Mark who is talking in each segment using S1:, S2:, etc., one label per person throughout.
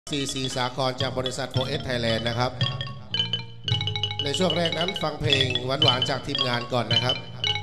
S1: ซีสากรจากบริษัทโฟเอสไทยแลนด์นะครับในช่วงแรกนั้นฟังเพลงหวานๆจากทีมงานก่อนนะครับ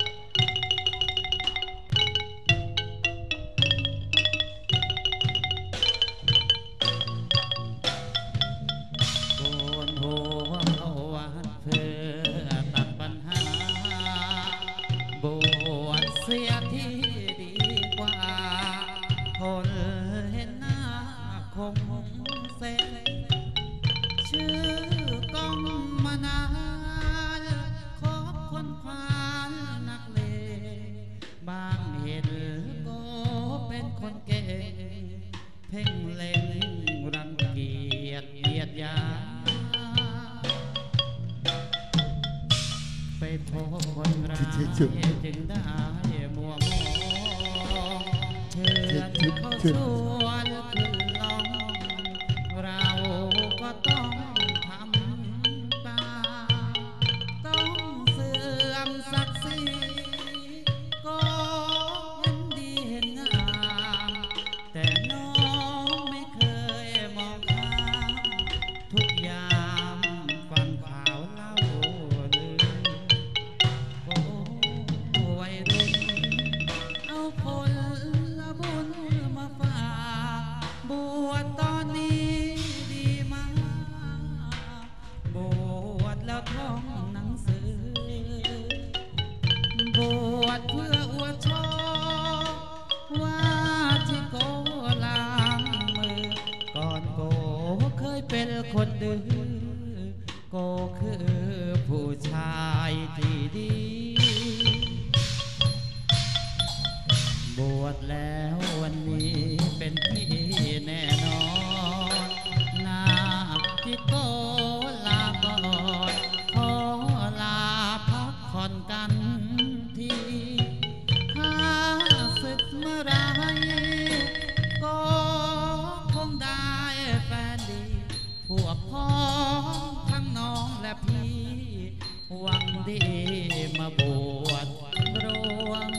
S2: จึงได้มัวมองเชิญเขาชวนขึ้นลองเราก็ต้องทำตามต้องเสื่อมศักดิ์ศรีก็เห็นดีเห็นงามแต่น้องไม่เคยมองข้ามทุกอย่างฟังข่าวเล่าบวชตอนนี้ดีมากบวชแล้วท่องหนังสือบวชเพื่ออวดโชว์ว่าที่โกล้างมือก่อนโกเคยเป็นคนดื้อโกคือผู้ชายที่ดีบวชแล้ววันนี้เป็นที่แน่นอนนาคที่โกลาก่อนขอลาพักผ่อนกันทีข้าศึกเมื่อไรก็คงได้แฟนดีพวกพ้องทั้งน้องและพี่หวังดีมาบวชรวม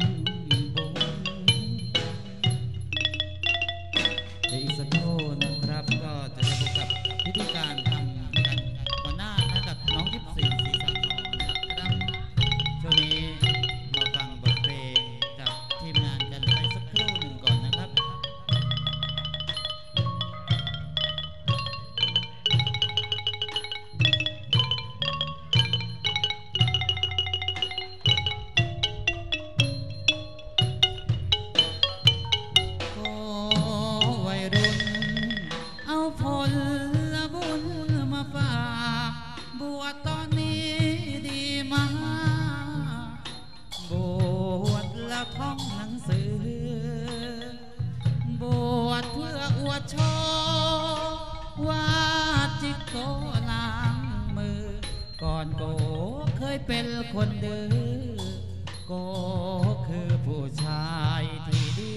S2: อีกสักครู่นะครับก็จะได้พบกับพิธีการทำกันวันหน้ากับน้องทิพย์ศรีสากรนะครับช่วงนี้มาฟังบทเพลงจากทีมงานกันไปสักครู่หนึ่งก่อนนะครับผลบุญมาฝากบวชตอนนี้ดีมากบวชแล้วท่องหนังสือบวชเพื่ออวดโชว์ว่าจิโกล้างมือก่อนโกเคยเป็นคนดื้อโกคือผู้ชายที่ดี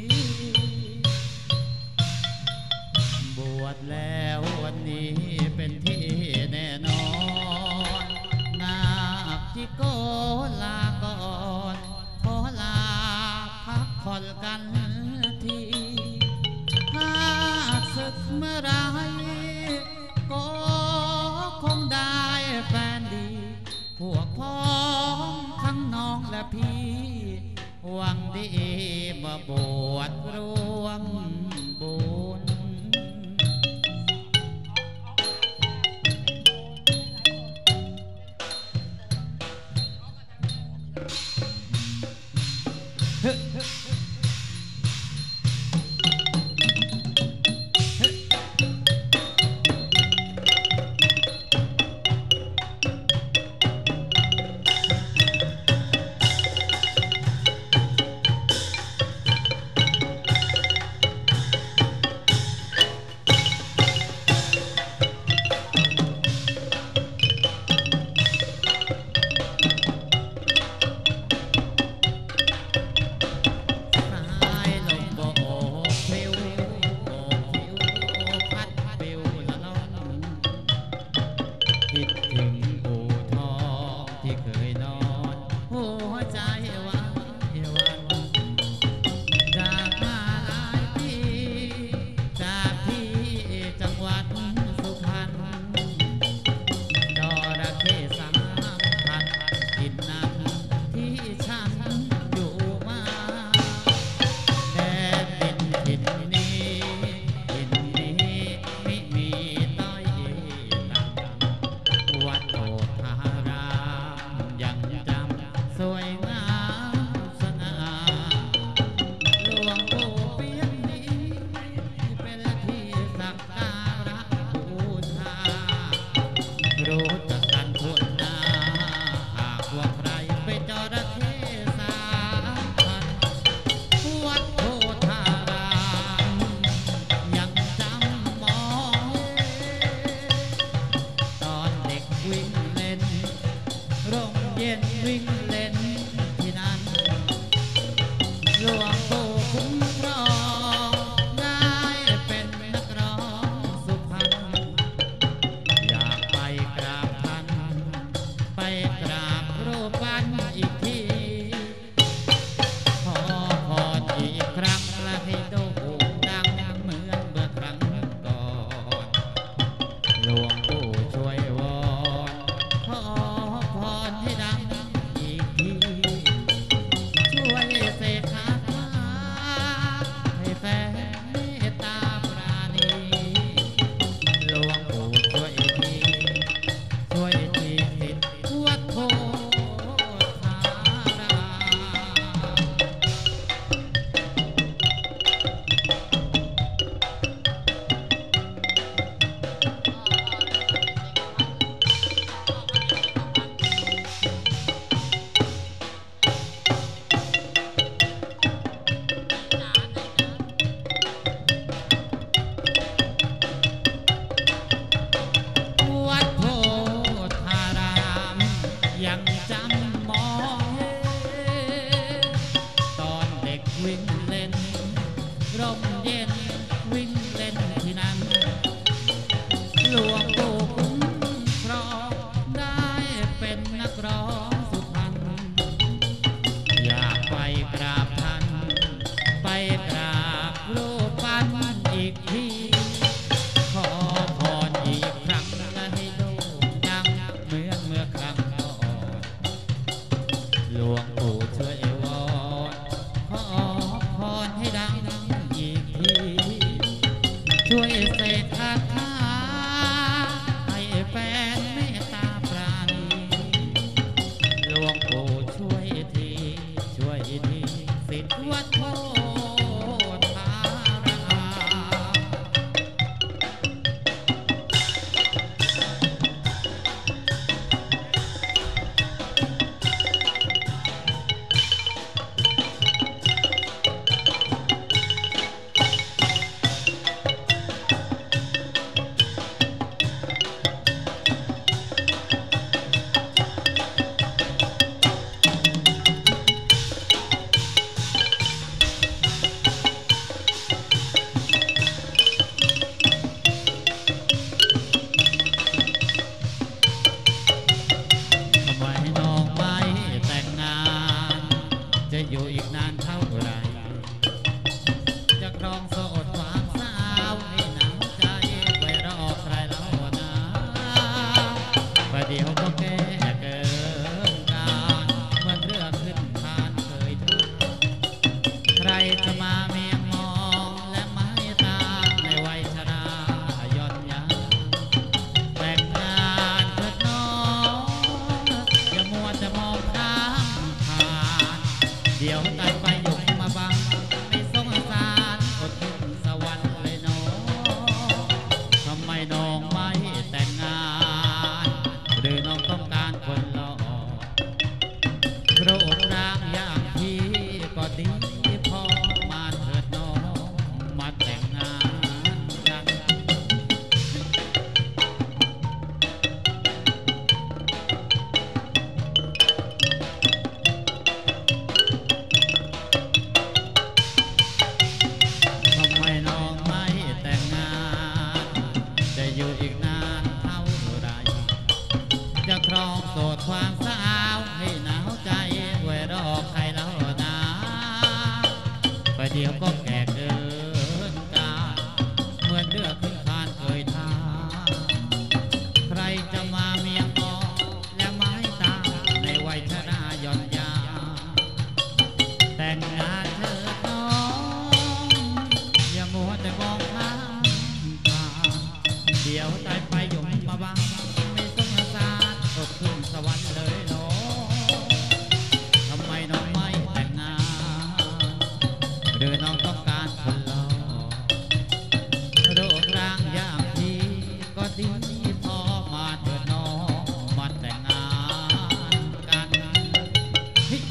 S2: บวชแล้ววันนี้เป็นที่แน่นอนนาคที่โกลาก่อนขอลาพักผ่อนกันทีถ้าศึกเมื่อไรก็คงได้แฟนดีพวกพ้องทั้งน้องและพี่หวังดีมาบวชรวมบุญวิ่งเล่นที่นั่นหลวงปู่คุ้มครองได้เป็นนักร้องสุพรรณอยากไปกราบท่านไปกราบรูปปั้นอีกทีขอพรอีกครั้งและให้โด่งดังเหมือนเมื่อครั้งก่อนหลวงปู่ช่วยวอนขอพรให้ดังอีกทีช่วยเสกคาถาให้แฟนเมตตาปราณีหลวงปู่ช่วยทีช่วยทีสิทธิ์วัดโพธารามวัดโพธารามยังจำมองเห็นตอนเด็กวิ่งเล่นร่มเย็นวิ่งเล่นที่นั่นหลวงปู่คุ้มครองได้เป็นนักร้องสุพรรณอยากไปกราบท่านไปกราบรูปปั้นอีกทีขอพรอีกครั้งและให้โด่งดังเหมือนเมื่อครั้งก่อนหลวงปู่ช่วยวอนขอพรให้ดังอีกทีช่วยเสกคาถาให้แฟนเมตตาปราณีหลวงปู่ช่วยทีช่วยทีสิทธิ์วัดโพธาราม ทำไมน้องไม่แต่งงานจะอยู่อีกนานเท่าไหรจะครองโสดความสาวให้หนำใจไว้รอใครเล่านะประเดี๋ยวก็แก่เกินการเหมือนเรือขึ้นคานเคยทำใครจะมาเมียมองและไม้ตามในวัยชราย่อนยานแต่งงานเถิดน้องอย่ามัวจะมองข้ามผ่านเดี๋ยวตายไปหยุดมาบังไม่สงสารอดขึ้นสวรรค์เลยน้องทำไมน้องไม่แต่งงานหรือน้องต้องการคนหล่อรูปร่างอย่างพี่ก็ดีพอมาเถิดน้องมาแต่งงานกัน ทำไมน้องไม่แต่งงานจะอยู่อีกนานเท่าไรจะครองโสดความสาวให้หนาวใจไว้รอใครเล่านะประเดี๋ยวก็แก่เกินการเหมือนเรือขึ้นคานเคยท่าใครจะมาเมียมองและไม้ตาในวัยชราย่อนยานแต่งงานเถิดน้องอย่ามัวแต่มองข้ามผ่านเดี๋ยวตายไปหยุ่มมาบังไม่สงสารอดขึ้นสวรรค์เลยน้องทำไมน้องไม่แต่งงานหรือน้องต้องการคนหล่อรูปร่างอย่างพี่ก็ดีพอมาเถิดน้องมาแต่งงานกันเฮ้ย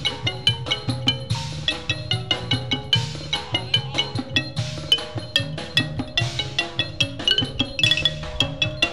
S2: ท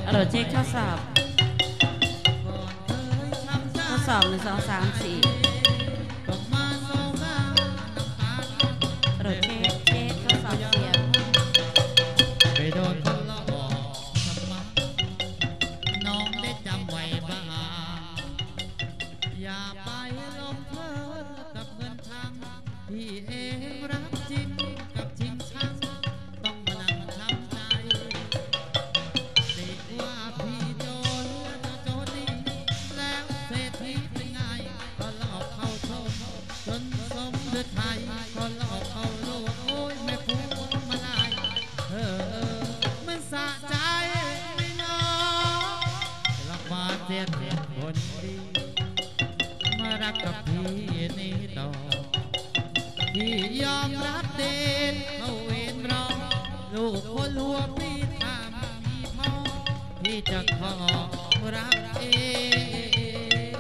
S2: ฮัลโหลเช็คทดสอบทดสอบ1 2 3 4ฮัลโหลเช็คทดสอบเสียงไปโดนคนละออกทำไมน้องได้จำไว้บ้างอย่าไปลงเพลินกับเงินทางพี่เองรักจริงกับจริงชังต้องมานั่งทำใจติดว่าพี่โจรและโจรดีแล้วเศรษฐีเป็นไงก็หลอกเข้าชมจนสมฤทัยก็หลอกเข้าโลกโอ้ยไม่พูดมาได้มันสะใจไม่น้องรักมาเสียคนดีมารักกับพี่นี่ต่อพี่ยอมรับเด่นเขาเวนรอลูกคนหัวพี่ทำมีพ่อพี่จะขอรับเอง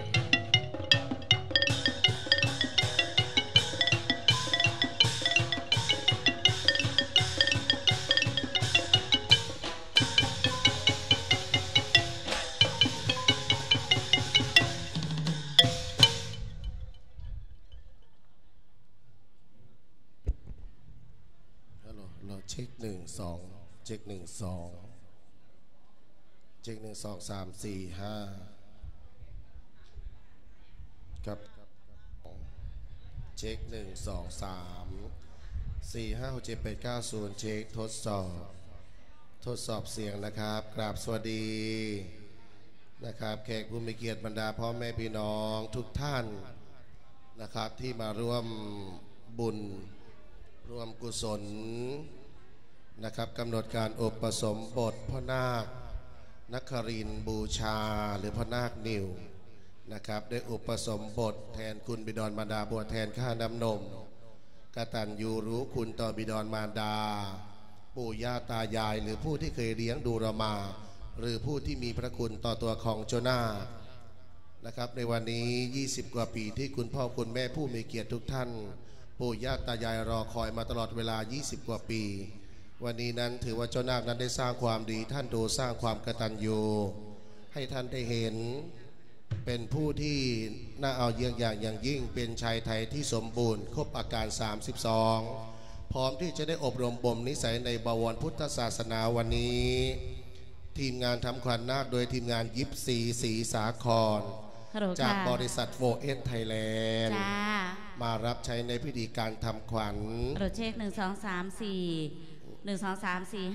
S1: เราเช็ค1 2เช็ค1 2เช็ค1 2 3 4 5ครับเช็ค1 2 3 4 5 6 7 8 9 0เช็คทดสอบเสียงนะครับกราบสวัสดีนะครับแขกผู้มีเกียรติบรรดาพ่อแม่พี่น้องทุกท่านนะครับที่มาร่วมบุญร่วมกุศลนะครับกำหนดการอุปสมบทพ่อนาคนครินทร์บูชาหรือพ่อนาคนิวนะครับได้อุปสมบทแทนคุณบิดรมารดาบวชแทนข้าน้ำนมกตัญญูรู้คุณต่อบิดรมารดาปู่ย่าตายายหรือผู้ที่เคยเลี้ยงดูเรามาหรือผู้ที่มีพระคุณต่อตัวของเจ้านาคนะครับในวันนี้20 กว่าปีที่คุณพ่อคุณแม่ผู้มีเกียรติทุกท่านปู่ย่าตายายรอคอยมาตลอดเวลา20 กว่าปีวันนี้นั้นถือว่าเจ้านาคนั้นได้สร้างความดีท่านดูสร้างความกตัญญูให้ท่านได้เห็นเป็นผู้ที่น่าเอาเยี่ยงอย่างยิ่งเป็นชายไทยที่สมบูรณ์ครบอาการ32พร้อมที่จะได้อบรมบ่มนิสัยในบวรพุทธศาสนาวันนี้ทีมงานทำขวัญนาคโดยทีมงานยิปซีศรีสาครจากบริษัท4S Thailand มารับใช้ในพิธีการทำขวัญ
S2: เราเช็ค1 2 3 4 1 2 3 4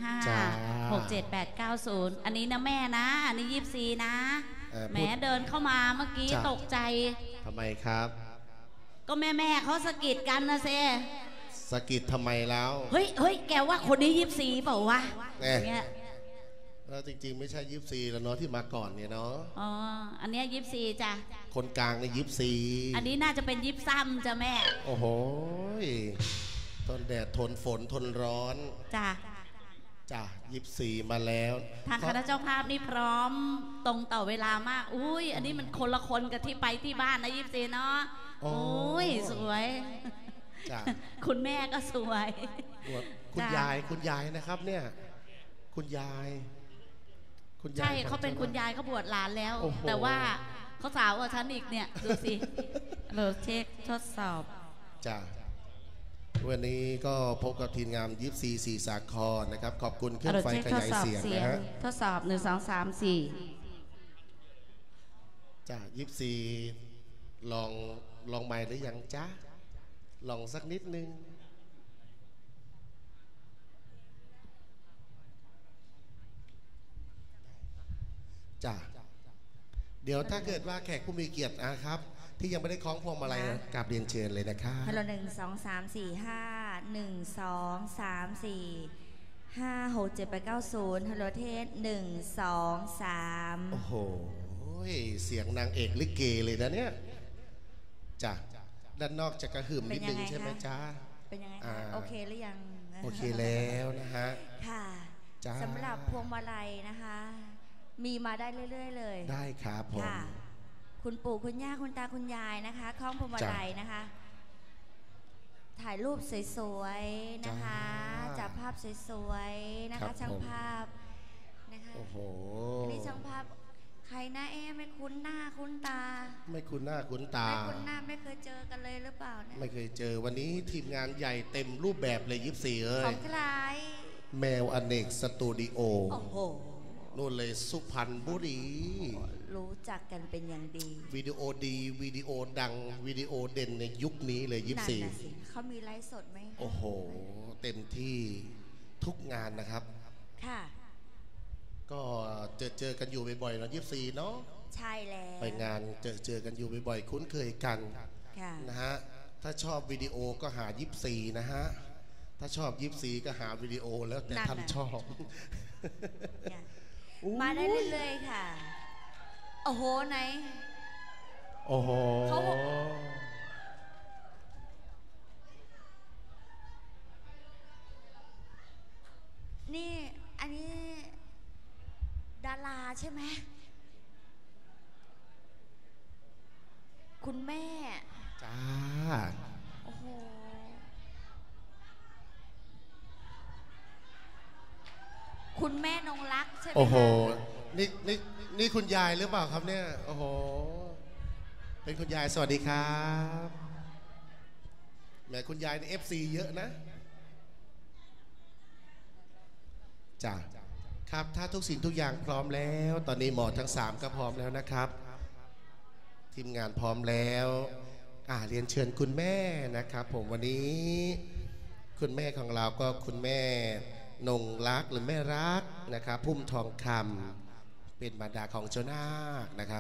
S2: 5 6 7 8 9 0อันนี้นะแม่นะอันนี้ยิปซีนะแม่เดินเข้ามาเมื่อกี้ตกใจ
S1: ทำไมครับ
S2: ก็แม่เขาสะกิดกันนะเซ
S1: สะกิดทำไมแล้ว
S2: เฮ้ยแกว่าคนนี้ยิปซีเปล่าวะเนี่ย
S1: แล้วจริงๆไม่ใช่ยิปซีแล้วเนาะที่มาก่อนเนี่ยเนาะ
S2: อ๋ออันนี้ยิปซีจ้ะ
S1: คนกลางในยิปซี
S2: อันนี้น่าจะเป็นยิปซัมจ้ะแม่
S1: โอ้โหทนแดดทนฝนทนร้อนจ้ะยิปซีมาแล้ว
S2: ทางคณะเจ้าภาพนี่พร้อมตรงต่อเวลามากอุ้ยอันนี้มันคนละคนกับที่ไปที่บ้านนะยิปซีเนาะโอ้ยสวยคุณแม่ก็สวย
S1: คุณยายนะครับเนี่ยคุณยาย
S2: ใช่เขาเป็นคุณยายเขาบวชหลานแล้วแต่ว่าเขาสาวกว่าฉันอีกเนี่ยดูสิเราเช็คทดสอบ
S1: จ้ะวันนี้ก็พบกับทีมงานยิปซีศรีสาครนะครับขอบคุณเครื่องไฟขยายเสียงนะฮะ
S2: ทดสอบ1 2 3 4
S1: จ้ะยิปซีลองใหม่หรือยังจ้ะลองสักนิดนึงจ้ะเดี๋ยวถ้าเกิดว่าแขกผู้มีเกียรตินะครับที่ยังไม่ได้คล้องพวงมาลัยกราบเรียนเชิญเลยนะครับ
S3: ฮัลโหล1 2 3 4 5 1 2 3 4 5 6 7 8 9 0ฮัลโหลเทส1 2 3
S1: โอ้โหเสียงนางเอกลิเกเลยนะเนี่ยจ้ะด้านนอกจะกระหึ่มนิดนึงใช่ไหมจ๊ะ
S3: เป็นยังไงคะโอเคหรือยัง
S1: โอเคแล้วนะฮะ
S3: ค่ะสำหรับพวงมาลัยนะคะมีมาได้เรื่อยๆเลย
S1: ได้ครับผม
S3: คุณปู่คุณย่าคุณตาคุณยายนะคะคล้องพวงมาลัยนะคะถ่ายรูปสวยๆนะคะจับภาพสวยๆนะคะช่างภาพนะคะ
S1: โอ้โห
S3: นี่ช่างภาพใครหน้าไม่คุ้นหน้าคุ้นตา
S1: ไม่คุ้นหน้าคุ้นตา
S3: ไม่คุ้นหน้าไม่เคยเจอกันเลยหรือเปล่าเนี่ย
S1: ไม่เคยเจอวันนี้ทีมงานใหญ่เต็มรูปแบบเลย24เอ้ย
S3: ของใคร
S1: แมวอเนกสตูดิโอ
S3: โอ้โห
S1: นู่นเลยสุพรรณบุรี
S3: รู้จักกันเป็นอย่างดี
S1: วิดีโอดีวิดีโอดังวิดีโอเด่นในยุคนี้เลย
S3: 24เขามีไลฟ์สดไหม
S1: โอ้โหเต็มที่ทุกงานนะครับ
S3: ค่ะ
S1: ก็เจอกันอยู่บ่อยๆเนาะ24เนาะ
S3: ใช่แล้ว
S1: ไปงานเจอกันอยู่บ่อยๆคุ้นเคยกันนะฮะถ้าชอบวิดีโอก็หา24นะฮะถ้าชอบ24ก็หาวิดีโอแล้วแต่ท่านชอบ
S3: มาได้เรื่อยๆค่ะโอ้โหไหน
S1: โอ้โห
S3: นี่อันนี้ดาราใช่ไหมคุณแม่
S1: จ้า
S3: โอ้โหคุณแม่นงรักใช่ไหม
S1: โอ้โหนี่คุณยายหรือเปล่าครับเนี่ยโอ้โหเป็นคุณยายสวัสดีครับแม่คุณยายใน FC เยอะนะจ้าครับถ้าทุกสิ่งทุกอย่างพร้อมแล้วตอนนี้หมอทั้ง3ก็พร้อมแล้วนะครับทีมงานพร้อมแล้วเรียนเชิญคุณแม่นะครับผมวันนี้คุณแม่ของเราก็คุณแม่นงรักหรือแม่รักนะครับพุ่มทองคำเป็นบรรดาของเจ้านาคนะครับ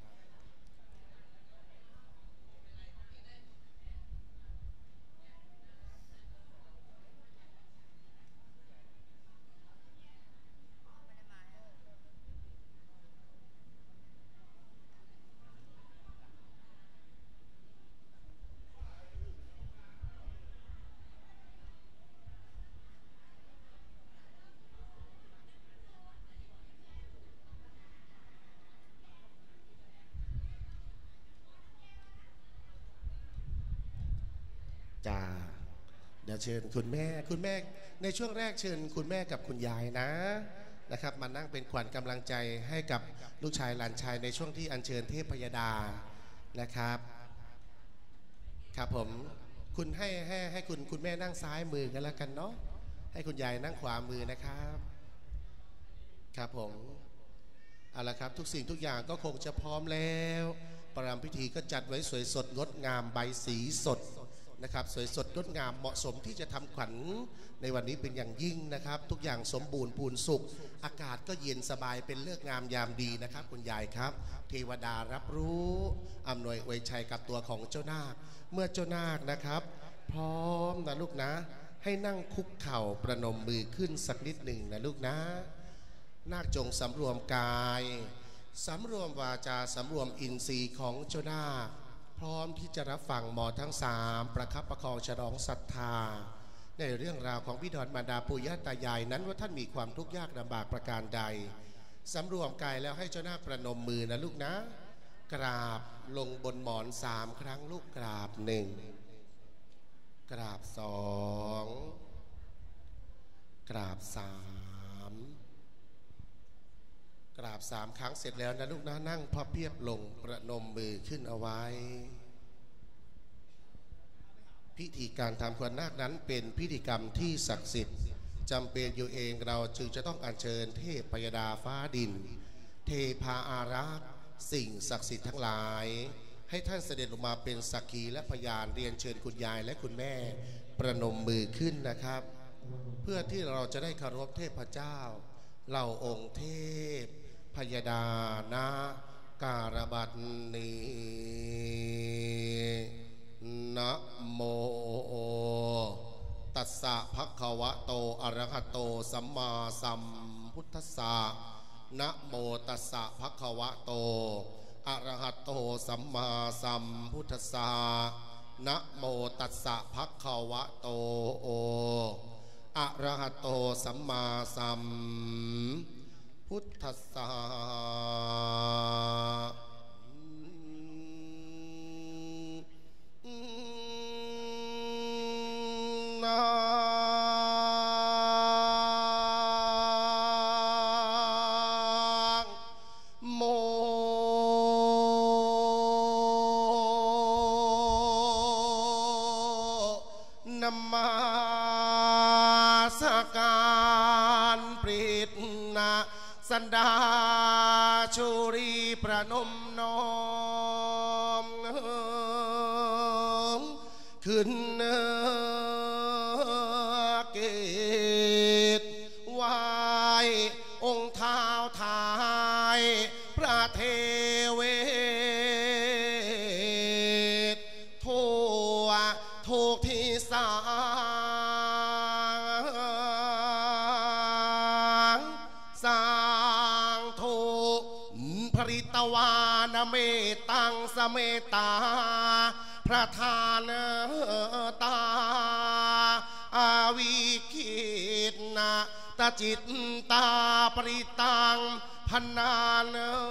S1: เดี๋ยวเชิญคุณแม่ในช่วงแรกเชิญคุณแม่กับคุณยายนะครับมานั่งเป็นขวัญกำลังใจให้กับลูกชายหลานชายในช่วงที่อัญเชิญเทพยดานะครับครับผมคุณให้คุณแม่นั่งซ้ายมือกันแล้วกันเนาะให้คุณยายนั่งขวามือนะครับครับผมเอาละครับทุกสิ่งทุกอย่างก็คงจะพร้อมแล้วประรำพิธีก็จัดไว้สวยสดงดงามใบสีสดนะครับสวยสดงดงามเหมาะสมที่จะทำขวัญในวันนี้เป็นอย่างยิ่งนะครับทุกอย่างสมบูรณ์พูนสุขอากาศก็เย็นสบายเป็นฤกษ์งามยามดีนะครับคุณยายครับเทวดารับรู้อำนวยอวยชัยกับตัวของเจ้านาคเมื่อเจ้านาคนะครับพร้อมนะลูกนะให้นั่งคุกเข่าประนมมือขึ้นสักนิดหนึ่งนะลูกนะนาคจงสำรวมกายสำรวมวาจาสำรวมอินทรีย์ของเจ้านาคพร้อมที่จะรับฟังหมอทั้ง3ประคับประคองฉลองศรัทธาในเรื่องราวของบิดามารดาปู่ย่าตายายนั้นว่าท่านมีความทุกข์ยากลำบากประการใดสำรวมกายแล้วให้เจ้านาคประนมมือนะลูกนะกราบลงบนหมอน3ครั้งลูกกราบ1กราบ2กราบ3กราบ3ครั้งเสร็จแล้วนะลูกนะนั่งพับเพียบลงประนมมือขึ้นเอาไว้พิธีการทำขวัญนาคนั้นเป็นพิธีกรรมที่ศักดิ์สิทธิ์จำเป็นอยู่เองเราจึงจะต้องอัญเชิญเทพพยดาฟ้าดินเทพาอารักษ์สิ่งศักดิ์สิทธิ์ทั้งหลายให้ท่านเสด็จลงมาเป็นสักขีและพยานเรียนเชิญคุณยายและคุณแม่ประนมมือขึ้นนะครับเพื่อที่เราจะได้เคารพเทพเจ้าเหล่าองค์เทพพยดานาการบัดนี้นะโมตัสสะภะคะวะโตอะระหะโตสัมมาสัมพุทธัสสะนะโมตัสสะภะคะวะโตอะระหะโตสัมมาสัมพุทธัสสะนะโมตัสสะภะคะวะโตอะระหะโตสัมมาสัมพุทธัสสะนะการปริตนาสันดาชุรีประนมน้อมขึ้นเกตไหวองค์เท้าทายพระเทเวศทั่วทุกที่สางทุกผริตวานเมตังสเมตาพระทานตาอาวิคิดนาตาจิตตาปริตังพันนาน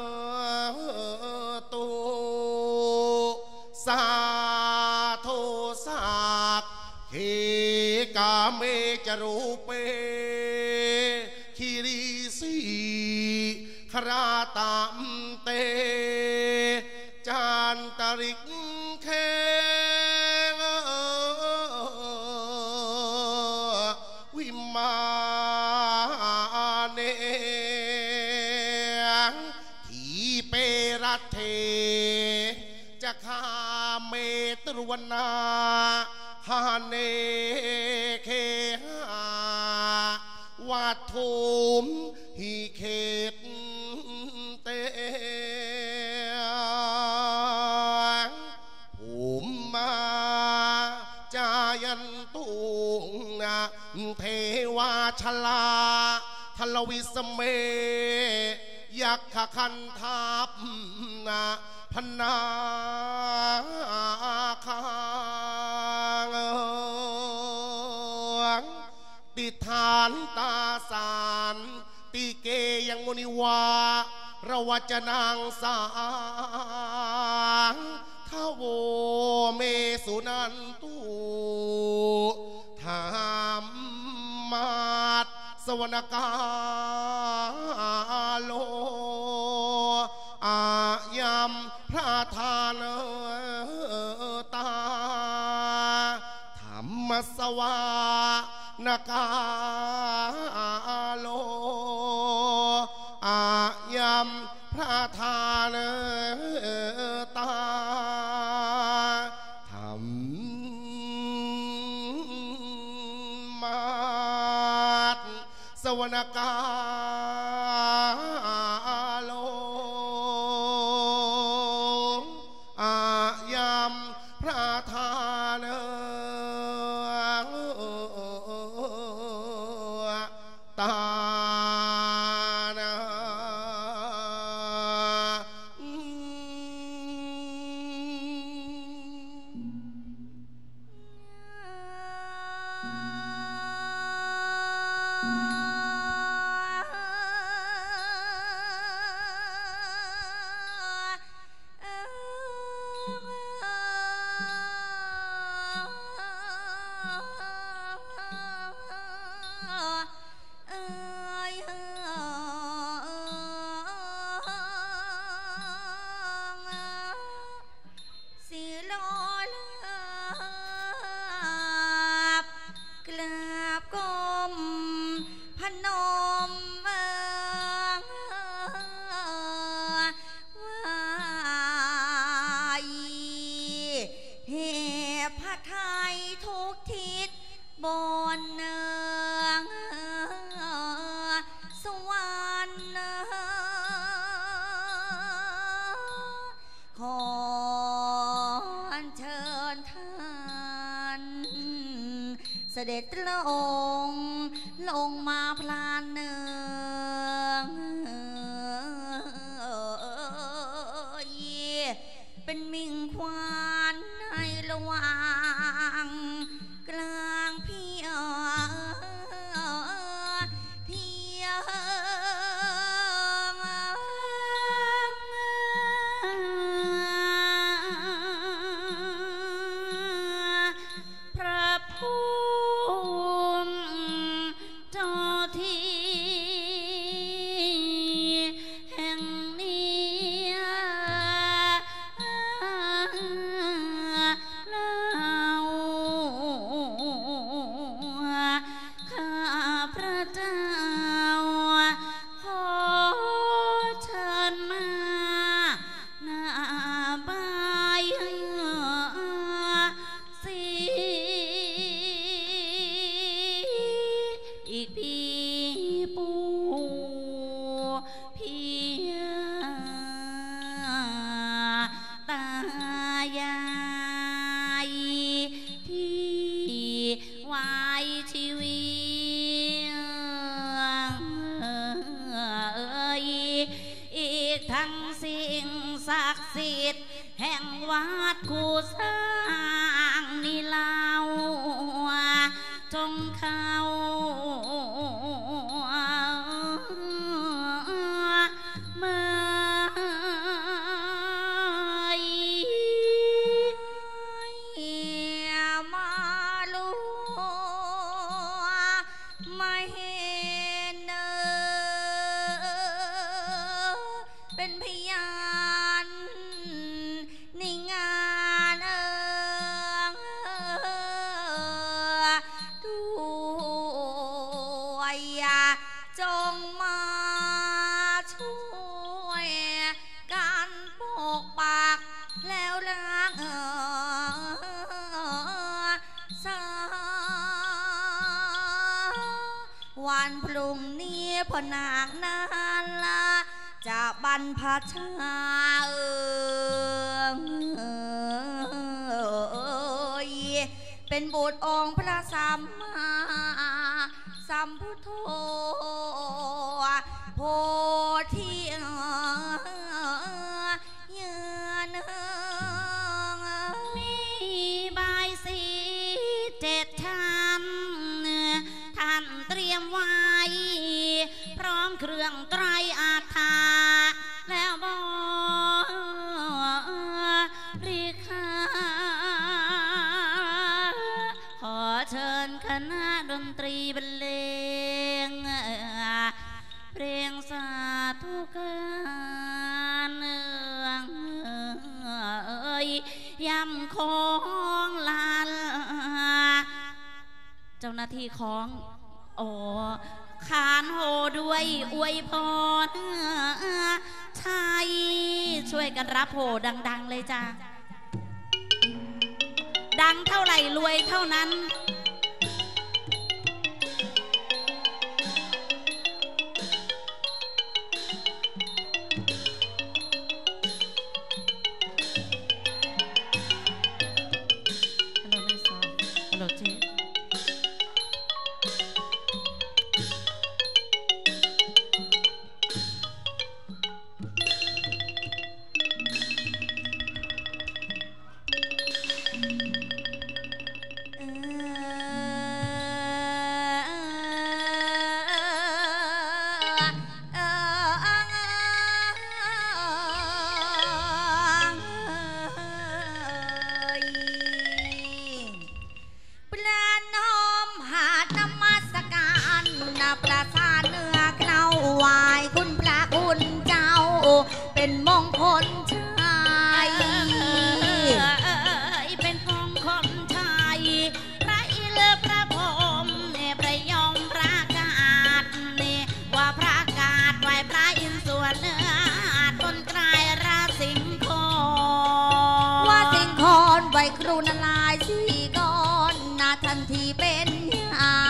S1: ตุสาธุสักเขกาเมจรูเปคิริสีคราตามเตจันตริกเควิมาเนทีเปรัตเทจะคาเมตรวนาฮาเนเคหาวัดทุมฮิเขตเตผมมาจายันตุงเทวาชลาทลวิสเมยักขคันทัพพนาคางติฐานตาสารติเกยังมุนิวาระวัจนางสางทโวเมสุนันตุธรรมาตสวรรกาโลอายัมพระทานตาธรรมสวานกาโลอายัมพระทานตาธรรมาสวรรกาโลอายัมพระทานตา
S3: เสด็จลงมาพลานเนืองเป็นมิ่งควานในระหว่างกลางเพียลา
S2: กทั้งสิ่งศักดิ์สิทธิ์แห่งวัดคู่สร้างนี่เล่าจงเข้าวันพรุ่งนี้พอนาคนานละจะบรรพชาเป็นบุตรองค์พระสัมมาสัมพุทโธโพธิญาณมีบายสี7 ชั้นท่านเตรียมไว้พร้อมเครื่องไตรอาภาแล้วบริคาขอเชิญคณะดนตรีบรรเลงเพลงสาธุการย่ำของลานเจ้าหน้าที่ของขานโหด้วยอวยพรไทยช่วยกันรับโหดังๆเลยจ้าดังเท่าไหร่รวยเท่านั้นเป็นมงคลชัยเป็นมงคลชัยพระอินทร์พระพรหมประยมประกาศว่าประกาศไหวพระอินทร์ส่วนบนกลายราสิงคอนว่าสิงคอนไหวครูนลายสีก้อนนาทันทีเป็นใหญ่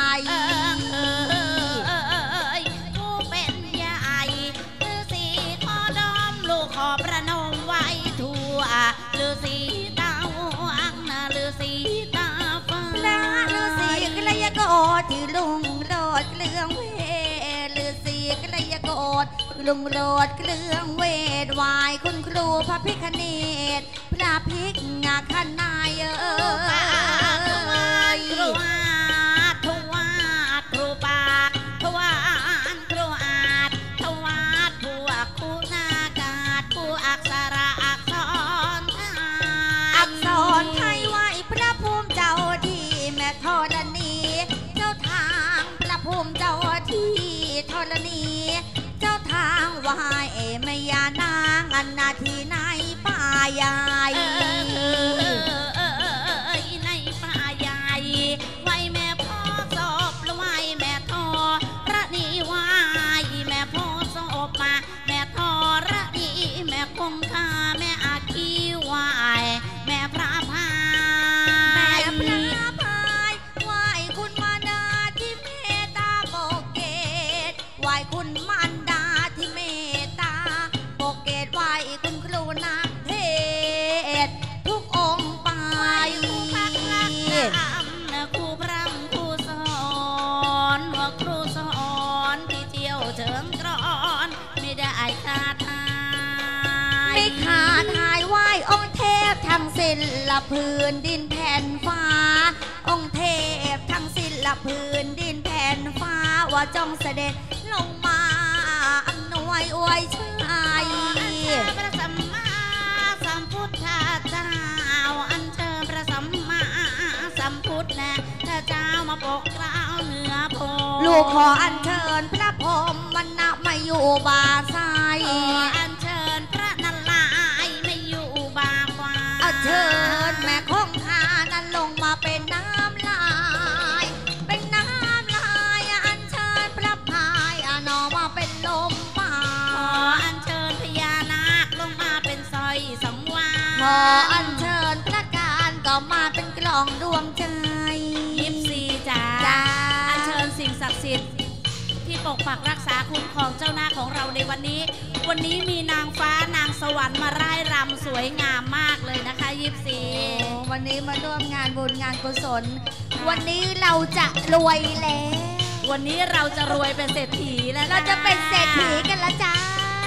S2: ขอประนมไว้ทั่วฤาษีตาวังฤาษีตาฟ้าและฤาษีกระยะโกฏที่ลุงโรดเครื่องเวทฤาษีกระยะโกฏลุงโรดเครื่องเวทวายคุณครูพระพิฆเนศพระภิกษุขณายครูทวาครูปากทวานครูอาจทวาดพวกผู้นาอักษระอักษรไทยไหวพระภูมิเจ้าที่แม่ธรณีเจ้าทางพระภูมิเจ้าที่ธรณีเจ้าทางไหวแม่ยานางอันนาทีในป่าใหญ่ในป่าใหญ่ไหวแม่พ่อศพไหวแม่ธรณีไหวแม่พ่อศพมาแม่ธรณีแม่คงคาแม่อาคีไหวแม่พระพายไหวคุณมารดาที่เมตตาโปเกตไหวคุณมารดาที่เมตตาโปเกตไหวคุณครูนักเทศทุกองค์ไปครูพรำครูสอนครูสอนที่เจียวเฉิงกรอนไม่ได้คาถา
S3: ไม่ขาดหายไหวองค์เทพทั้งสิ้นละพื้นดินแผ่นฟ้าองค์เทพทั้งสิ้นละพื้นดินแผ่นฟ้าว่าจงเสด็จลงมาอำนวยอวยชัยพระสัมมาสัมพุทธเจ้าอัญเชิญพระสัมมาสัมพุทธเจ้ามาปกเกล้าเหนือโพลูกขออัญเชิญพระพรหมมันนะมาอยู่บาไซอัญเชิญพระนารายณ์มาอยู่บาควายอัญเชิญแม่คงคานั้นลงมาเป็นน้ำลายเป็นน้ำลายอัญเชิญพระพายนอมาเป็นลมป่าขออัญเชิญพญานาคลงมาเป็นสร้อยสังวาลขออัญเชิญพระการก็มาเป็นกล่องดวงใจ24จ้าอัญเชิญสิ่งศักดิ์สิทธิ์ที่ปกปักรักษาคุ้มครองเจ้านาของเราในวันนี้มีนางฟ้านางสวรรค์มาร่ายรำสวยงามมากเลยนะคะ24วันนี้มาร่วมงานบุญงานกุศลวันนี้เราจะรวยแล้ววันนี้เราจะรวยเป็นเศรษฐีแล้วเราจะเป็นเศรษฐีกันแล้วจ้า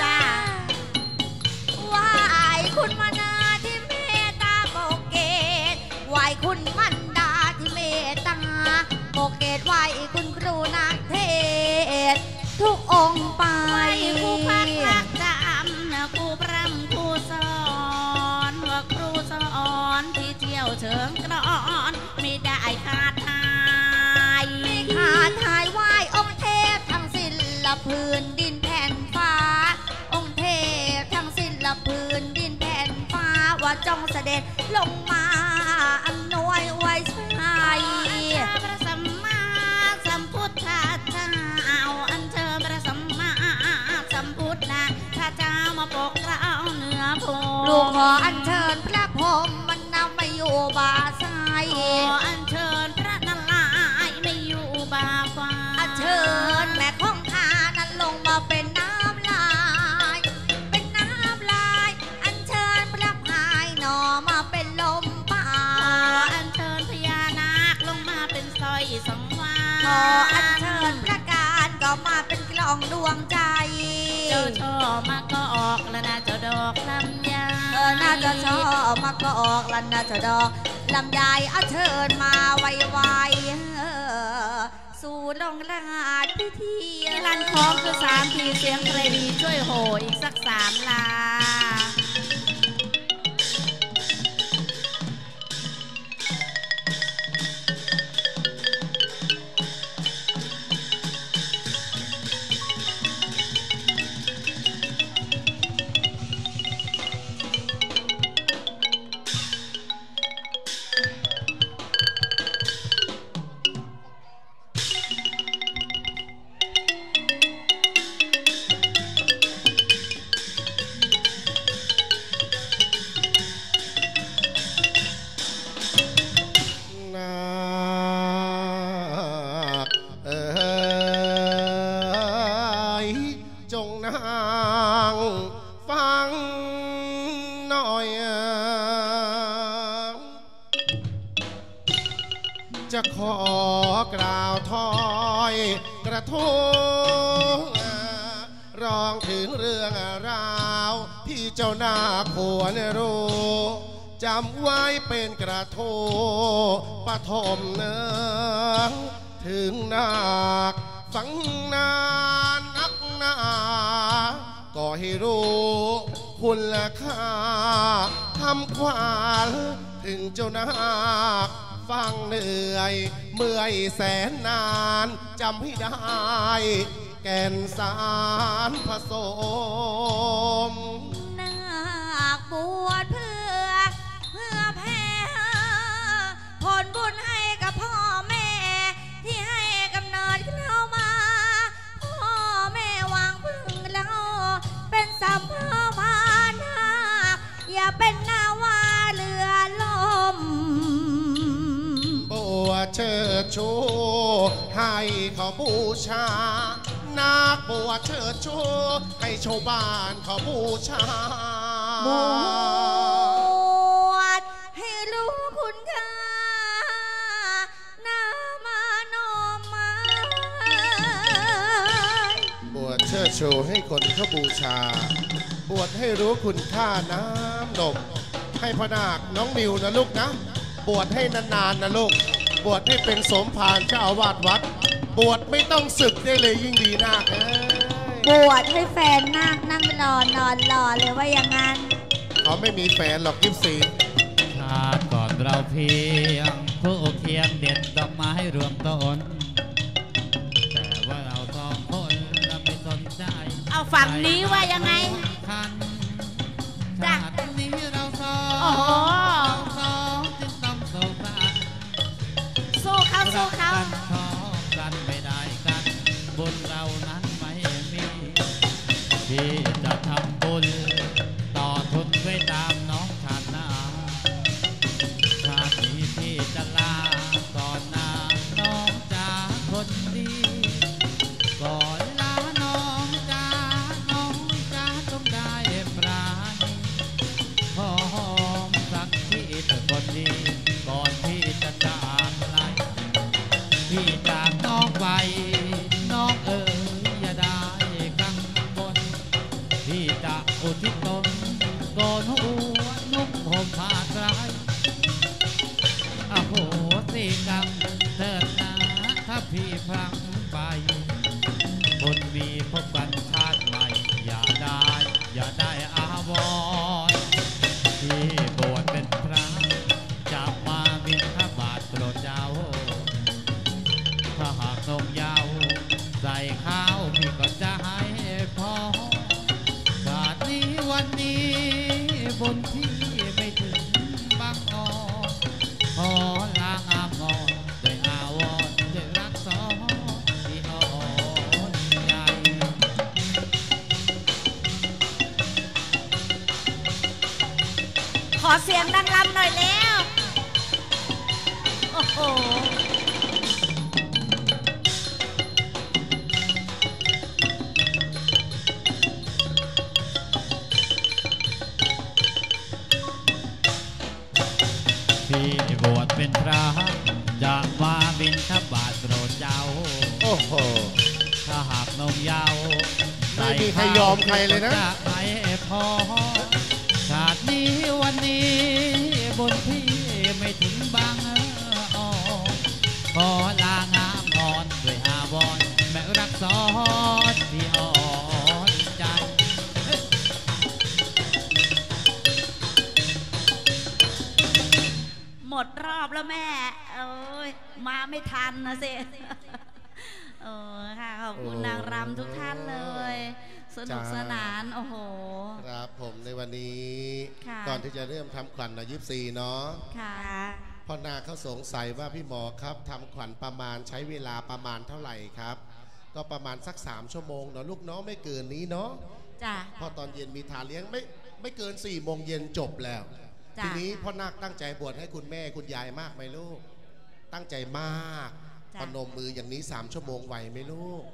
S3: ไหว้คุณมานาที่เมตตาโปเกตไหว้คุณมันดาที่เมตตาโปเกตไหว้คุณครูนักเทศทุกองค์ไปครูพักรักจำครูพร่ำครูสอนว่าครูสอนที่เที่ยวเชิงกรอนไม่ได้ขาดหายไม่ขาดหายไหวองค์เทพทั้งสิ้นละพื้นดินแผ่นฟ้าองค์เทพทั้งสิ้นละพื้นดินแผ่นฟ้าว่าจงเสด็จลงมาอำนวยอวยชัยพระสัมมาสัมพุทธเจ้าอัญเชิญพระสัมมาสัมพุทธเจ้ามาปกเกล้าเหนือโพลูกขออัญเชิญพระพรหมมันนำมาอยู่บาไซขออัญเชิญพระนารายณ์มาอยู่บาควายอัญเชิญแม่คงคานั้นลงมาเป็นน้ำลายเป็นน้ำลายอัญเชิญพระพายหนอมาเป็นลมป่าขออัญเชิญพญานาคลงมาเป็นสร้อยสังวาลขออัญเชิญพระการก็มาเป็นกล่องดวงใจเจ้าช่อมาก็ออกแล้วนะเจ้าดอกลำไยน่าจะช่อมาก็ออกแล้วนะเจ้าดอกลำไยเอาเชิญมาไวๆสู่ลงราชพิธีลันคล้องคือ3 ทีเสียงเพลงช่วยโหอีกสัก3 ลา
S1: จะขอกล่าวถอยกระทงร้องถึงเรื่องราวที่เจ้านาควรรู้จำไว้เป็นกระทงปฐมเนืองถึงนาคฟังนานนักหนาก็ให้รู้คุณค่าทำขวัญถึงเจ้านาคฟังเหนื่อยเมื่อยแสนนานจำให้ได้แก่นสารผสม
S3: นาคบวชเพื่อแผ่ผลบุญให้กับพ่อแม่ที่ให้กำเนิดเข้ามาพ่อแม่วางพึ่งเราเป็นสัมภาวานาคอย่าเป็นนาวาเรือล่ม
S1: เชิดชูให้เขาบูชานาคบวชเชิดชูให้ชาวบ้านเขาบูชา
S3: บวชให้รู้คุณค่านามาโนมา
S1: บวชเชิดชูให้คนเขาบูชาบวชให้รู้คุณค่าน้ำนมให้พ่อนาคน้องนิวนะลูกนะบวชให้นานๆนะลูกบวชให้เป็นสมภารเจ้าอาวาสวัดบวชไม่ต้องศึกได้เลยยิ่งดีนาค
S3: บวชให้แฟนนาคนั่งรอนอนรอเลยว่าอย่างนั้น
S1: เขาไม่มีแฟนหรอกยิบซี
S2: ชาติก่อนเราเพียงคู่เคียงเด็ดดอกไม้รวมต้นแต่ว่าเราสองคนเราไม่สนใจ
S3: เอาฝั่งนี้ว่ายังไง
S2: ชาตินี้เราสองจึงต้องโศก
S3: สู้เขาสู้เขา
S2: ชอบกันไม่ได้กันบุญเรานั้นไม่มีที่จะทำบุญต่อทุนไว้ตามน้องชาติหน้าชาตินี้ที่จะลาก่อนหน้าน้องจ๋าคนดีก่อนลาน้องจ๋าต้องได้ปราณีขอหอมสักทีเถิดคนดีก่อนที่จะจากไกลพี่จากน้องไปน้องเอ๋ยอย่าได้กังวลพี่จะอุทิศตนโกนหัวนุ่งห่มผ้าไตรอโหสิกรรมเถิดนะถ้าพี่พลั้งไปคนมีพบกันชาติใหม่อย่าได้อาวรณ์ที่บวชเป็นพระจะมาบิณฑบาตโปรดเจ้าถ้าหากนมยาวใส่ข้าวพี่ก็จะให้พอชาตินี้วันนี้บนที่ไม่ถึงบางอ่อนขอลางามงอนด้วยอาวรณ์ด้วยรักสองที่อ่อนใจ
S3: ขอเสียงดังลำหน่อยแล้วโอ้โห
S2: พี่บวชเป็นพระจะมาบิณฑบาตโปรดเจ้า
S1: โอ้โห
S2: ถ้าหากนมยาว
S1: ไม่มีใครยอมใครเลยนะ
S2: ไม่พอชาตินี้วันนี้บนที่ไม่ถึงบางอ่อนขอลางามงอนด้วยอาวรณ์แม่รักสอนที่อ่อนใจ
S3: หมดรอบแล้วแม่เอ้ยมาไม่ทันนะสิค่ะขอบคุณนางรำทุกท่านเลยสนุกสนานโอ้โห
S1: ครับผมในวันนี้ก่อนที่จะเริ่มทำขวัญนะ24เนาะ
S3: ค่ะ
S1: พ่อนาเขาสงสัยว่าพี่หมอครับทำขวัญประมาณใช้เวลาประมาณเท่าไหร่ครับก็ประมาณสัก3 ชั่วโมงเนาะลูกเนาะไม่เกินนี้เนาะ
S3: จ้ะ
S1: พอตอนเย็นมีทานเลี้ยงไม่เกิน4 โมงเย็นจบแล้วทีนี้พ่อนาคตั้งใจบวชให้คุณแม่คุณยายมากไหมลูกตั้งใจมากพนมมืออย่างนี้3 ชั่วโมงไหวไหมลูก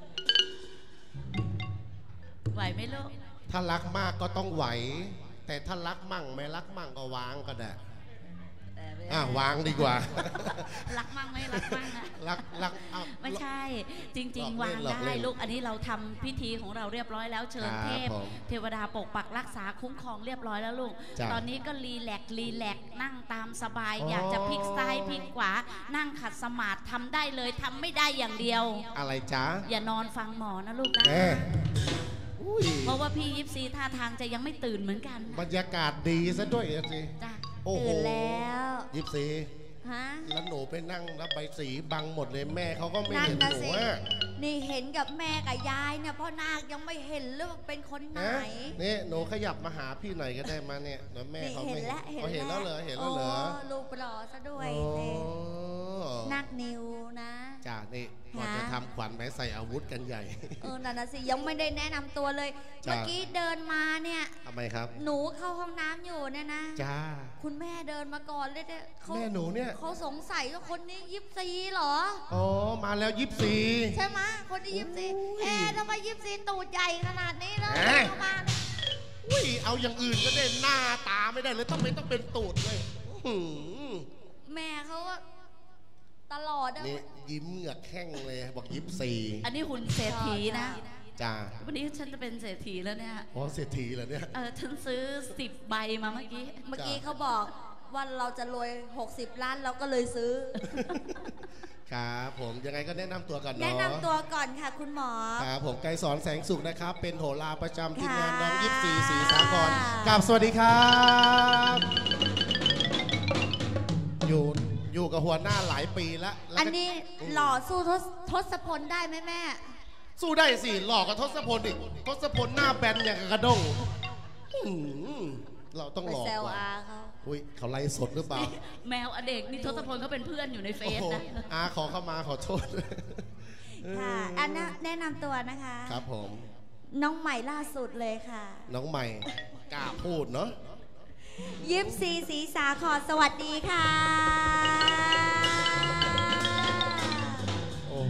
S3: ไหวไหมลูก
S1: ถ้ารักมากก็ต้องไหวแต่ถ้ารักมั่งไม่รักมั่งก็วางก็ได้วางดีกว่า
S3: รักมั่งไม่รักมั่งนะ
S1: รัก
S3: ไม่ใช่จริงๆวางได้ลูกอันนี้เราทำพิธีของเราเรียบร้อยแล้วเชิญเทพเทวดาปกปักรักษาคุ้มครองเรียบร้อยแล้วลูกตอนนี้ก็รีแลกนั่งตามสบายอยากจะพลิกซ้ายพลิกขวานั่งขัดสมาธิทำได้เลยทำไม่ได้อย่างเดียว
S1: อะไรจ๊ะ
S3: อย่านอนฟังหมอนะลูกนะเพราะว่าพี่ยิปซีท่าทางจะยังไม่ตื่นเหมือนกัน
S1: บรรยากาศดีซะด้วยสิ
S3: ตื่นแล้ว
S1: ยิปซีแล้วหนูไปนั่งแล้วใบสีบังหมดเลยแม่เขาก็ไม่เห็นหนู
S3: นี่เห็นกับแม่กับยายเนี่ยพ่อนาคยังไม่เห็นเลยว่าเป็นคนไหน
S1: นี่หนูขยับมาหาพี่หน่อยก็ได้มาเนี่ยแล้วแม่เขาไม่เห็นแล้วเหรอเห็นแล้วเหรอ
S3: ลูกหล่อซะด้วยนักนิวนะ
S1: จ้านี่ก่อนจะทำขวัญแม้ใส่อาวุธกันใหญ่
S3: นั่นนะสิยังไม่ได้แนะนำตัวเลยเมื่อกี้เดินมาเนี่ย
S1: ทำไมครับ
S3: หนูเข้าห้องน้ำอยู่เนี่ยนะ
S1: จ้า
S3: คุณแม่เดินมาก่อนเลยเนี่ย
S1: แม่หนูเนี่ย
S3: เขาสงสัยว่าคนนี้ยิปซีเหรอ
S1: อ๋อมาแล้วยิปซี
S3: ใช่ไหมคนนี้ยิปซีทำไมยิปซีตูดใหญ่ขนาดนี้แล้วมา
S1: เอาอย่างอื่นก็ได้หน้าตาไม่ได้เลยต้องเป็นตูดเลย
S3: แม่เขาตลอด
S1: นี่ยิ้มเหงือกแข้งเลยบอกยิปซี
S3: อันนี้หุ่นเศรษฐีนะ
S1: จ้า
S2: วันนี้ฉันจะเป็นเศรษฐีแล้วเนี่ย
S1: อ๋อเศรษฐีเหรอเนี่ย
S2: ฉันซื้อ10 ใบมาเมื่อกี้
S3: เขาบอกว่าเราจะรวย60 ล้านเราก็เลยซื้อ
S1: ครับผมยังไงก็แนะนำตัวก่อนเนาะ
S3: แนะนำตัวก่อนค่ะคุณหมอ
S1: ครับผมไกรสอนแสงสุขนะครับเป็นโหราประจำทีมงานน้อง24 ศรีสาครกับสวัสดีครับอยู่กับหัวหน้าหลายปีแล้ว
S3: อันนี้หล่อสู้ทศพลได้ไหมแม่
S1: สู้ได้สิหล่อกับทศพลอีกทศพลหน้าแบนอย่างกระด้งเราต้องหล่อกว่าอุ้ยเขาไล่สดหรือเปล่า
S2: แมวอเด็กนี่ทศพลเขาเป็นเพื่อนอยู่ในเฟซนะ
S1: ขอเข้ามาขอโทษ
S3: ค่ะอันนั้นแนะนำตัวนะคะ
S1: ครับผม
S3: น้องใหม่ล่าสุดเลยค่ะ
S1: น้องใหม่กล้าพูดเนาะ
S3: 24 ศรีสาครสวัสดีค่ะ
S1: โอ้โห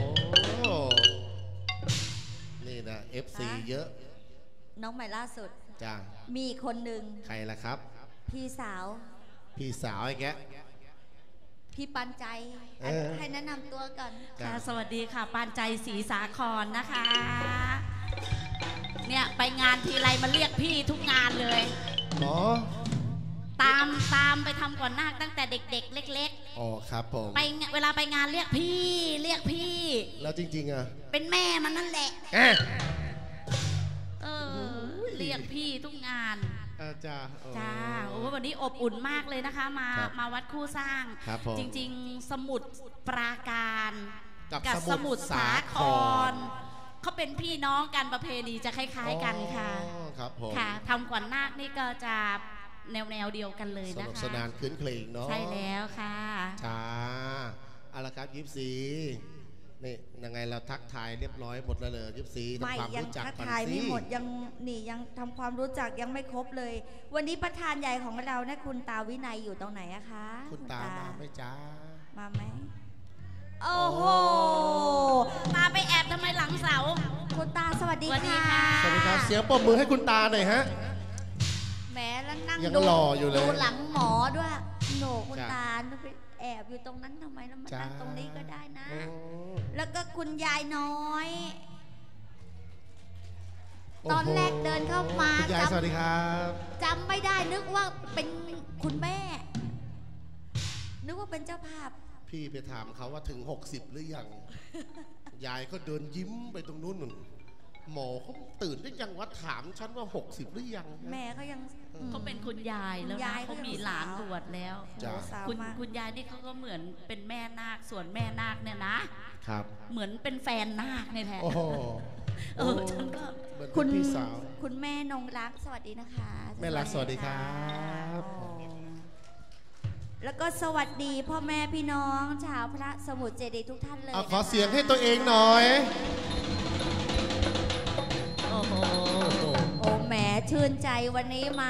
S1: นี่นะ FC เยอะ
S3: น้องใหม่ล่าสุด
S1: จ้า
S3: มีคนหนึ่ง
S1: ใครล่ะครับ
S3: พี่สาว
S1: ไอ้แก
S3: พี่ปันใจให้แนะนำตัวก่อน
S2: ค่ะสวัสดีค่ะปันใจศรีสาครนะคะเนี่ยไปงานทีไรมาเรียกพี่ทุกงานเลยตามไปทำก่อนนาคตั้งแต่เด็กๆเล็ก
S1: ๆอ๋อครับผม
S2: ไปเวลาไปงานเรียกพี่
S1: แล้วจริงๆอ่ะ
S2: เป็นแม่มันนั่นแหละเรียกพี่ทุกงาน
S1: จ้า
S2: โอ้วันนี้อบอุ่นมากเลยนะคะมาวัดคู่สร้างจริงๆสมุทรปราการกับสมุทรสาครเขาเป็นพี่น้องกันประเพณีจะคล้ายๆกันค่ะ
S1: ครับผม
S2: ค่ะทำขวัญนาคนี่ก็จะแนวเดียวกันเลยนะคะ
S1: สนานคืนเพลงเนาะ
S2: ใช่แล้วค่ะ
S1: จ้าเอาละครับ24นี่ยังไงเราทักทายเรียบร้อยหมดแล้วเลย24ทำความรู้จัก
S3: ทักทายไม่หมดยังทำความรู้จักยังไม่ครบเลยวันนี้ประธานใหญ่ของเรานะคุณตาวินัยอยู่ตรงไหนอะคะ
S1: คุณตามาไหมจ้า
S3: มาไหมโอ้โห
S2: ตาไปแอบทำไมหลังเสา
S3: คุณตาสวัสดีค่ะ
S1: สวัสดีครับเสียงปรบมือให้คุณตาหน่อยฮะ
S3: แหมแล้วนั่ง
S1: ยังหล่ออยู่เลย
S3: ดูหลังหมอด้วยโหนคุณตาไปแอบอยู่ตรงนั้นทำไมแล้วมานั่งตรงนี้ก็ได้นะแล้วก็คุณยายน้อยตอนแรกเดินเข้ามา
S1: คุณยายสวัสดีครับ
S3: จำไม่ได้นึกว่าเป็นคุณแม่นึกว่าเป็นเจ้าภาพ
S1: พี่ไปถามเขาว่าถึง60หรือยังยายก็เดินยิ้มไปตรงนู้นหมอเขาตื่นได้ยังว่าถามฉันว่า60หรือยัง
S3: แม่เขายัง
S2: เขาเป็นคุณยายแล้วนะเขามีหลานบวชแล้วคุณยายนี่เขาก็เหมือนเป็นแม่นาคส่วนแม่นาคเนี่ยนะครับเหมือนเป็นแฟนนาคเนี่ยแทนฉันก็
S3: คุณพี่สาวคุณแม่นงรักสวัสดีนะคะ
S1: แม่รักสวัสดีครับ
S3: แล้วก็สวัสดีพ่อแม่พี่น้องชาวพระสมุทรเจดีย์ทุกท่านเลย
S1: ขอเสียงให้ตัวเองหน่อย
S3: โอ้แหมชื่นใจวันนี้มา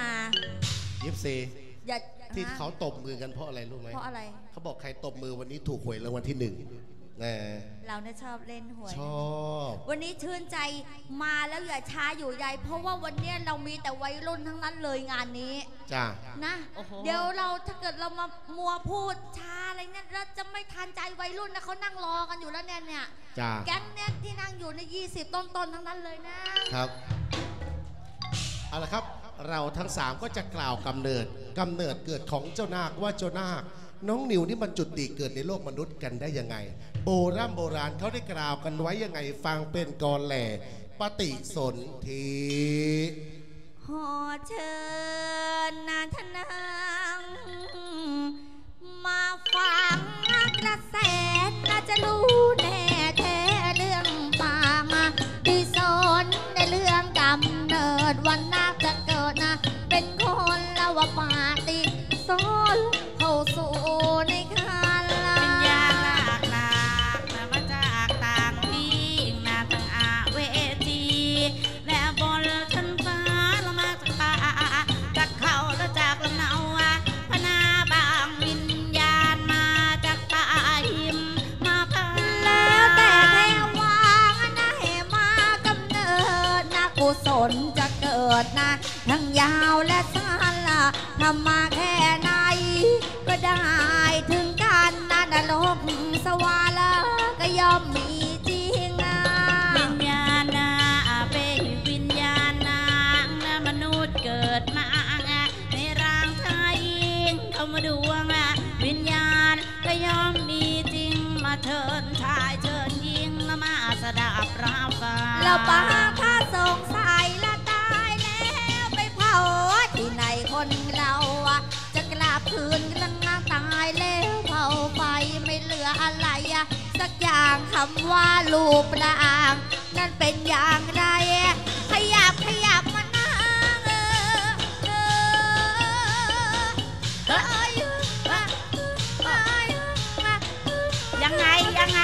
S1: 24ที่เขาตบมือกันเพราะอะไรรู้ไหม
S3: เพราะอะไร
S1: เขาบอกใครตบมือวันนี้ถูกหวยรางวัลที่1
S3: เราเนี่ยชอบเล่นหวย
S1: ชอบ
S3: วันนี้ชื่นใจมาแล้วอย่าช้าอยู่ใหญ่เพราะว่าวันนี้เรามีแต่วัยรุ่นทั้งนั้นเลยงานนี้
S1: จ้า
S3: นะเดี๋ยวเราถ้าเกิดเรามามัวพูดช้าอะไรเนี่ยเราจะไม่ทันใจวัยรุ่นนะเขานั่งรอกันอยู่แล้วเนี่ย
S1: จ้า
S3: แก๊งเนี่ยที่นั่งอยู่ใน20ต้นทั้งนั้นเลยนะครับ
S1: เอาละครับเราทั้ง3ก็จะกล่าวกำเนิดเกิดของเจ้านาคว่าเจ้านาคน้องนิวนี่มันจุดติเกิดในโลกมนุษย์กันได้ยังไงโบราณเขาได้กล่าวกันไว้ยังไงฟังเป็นกรแหล่ปฏิสนธิ
S3: ขอเชิญนาทนางมาฟังกระแสน่าจะรู้แน่แท้เรื่องปางที่สนในเรื่องกำเนิดวันนาคจะเกิดนะเป็นคนละว่าปาฏิสนเข้าสู่ในคัน
S2: วิญญาณหลากมาจากต่างที่นาตั้งอาเวทีและบนชั้นฟ้าละมาจากป่าจากเขาและจากลำเนาพนาบางวิญญาณมาจากป่าหิมมาพัน
S3: แล้วแต่แค่วางนะให้มากำเนิดนะกุศลจะเกิดนะทั้งยาวและสั้นละทำมาแค่ไหนก็ได้ถึงกันนะนรกสวรรค์ก็ย่อมมีจริงนะ
S2: วิญญาณนา
S3: บางถ้าสงสัยละตายแล้วไปเผาที่ไหนคนเราจะกลับคืนกลังตายแล้วเผาไฟไม่เหลืออะไรสักอย่างคำว่ารูปร่างนั่นเป็นอย่างไรขยับมานั่งยังไง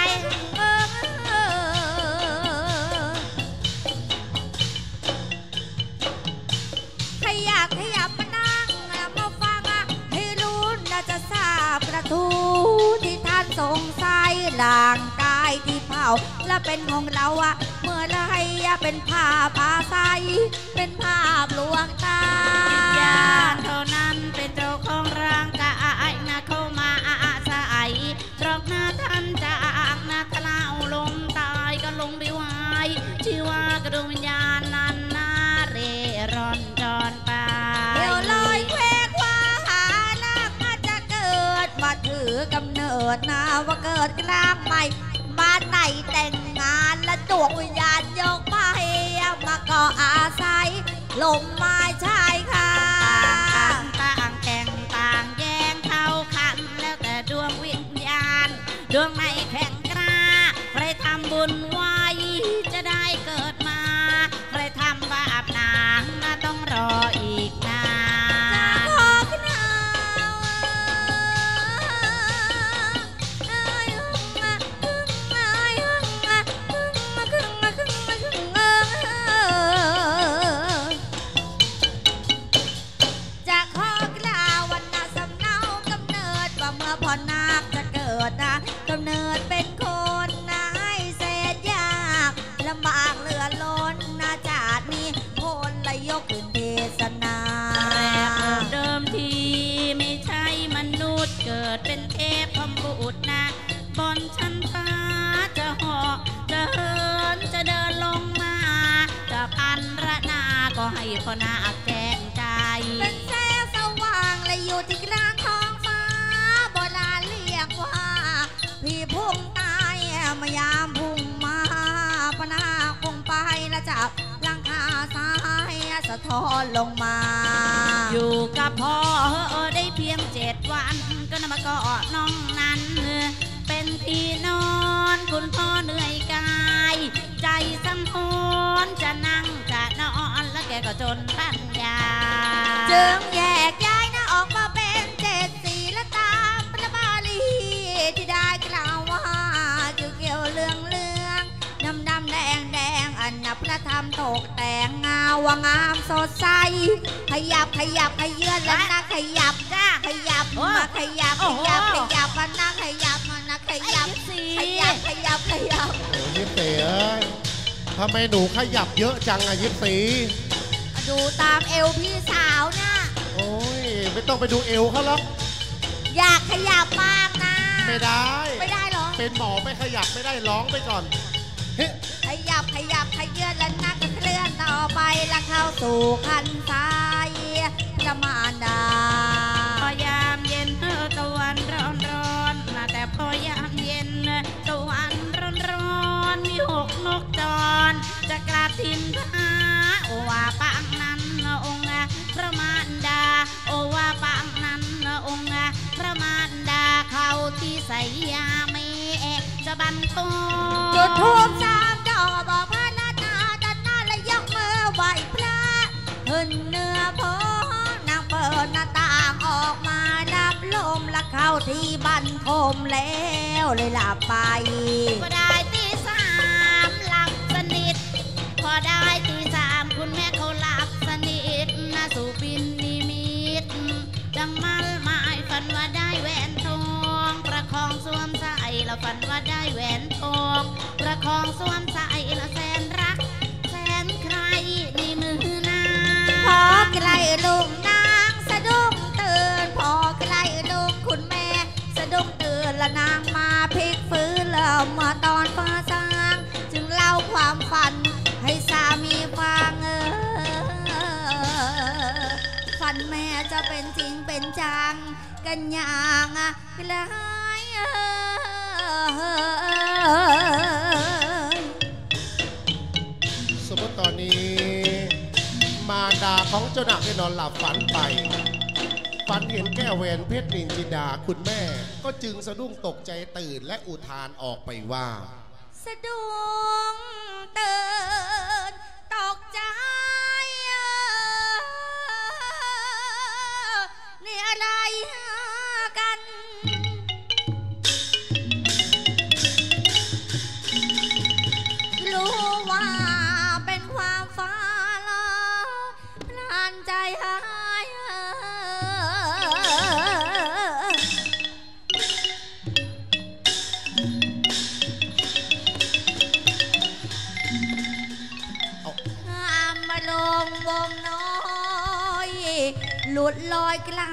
S3: ขยับมานั่งมาฟังให้รู้น่าจะทราบกระทู้ที่ท่านสงสัยร่างกายที่เผาและเป็นของเราเมื่อไรเป็นภาพอาศัยเป็นภาพลวงตา
S2: ญาณเท่านั้นเป็นเจ้าของร่างกายนะเข้ามาอาศัยเพราะหน้าท่านจากนาทลาวลมตายก็ลงไปวายชื่อว่ากระดวงวิญญาณนั้นน่าเร่ร่อนจรไป
S3: เดี๋ยวลอยแควกว่าหาลักมาจะเกิดมาถือกำเนิดนะว่าเกิดกลางใหม่บ้านไหนแต่งงานและดวงวิญญาณยกมาให้มาก็อาศัยลมไม้ชายค่ะ
S2: ต่างแต่งต่างแย่งเข้าขันแล้วแต่ดวงวิญญาณดวงไหนแข็งกล้าใครทำบุญไว้จะได้เกิดมาใครทำบาปหนาต้องรออีกน
S3: ากำเนิดเป็นคนนะให้เศษยากลำบากเหลือล้นนะจาดนี้คนละยกขึ้นเทศนา
S2: แรกเดิมทีไม่ใช่มนุษย์เกิดเป็นเทพพรหมบุตรนะบนชั้นฟ้าจะเหาะจะเหินจะเดินลงมาจะพันระนาก็ให้พ่อนาคแจ้งใจ
S3: เป็นแสงสว่างและอยู่ที่กลางท้องฟ้าโบราณเรียกว่าพี่พุ่งตายมายามพุ่งมาปนาคงไปและจับลังคาซ้ายสะท้อนลงมา
S2: อยู่กับพ่อได้เพียง7 วันก็นำมาเกาะน้องนั้นเป็นที่นอนคุณพ่อเหนื่อยกายใจสังหรณ์จะนั่งจะนอนแล้วแกก็จนปัญญา
S3: จึงแยกย้ายนะออกมาเป็น7 สีและตามพระบาลีที่ได้กล่าวว่าเกี่ยวเรื่องดำแดงอันนับพระธรรมตกแต่งเงางามสดใสขยับขยื่นแล้วนะขยับจ้าขยับมาขยับมานั่งขยับมานะขยับโ
S1: อ้ยิปซีทำไมหนูขยับเยอะจังยิปซี
S3: ดูตามเอวพี่สาวนะ
S1: โอ้ยไม่ต้องไปดูเอวเขาหรอก
S3: อยากขยับมากนะ
S1: ไม่ได้
S3: หรอ
S1: เป็นหมอไม่ขยับไม่ได้ร้องไปก่อน
S3: ขยับขยื่นแล้วนักเคลื่อนต่อไปแล้วเข้าสู่คันซ้ายประมาณดา
S2: พอยามเย็นตะวันร้อนแต่พอยามเย็นตะวันร้อนมี6 นกจรจะกลับถิ่นพาโอวาปังนั้นองค์พระมารดาโอวาปังนั้นองค์พระมารดาเข้าที่ใส่ยาเมจะบันทง
S3: จุดธูป3 ดอกบอกพระราชาดันหน้าและยกมือไหว้พระขึ้นเนื้อโพนางเปิดหน้าต่างออกมารับลมและเข้าที่บันทมแล้วเลยหลับไป
S2: พอได้ตี3หลับสนิทพอได้ตี3คุณแม่เขาหลับสนิทนะสุบินนิมิตดังมั่นหมายฝันว่าได้แหวนทองประคองสวมใส่แล้วฝันว่าได้แหวนทองประคองสวมใส่แล้วแสนรักแสนใครในมือนาง
S3: พอใกล้ลุงนางสะดุ้งตื่นพอใกล้ลุงคุณแม่สะดุ้งตื่นและนางมาพลิกฟื้นแล้วมาตอนฟ้าสางจึงเล่าความฝันให้สามีฟังฝันแม่จะเป็นจริงเป็นจังกันอย่างกลาย
S1: ของเจ้าหน้าได้นอนหลับฝันไปฝันเห็นแก้วแหวนเพชรนินจินดาคุณแม่ก็จึงสะดุ้งตกใจตื่นและอุทานออกไปว่า
S3: สะดุ้งตื่นตกใจนี่อะไรกันรู้ว่าเป็นความฝันพลันใจหายมาลงวงน้อยหลุดลอยไกล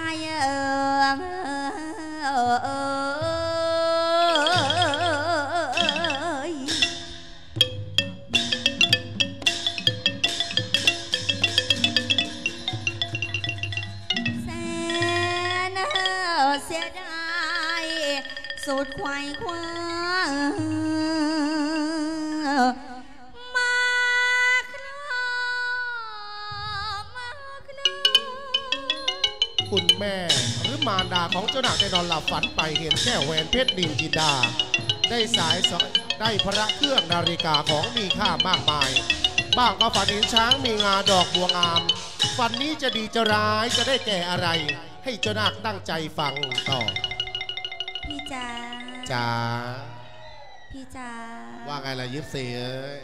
S3: เสียดายสุดควายคว้ามาคลอ
S1: คุณแม่หรือมารดาของเจ้าหน้าได้นอนหลับฝันไปเห็นแก้วแหวนเพชรนินจินดาได้สายได้พระเครื่องนาฬิกาของมีค่ามากมายบ้างก็ฝันเห็นช้างมีงาดอกบัวงามฝันนี้จะดีจะร้ายจะได้แก่อะไรให้เจ้านาคตั้งใจฟังต่อ
S3: พี่จ๋า
S1: จ๋า
S3: พี่จ๋า
S1: ว่าไงล่ะยิปซีเอ้ย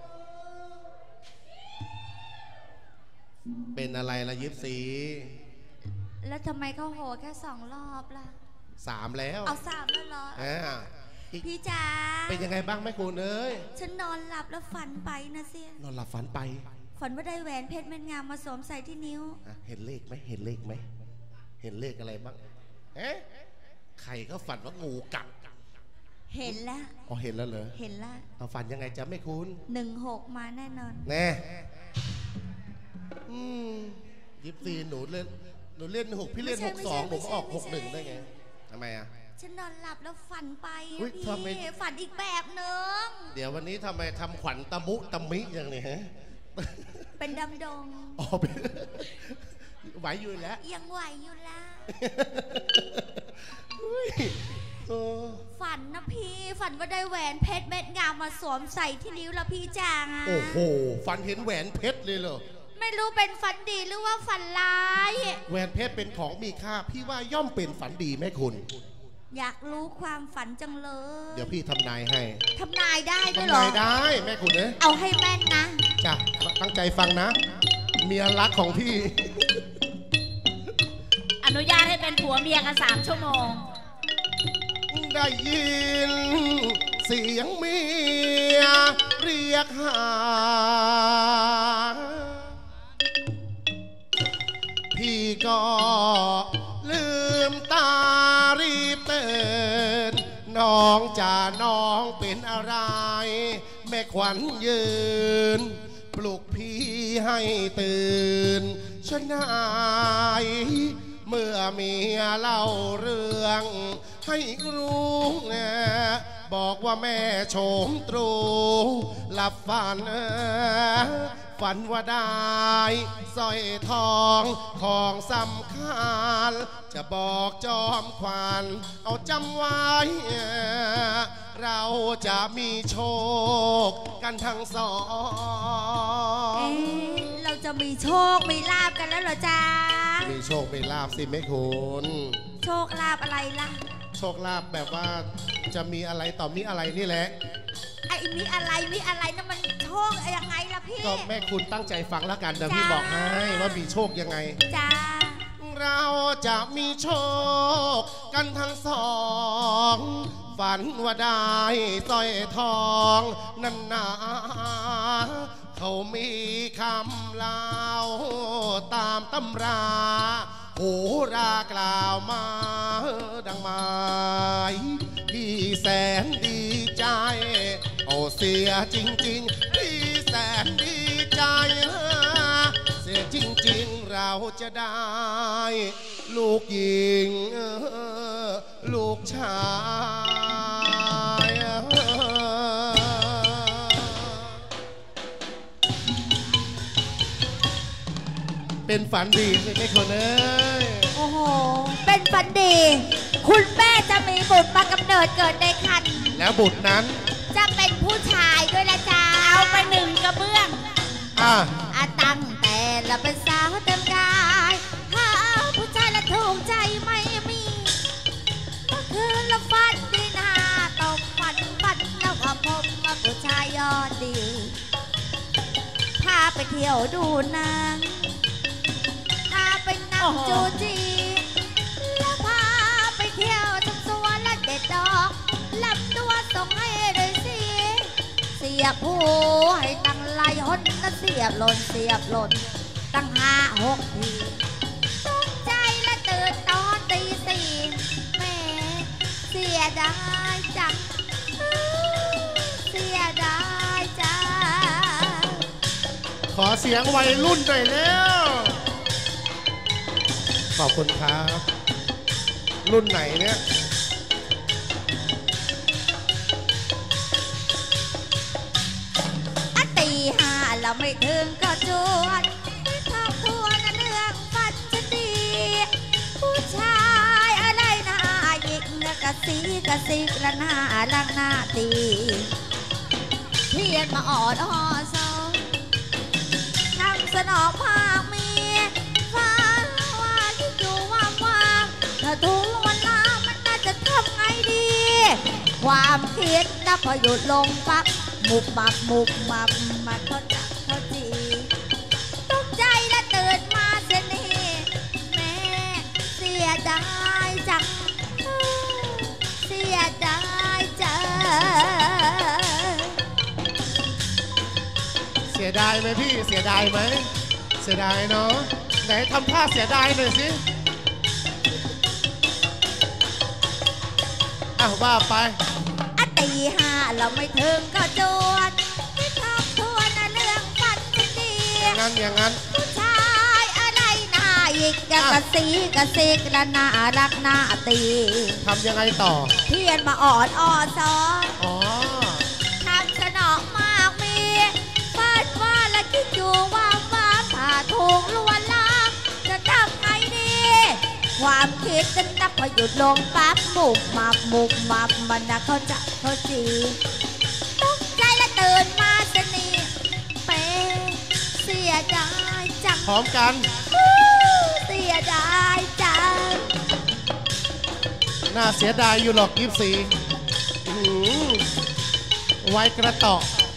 S1: เป็นอะไรล่ะยิปซี
S3: แล้วทำไมเขาโหแค่2 รอบล่ะ
S1: 3แล้ว
S3: เอา3แล้วเหรอพี่จ๋า
S1: เป็นยังไงบ้างแม่คุณเอ้ย
S3: ฉันนอนหลับแล้วฝันไปนะเสีย
S1: นอนหลับฝันไป
S3: ฝันว่าได้แหวนเพชรเม็ดงามมาสวมใส่ที่นิ้ว
S1: เห็นเลขไหมเห็นเลขไหมเห็นเลขอะไรบ้างใครก็ฝันว่างูกัด
S3: เห็นแล้ว
S1: อ๋อเห็นแล้วเหรอ
S3: เห็นแล้ว
S1: เอาฝันยังไงจะไม่คุ้น
S3: 16มาแน่นอน
S1: แน่ยิปซีหนูเล่น6พี่เล่น62ผมออก61ได้ไงทำไมอ่ะ
S3: ฉันนอนหลับแล้วฝันไปพี่ฝันอีกแบบหนึ่ง
S1: เดี๋ยววันนี้ทำไมทำขวัญตะมุตะมิอย่างนี้ฮะ
S3: เป็นดำดง
S1: อ๋อไหวอยู่แล้ว
S3: ยังไหวอยู่แล้วฝันนะพี่ฝันว่าได้แหวนเพชรเม็ดงามมาสวมใส่ที่นิ้วแล้วพี่จาง
S1: โอ้โหฝันเห็นแหวนเพชรเลยเหรอ
S3: ไม่รู้เป็นฝันดีหรือว่าฝันร้าย
S1: แหวนเพชรเป็นของมีค่าพี่ว่าย่อมเป็นฝันดีแม่คุณ
S3: อยากรู้ความฝันจังเลย
S1: เดี๋ยวพี่ทำนายให้
S3: ทำนายได้ด้วยเหรอ
S1: ทำนายได้แม่คุณเนี่ย
S3: เอาให้แม่นนะ
S1: จ้ะตั้งใจฟังนะเมียรักของพี่
S3: อนุญาตให้เป็นผัวเมียกัน3 ชั่วโมง
S1: ได้ยินเสียงเมียเรียกหาพี่ก็ลืมตารีบเตือนน้องจ่าน้องเป็นอะไรแม่ขวัญยืนปลุกพี่ให้ตื่นชนายเมื่อเมียเล่าเรื่องให้รู้บอกว่าแม่โฉมตรูหลับฝันว่าได้สร้อยทองของสำคัญจะบอกจอมขวัญเอาจำไว้เราจะมีโชคกันทั้งสอง
S3: เราจะมีโชคมีลาบกันแล้วเหรอจ๊ะ
S1: มีโชคมีลาบสิแม่คุณ
S3: โชคลาบอะไรล่ะ
S1: โชคลาบแบบว่าจะมีอะไรต่อมีอะไรนี่แหละ
S3: ไอ้มีอะไรนั่นมันโชคยังไงล่ะพี่
S1: ก็แม่คุณตั้งใจฟังแล้วกันเดี๋ยวพี่บอกให้ว่ามีโชคยังไง
S3: จ้า
S1: เราจะมีโชคกันทั้งสองฝันว่าได้สร้อยทองนั่นนาเขามีคำเล่าตามตำราโหรากล่าวมาดังหมายพี่แสนดีใจโอ้เสียจริงๆพี่แสนดีใจเสียจริงๆเราจะได้ลูกหญิงลูกชายเป็นฝันดีสิแม่คนเอ้ย
S3: โอ้โหเป็นฝันดีคุณแม่จะมีบุตรมากำเนิดเกิดในครรภ์
S1: แล้วบุตรนั้น
S3: จะเป็นผู้ชายด้วยละจ้าเอาไป1 กระเบื้องตั้งแต่ละเป็นสาวเต็มกายถ้าเอาผู้ชายละถูกใจไม่มีเมื่อคืนละฝันดีนาตกฝันแล้วว่าพบมาผู้ชายยอดดีพาไปเที่ยวดูหนังพาไปนั่งจูจีแล้วพาไปเที่ยวชมสวนและเด็ดดอกลำตัวส่งให้เลยสิเสียบหูให้ตั้งลายหนและเสียบหล่นตั้ง5-6 ทีตกใจและตื่นตอนตี 4แม่เสียดายจังเสียดายจัง
S1: ขอเสียงวัยรุ่นหน่อยแล้วขอบคุณครับรุ่นไหนเนี่ย
S3: ตี 5เราไม่ถึงก็จวนครอบครัวนั่นเรื่องฝันจะดีผู้ชายอะไรน่าหยิกกระซิกระหน้าลังหน้าตีเพียนมาออดซองนำสนองภาคมีฟ้าว่าที่อยู่ว่างถ้าถูกวันลามันน่าจะทำไงดีความคิดนะพอหยุดลงปักมุบมับมาเขาจับเขาจีตกใจและตื่นมาเสียนี่แม่เสียดายจังเสียดายจัง
S1: เสียดายไหมพี่เสียดายไหมเสียดายเนาะไหนทำท่าเสียดายหน่อยสิว่าไป
S3: ตี 5เราไม่ถึงก็จวนที่ครอบครัวน่ะเรื่องฝันจะดี
S1: อย่างนั้น
S3: ผู้ชายอะไรน่าหยิกกระซิกระน่ารักน่าตี
S1: ทำยังไงต่อ
S3: เพียนมาออดซอนทำสนองมากมีฝันว่าและคิดอยู่ว่าถ้าถูกลวนลามจะทำไงดีความคิดจะนับพอหยุดลงปั๊บมุบมับมันนะเขาจีตกใจและตื่นมาสนีเป๊เสียดายจัง
S1: พร้อมกัน
S3: เสียดายจัง
S1: น่าเสียดายอยู่หรอก24ไว้กระต่อ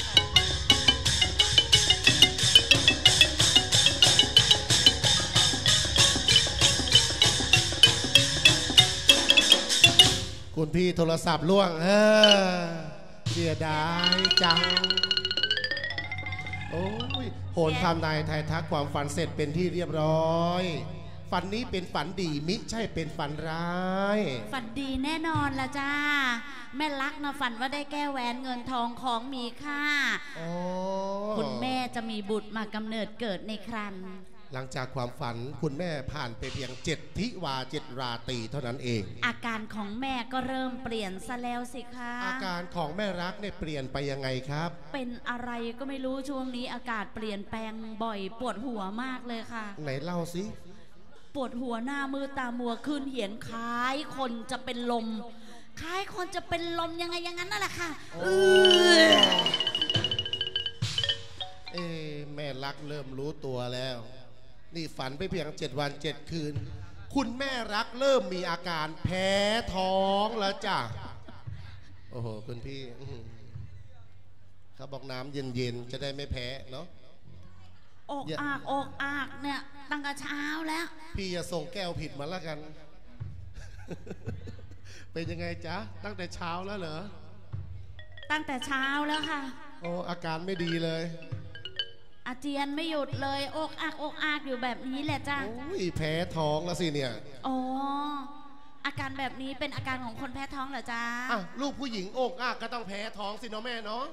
S1: คุณพี่โทรศัพท์ล่วงเสียดายจังโอ้ยโหนทำนายไทยทักความฝันเสร็จเป็นที่เรียบร้อยฝันนี้เป็นฝันดีมิใช่เป็นฝันร้าย
S3: ฝันดีแน่นอนละจ้าแม่ลักนะฝันว่าได้แก้แหวนเงินทองของมีค่าคุณแม่จะมีบุตรมากำเนิดเกิดในครรภ์
S1: หลังจากความฝันคุณแม่ผ่านไปเพียง7 ทิวา 7 ราตรีเท่านั้นเอง
S3: อาการของแม่ก็เริ่มเปลี่ยนซะแล้วสิคะ
S1: อาการของแม่รักเนี่ยเปลี่ยนไปยังไงครับ
S3: เป็นอะไรก็ไม่รู้ช่วงนี้อากาศเปลี่ยนแปลงบ่อยปวดหัวมากเลยค่ะ
S1: ไหนเล่าสิ
S3: ปวดหัวหน้ามือตามัวขึ้นเหียนคล้ายคนจะเป็นลมคล้ายคนจะเป็นลมยังไงอย่างนั้นนั่นแหละค่ะ
S1: แม่รักเริ่มรู้ตัวแล้วนี่ฝันไปเพียง7 วัน 7 คืนคุณแม่รักเริ่มมีอาการแพ้ท้องแล้วจ้ะโอ้โหคุณพี่เขาบอกน้ำเย็นๆจะได้ไม่แพ้เนาะ
S3: อกอากเนี่ยตั้งแต่เช้าแล้ว
S1: พี่อย่าส่งแก้วผิดมาแล้วกันเป็นยังไงจ๊ะตั้งแต่เช้าแล้วเหรอ
S3: ตั้งแต่เช้าแล้วค่ะ
S1: โอ้อาการไม่ดีเลย
S3: อาเจียนไม่หยุดเลยอกอักอยู่แบบนี้แหละจ้ะ
S1: โอ้ยแพ้ท้องแล้วสิเนี่ย
S3: อ๋ออาการแบบนี้เป็นอาการของคนแพ้ท้องเหรอจ๊ะ
S1: ลูกผู้หญิงอกอักก็ต้องแพ้ท้องสิเนาะแม่เนาะ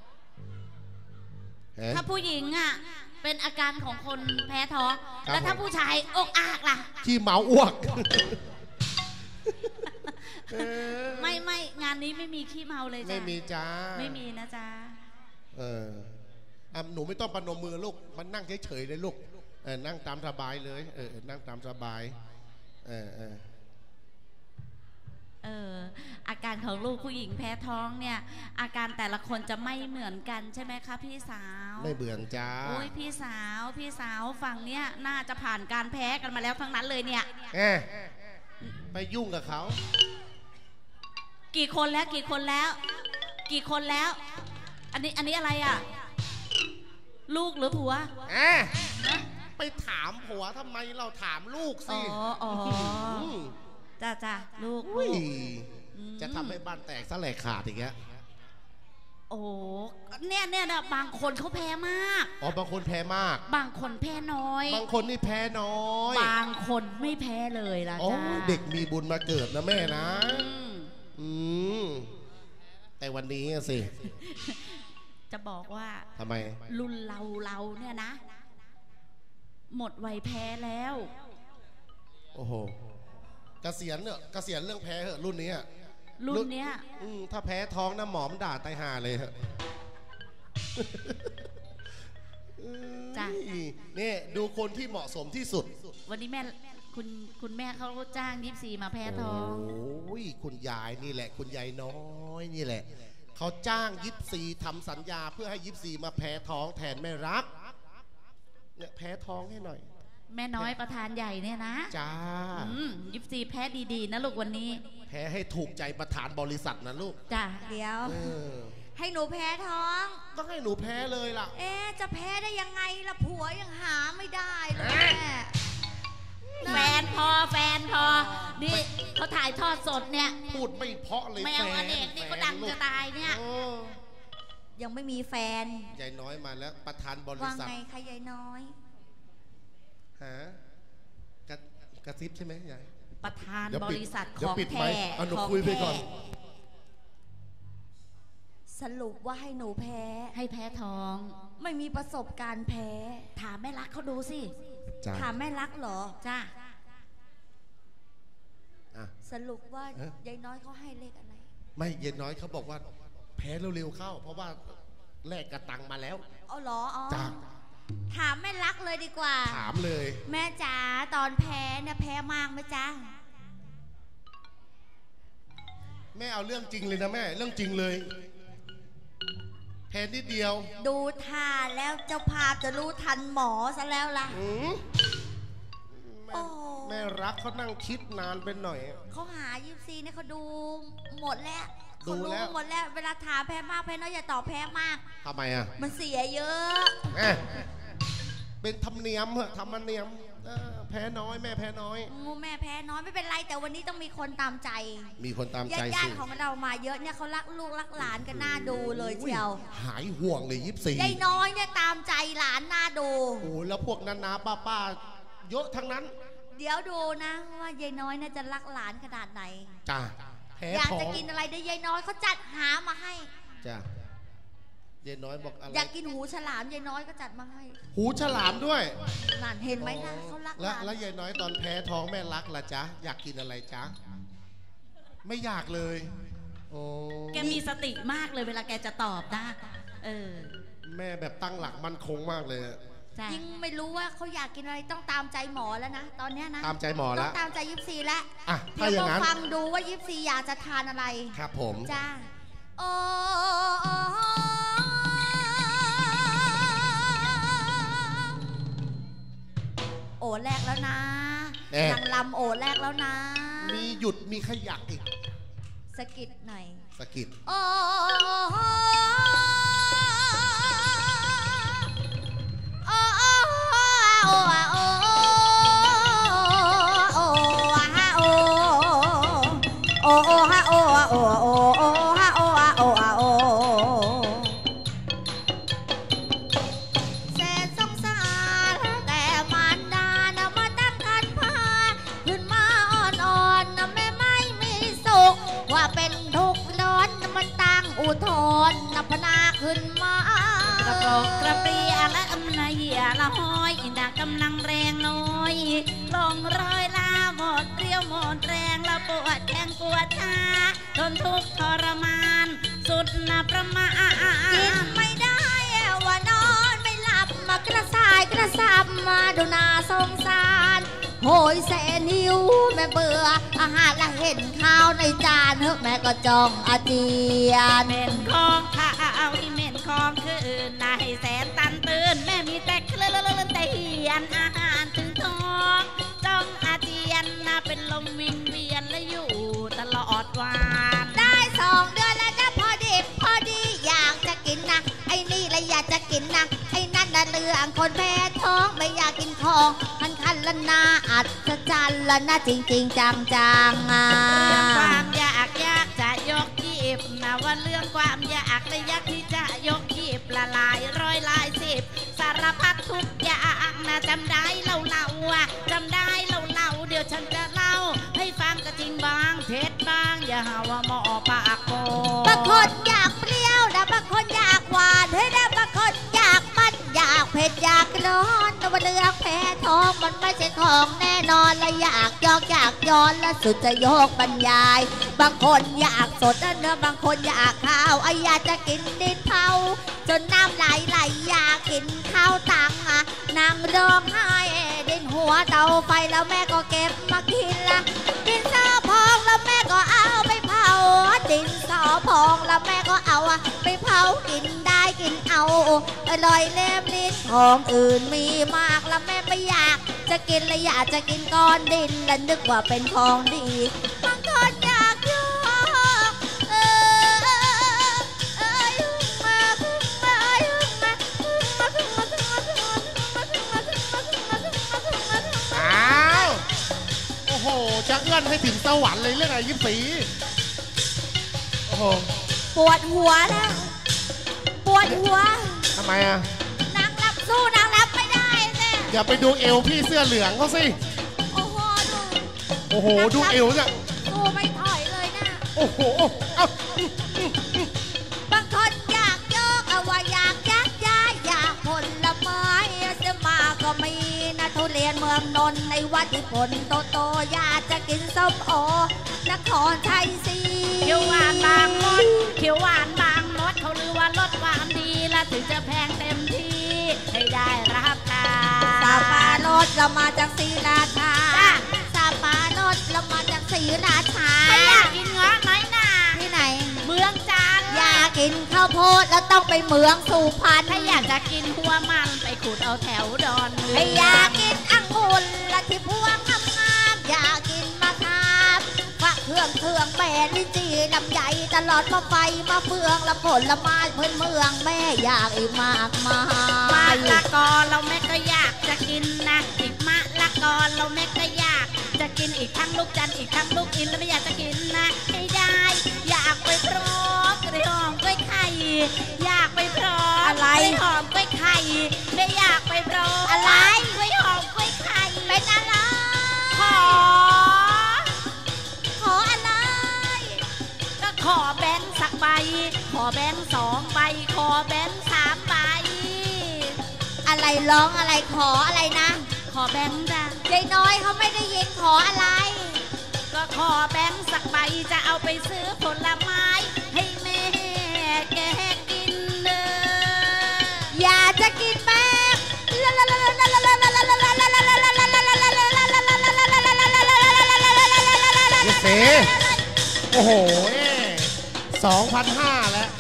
S3: ถ้าผู้หญิงอ่ะเป็นอาการของคนแพ้ท้องแล้วถ้าผู้ชายอกอักล่ะ
S1: ขี้เมาอ้วก
S3: ไม่งานนี้ไม่มีขี้เมาเลยจ้ะ
S1: ไม่มีจ้า
S3: ไม่มีนะจ๊ะ
S1: หนูไม่ต้องประนมมือลูกมันนั่งเฉยๆเลยลูกนั่งตามสบายเลยนั่งตามสบาย
S3: อาการของลูกผู้หญิงแพ้ท้องเนี่ยอาการแต่ละคนจะไม่เหมือนกันใช่ไหมคะพี่สาว
S1: ไม่เบื่อจ้า
S3: โอ้ยพี่สาวฝั่งเนี้ยน่าจะผ่านการแพ้กันมาแล้วทั้งนั้นเลยเนี่ย
S1: ไปยุ่งกับเขา
S3: กี่คนแล้วอันนี้อะไรอ่ะลูกหรือผัว
S1: ไปถามผัวทำไมเราถามลูกสิ
S3: จ้าลูก
S1: จะทำให้บ้านแตกซะแหลกขาดอีกแล้ว
S3: โอ้เนี่ยบางคนเขาแพ้มาก
S1: บางคนแพ้มาก
S3: บางคนแพ้น้อย
S1: บางคนนี่แพ้น้อย
S3: บางคนไม่แพ้เลยล่ะจ้า
S1: เด็กมีบุญมาเกิดนะแม่นะแต่วันนี้สิ
S3: จะบอกว่า
S1: ทำไม
S3: รุ่นเราเนี่ยนะหมดวัยแพ้แล้ว
S1: โอ้โหเกษียณเรื่องแพ้เหอะรุ่นนี้ถ้าแพ้ท้องนะหมอมด่าตายห่าเลยเหอะ
S3: จ้ะ
S1: นี่ดูคนที่เหมาะสมที่สุด
S3: วันนี้แม่คุณแม่เขาจ้าง24มาแพ้ท้อง
S1: โอ้ยคุณยายนี่แหละคุณยายน้อยนี่แหละเขาจ้าง24ทำสัญญาเพื่อให้24มาแพ้ท้องแทนแม่รักเนี่ยแพ้ท้องให้หน่อย
S3: แม่น้อยประธานใหญ่เนี่ยนะ
S1: จ้า
S3: 24แพ้ดีๆนะลูกวันนี้
S1: แพ้ให้ถูกใจประธานบริษัทนะลูก
S3: จ้าเดี๋ยวให้หนูแพ้ท้อง
S1: ต้องให้หนูแพ้เลยล่ะ
S3: จะแพ้ได้ยังไงล่ะผัวยังหาไม่ได้เลยแฟนพอนี่เขาถ่ายทอดสดเนี่ย
S1: พูดไม่เพาะเลย
S3: แมวอเนกนี่เขาดังจะตายเนี่ยยังไม่มีแฟน
S1: ยายน้อยมาแล้วประธานบริษัท
S3: ว่าไงคะยายน้อย
S1: กระซิบใช่ไหมยาย
S3: ประธานบริษัทของแท้
S1: หนูคุยไปก่อน
S3: สรุปว่าให้หนูแพ้ให้แพ้ท้องไม่มีประสบการณ์แพ้ถามแม่รักเขาดูสิถามแม่รักเหรอจ้าสรุปว่ายายน้อยเขาให้เลขอะไร
S1: ไม่ยายน้อยเขาบอกว่าแพ้เร็วๆเข้าเพราะว่าแลกกระตังมาแล้ว
S3: เหรอจ้าถามแม่รักเลยดีกว่า
S1: ถามเลย
S3: แม่จ๋าตอนแพ้เนี่ยแพ้มากไหมจ๊ะ
S1: แม่เอาเรื่องจริงเลยนะแม่เรื่องจริงเลยแพ้นิดเดียว
S3: ดูท่าแล้วเจ้าภาพจะรู้ทันหมอซะแล้วล่ะ
S1: แม่รักเขานั่งคิดนานเป็นหน่อย
S3: เขาหา24เนี่ยเขาดูหมดแล้วเขารู้หมดแล้วเวลาถามแพ้มากแพ้น้อยอย่าตอบแพ้มาก
S1: ทำไมอ่ะ
S3: มันเสียเยอะ
S1: เป็นธรรมเนียมเหรอธรรมเนียมแพ้น้อยแม่แพ้น้อย
S3: แม่แพ้น้อยไม่เป็นไรแต่วันนี้ต้องมีคนตามใจ
S1: มีคนตามใจ
S3: ญาติของเรามาเยอะเนี่ยเขารักลูกรักหลานกันน่าดูเลยเชียว
S1: หายห่วงเลย24
S3: ยายน้อยเนี่ยตามใจหลานน่าดู
S1: โอ้แล้วพวกนั้นนะป้าเยอะทั้งนั้น
S3: เดี๋ยวดูนะว่ายายน้อยเนี่ยจะรักหลานขนาดไหน
S1: จ้า
S3: อยากจะกินอะไรเดี๋ยวยายน้อยเขาจัดหามาให้
S1: จ้ายายน้อยบอกอะไร
S3: อยากกินหูฉลามยายน้อยก็จัดมาให้
S1: หูฉลามด้วย
S3: นั่นเห็นไหมนะเขารัก
S1: แล้วยายน้อยตอนแพ้ท้องแม่รักล่ะจ๊ะอยากกินอะไรจ๊ะไม่อยากเลยโอ้
S3: แกมีสติมากเลยเวลาแกจะตอบนะ
S1: แม่แบบตั้งหลักมั่นคงมากเลย
S3: ยิ่งไม่รู้ว่าเขาอยากกินอะไรต้องตามใจหมอแล้วนะตอนนี้นะ
S1: ตามใจหมอแล้ว
S3: ต้องตามใจ24แล้ว
S1: ถ้าอย่างนั้น
S3: ฟังดูว่า24อยากจะทานอะไร
S1: ครับผม
S3: จ้าโอ้แรกแล้วนะนางลำโอ้แรกแล้วนะ
S1: มีหยุดมีขยักอีก
S3: สกิดหน่อย
S1: สกิด
S3: โอ้พนาขึ้นมากระโปรงกระเปียและอำนาจละห้อยอินดากำลังแรงน้อยลงรอยลาหมดเรียวหมดแรงละปวดแข้งปวดขาทนทุกข์ทรมานสุดน่ะประมาณกินไม่ได้ว่านอนไม่หลับมากระสายกระสับมาดูนาสงสารโหยแสนหิวแม่เบื่ออาหารและเห็นข้าวในจานเฮ้แม่ก็จ้องอาเจียน
S2: เหม็นของข้าวที่เหม็นของคืนนายแสนตันตื่นแม่มีแต่เคลื่อนแต่เหียนอาหารถึงท้องจ้องอาเจียนน่าเป็นลมวิงเวียนและอยู่ตลอดวัน
S3: ได้2 เดือนแล้วนะพอดีอยากจะกินนะไอ้นี่และอยากจะกินนะไอ้นั่นน่ะเรื่องคนแพ้ท้องไม่อยากกินของคันละนาอัศจรรย์ละนะจริงจังเ
S2: รื่องความอยากจะยกหยิบนะว่าเรื่องความอยากและอยากที่จะยกหยิบละลายร้อยลาย10สารพัดทุกอย่างนะจำได้เล่าจำได้เล่าเดี๋ยวฉันจะเล่าให้ฟังก็จริงบางเท็จบางอย่าหาว่าหมอปากโก
S3: บางคนอยากเปรี้ยวนะบางคนอยากหวานเฮ้ยนะบางคนอยากมันอยากเผ็ดอยากร้อนแต่ว่าเรื่องแพ้ท้องมันไม่ใช่ของแน่นอนและอยากยอกอยากย้อนและสุดจะโยกบรรยายบางคนอยากสดเนื้อบางคนอยากข้าวอยากจะกินดินเผาจนน้ำไหลอยากกินข้าวตังนางร้องไห้ดินหัวเตาไฟแล้วแม่ก็เก็บมากินละดินสอพองแล้วแม่ก็เอาไปเผาดินสอพองแล้วแม่ก็เอาไปเผากินได้กินเอาอร่อยเล่มลิ้นของอื่นมีมากแล้วแม่ไม่อยากจะกินและอยากจะกินก้อนดินและนึกว่าเป็นของดีบางคนอยากยก
S1: โอ้โหจะเอื้อนให้ถึงสวรรค์เลยเรื่องอะไรยิบสีโอ้โห
S3: ปวดหัวแล้วปวดหัว
S1: ทำไม
S3: นางรับสู้นางรับไม่ได้เนี่ย
S1: อย่าไปดูเอวพี่เสื้อเหลืองเขาสิโอ้โหดูเอวเนี่ย
S3: ดูไม่ถอยเลยนะ
S1: โอ้โห
S3: บางคนอยากโยกว่าอยากยักย้ายอยากผลไม้เสมาก็มีนะทุเรียนเมืองนนท์ในวัดที่ผลโตอยากจะกินส้มโอนครชัยศรี
S2: เขียวหวานบางมดเขาลือว่าลดความดีและถึงจะแพงเต็มที่ให้ได้รับทาน
S3: ซาปารสเรามาจากศรีราชาซาปารสเรามาจากศรีราชา
S2: ถ้าอยากกินเงาะน้อยหนา
S3: ที่ไหน
S2: เมืองจันทร์
S3: อยากกินข้าวโพดแล้วต้องไปเมืองสุพรรณ
S2: ถ้าอยากจะกินหัวมันไปขุดเอาแถวดอนเมือง
S3: ให้อยากกินองุ่นและที่พวงงามอยากกินมะขามฟักเครื่องแม่ลิ้นจี่ลำไยตลอดมาไฟมาเฟืองละผลไม้พื้นเมืองแม่อยากอีกมากมาย
S2: ละกอเราแม่ก็อยากจะกินนะอีกมะละกอเราแม่ก็อยากจะกินอีกทั้งลูกจันอีกทั้งลูกอินแล้วไม่อยากจะกินนะให้ได้อยากไปพร้อมกระหอมกล้วยไข่อยากไปพร้อม
S3: อะไร
S2: กล้วยหอมกล้วยไข่ไม่อยากไปพร้อม
S3: อะไร
S2: กล้วยหอมกล้วยไข่
S3: เป็นอะไร
S2: ขอ
S3: อะไร
S2: ก็ขอแบงค์สักใบขอแบงค์2 ใบขอแบงค์3 ใบ
S3: อะไรร้องอะไรขออะไรนะ
S2: ขอแบงค์จ้ะ
S3: ยายน้อยเขาไม่ได้ยินขออะไร
S2: ก็ขอแบงค์สักใบจะเอาไปซื้อผลไม้ให้แม่แกกิน
S3: อยากจะกินแบงค์
S1: ยี่สิบโอ้โห2,500แล้ว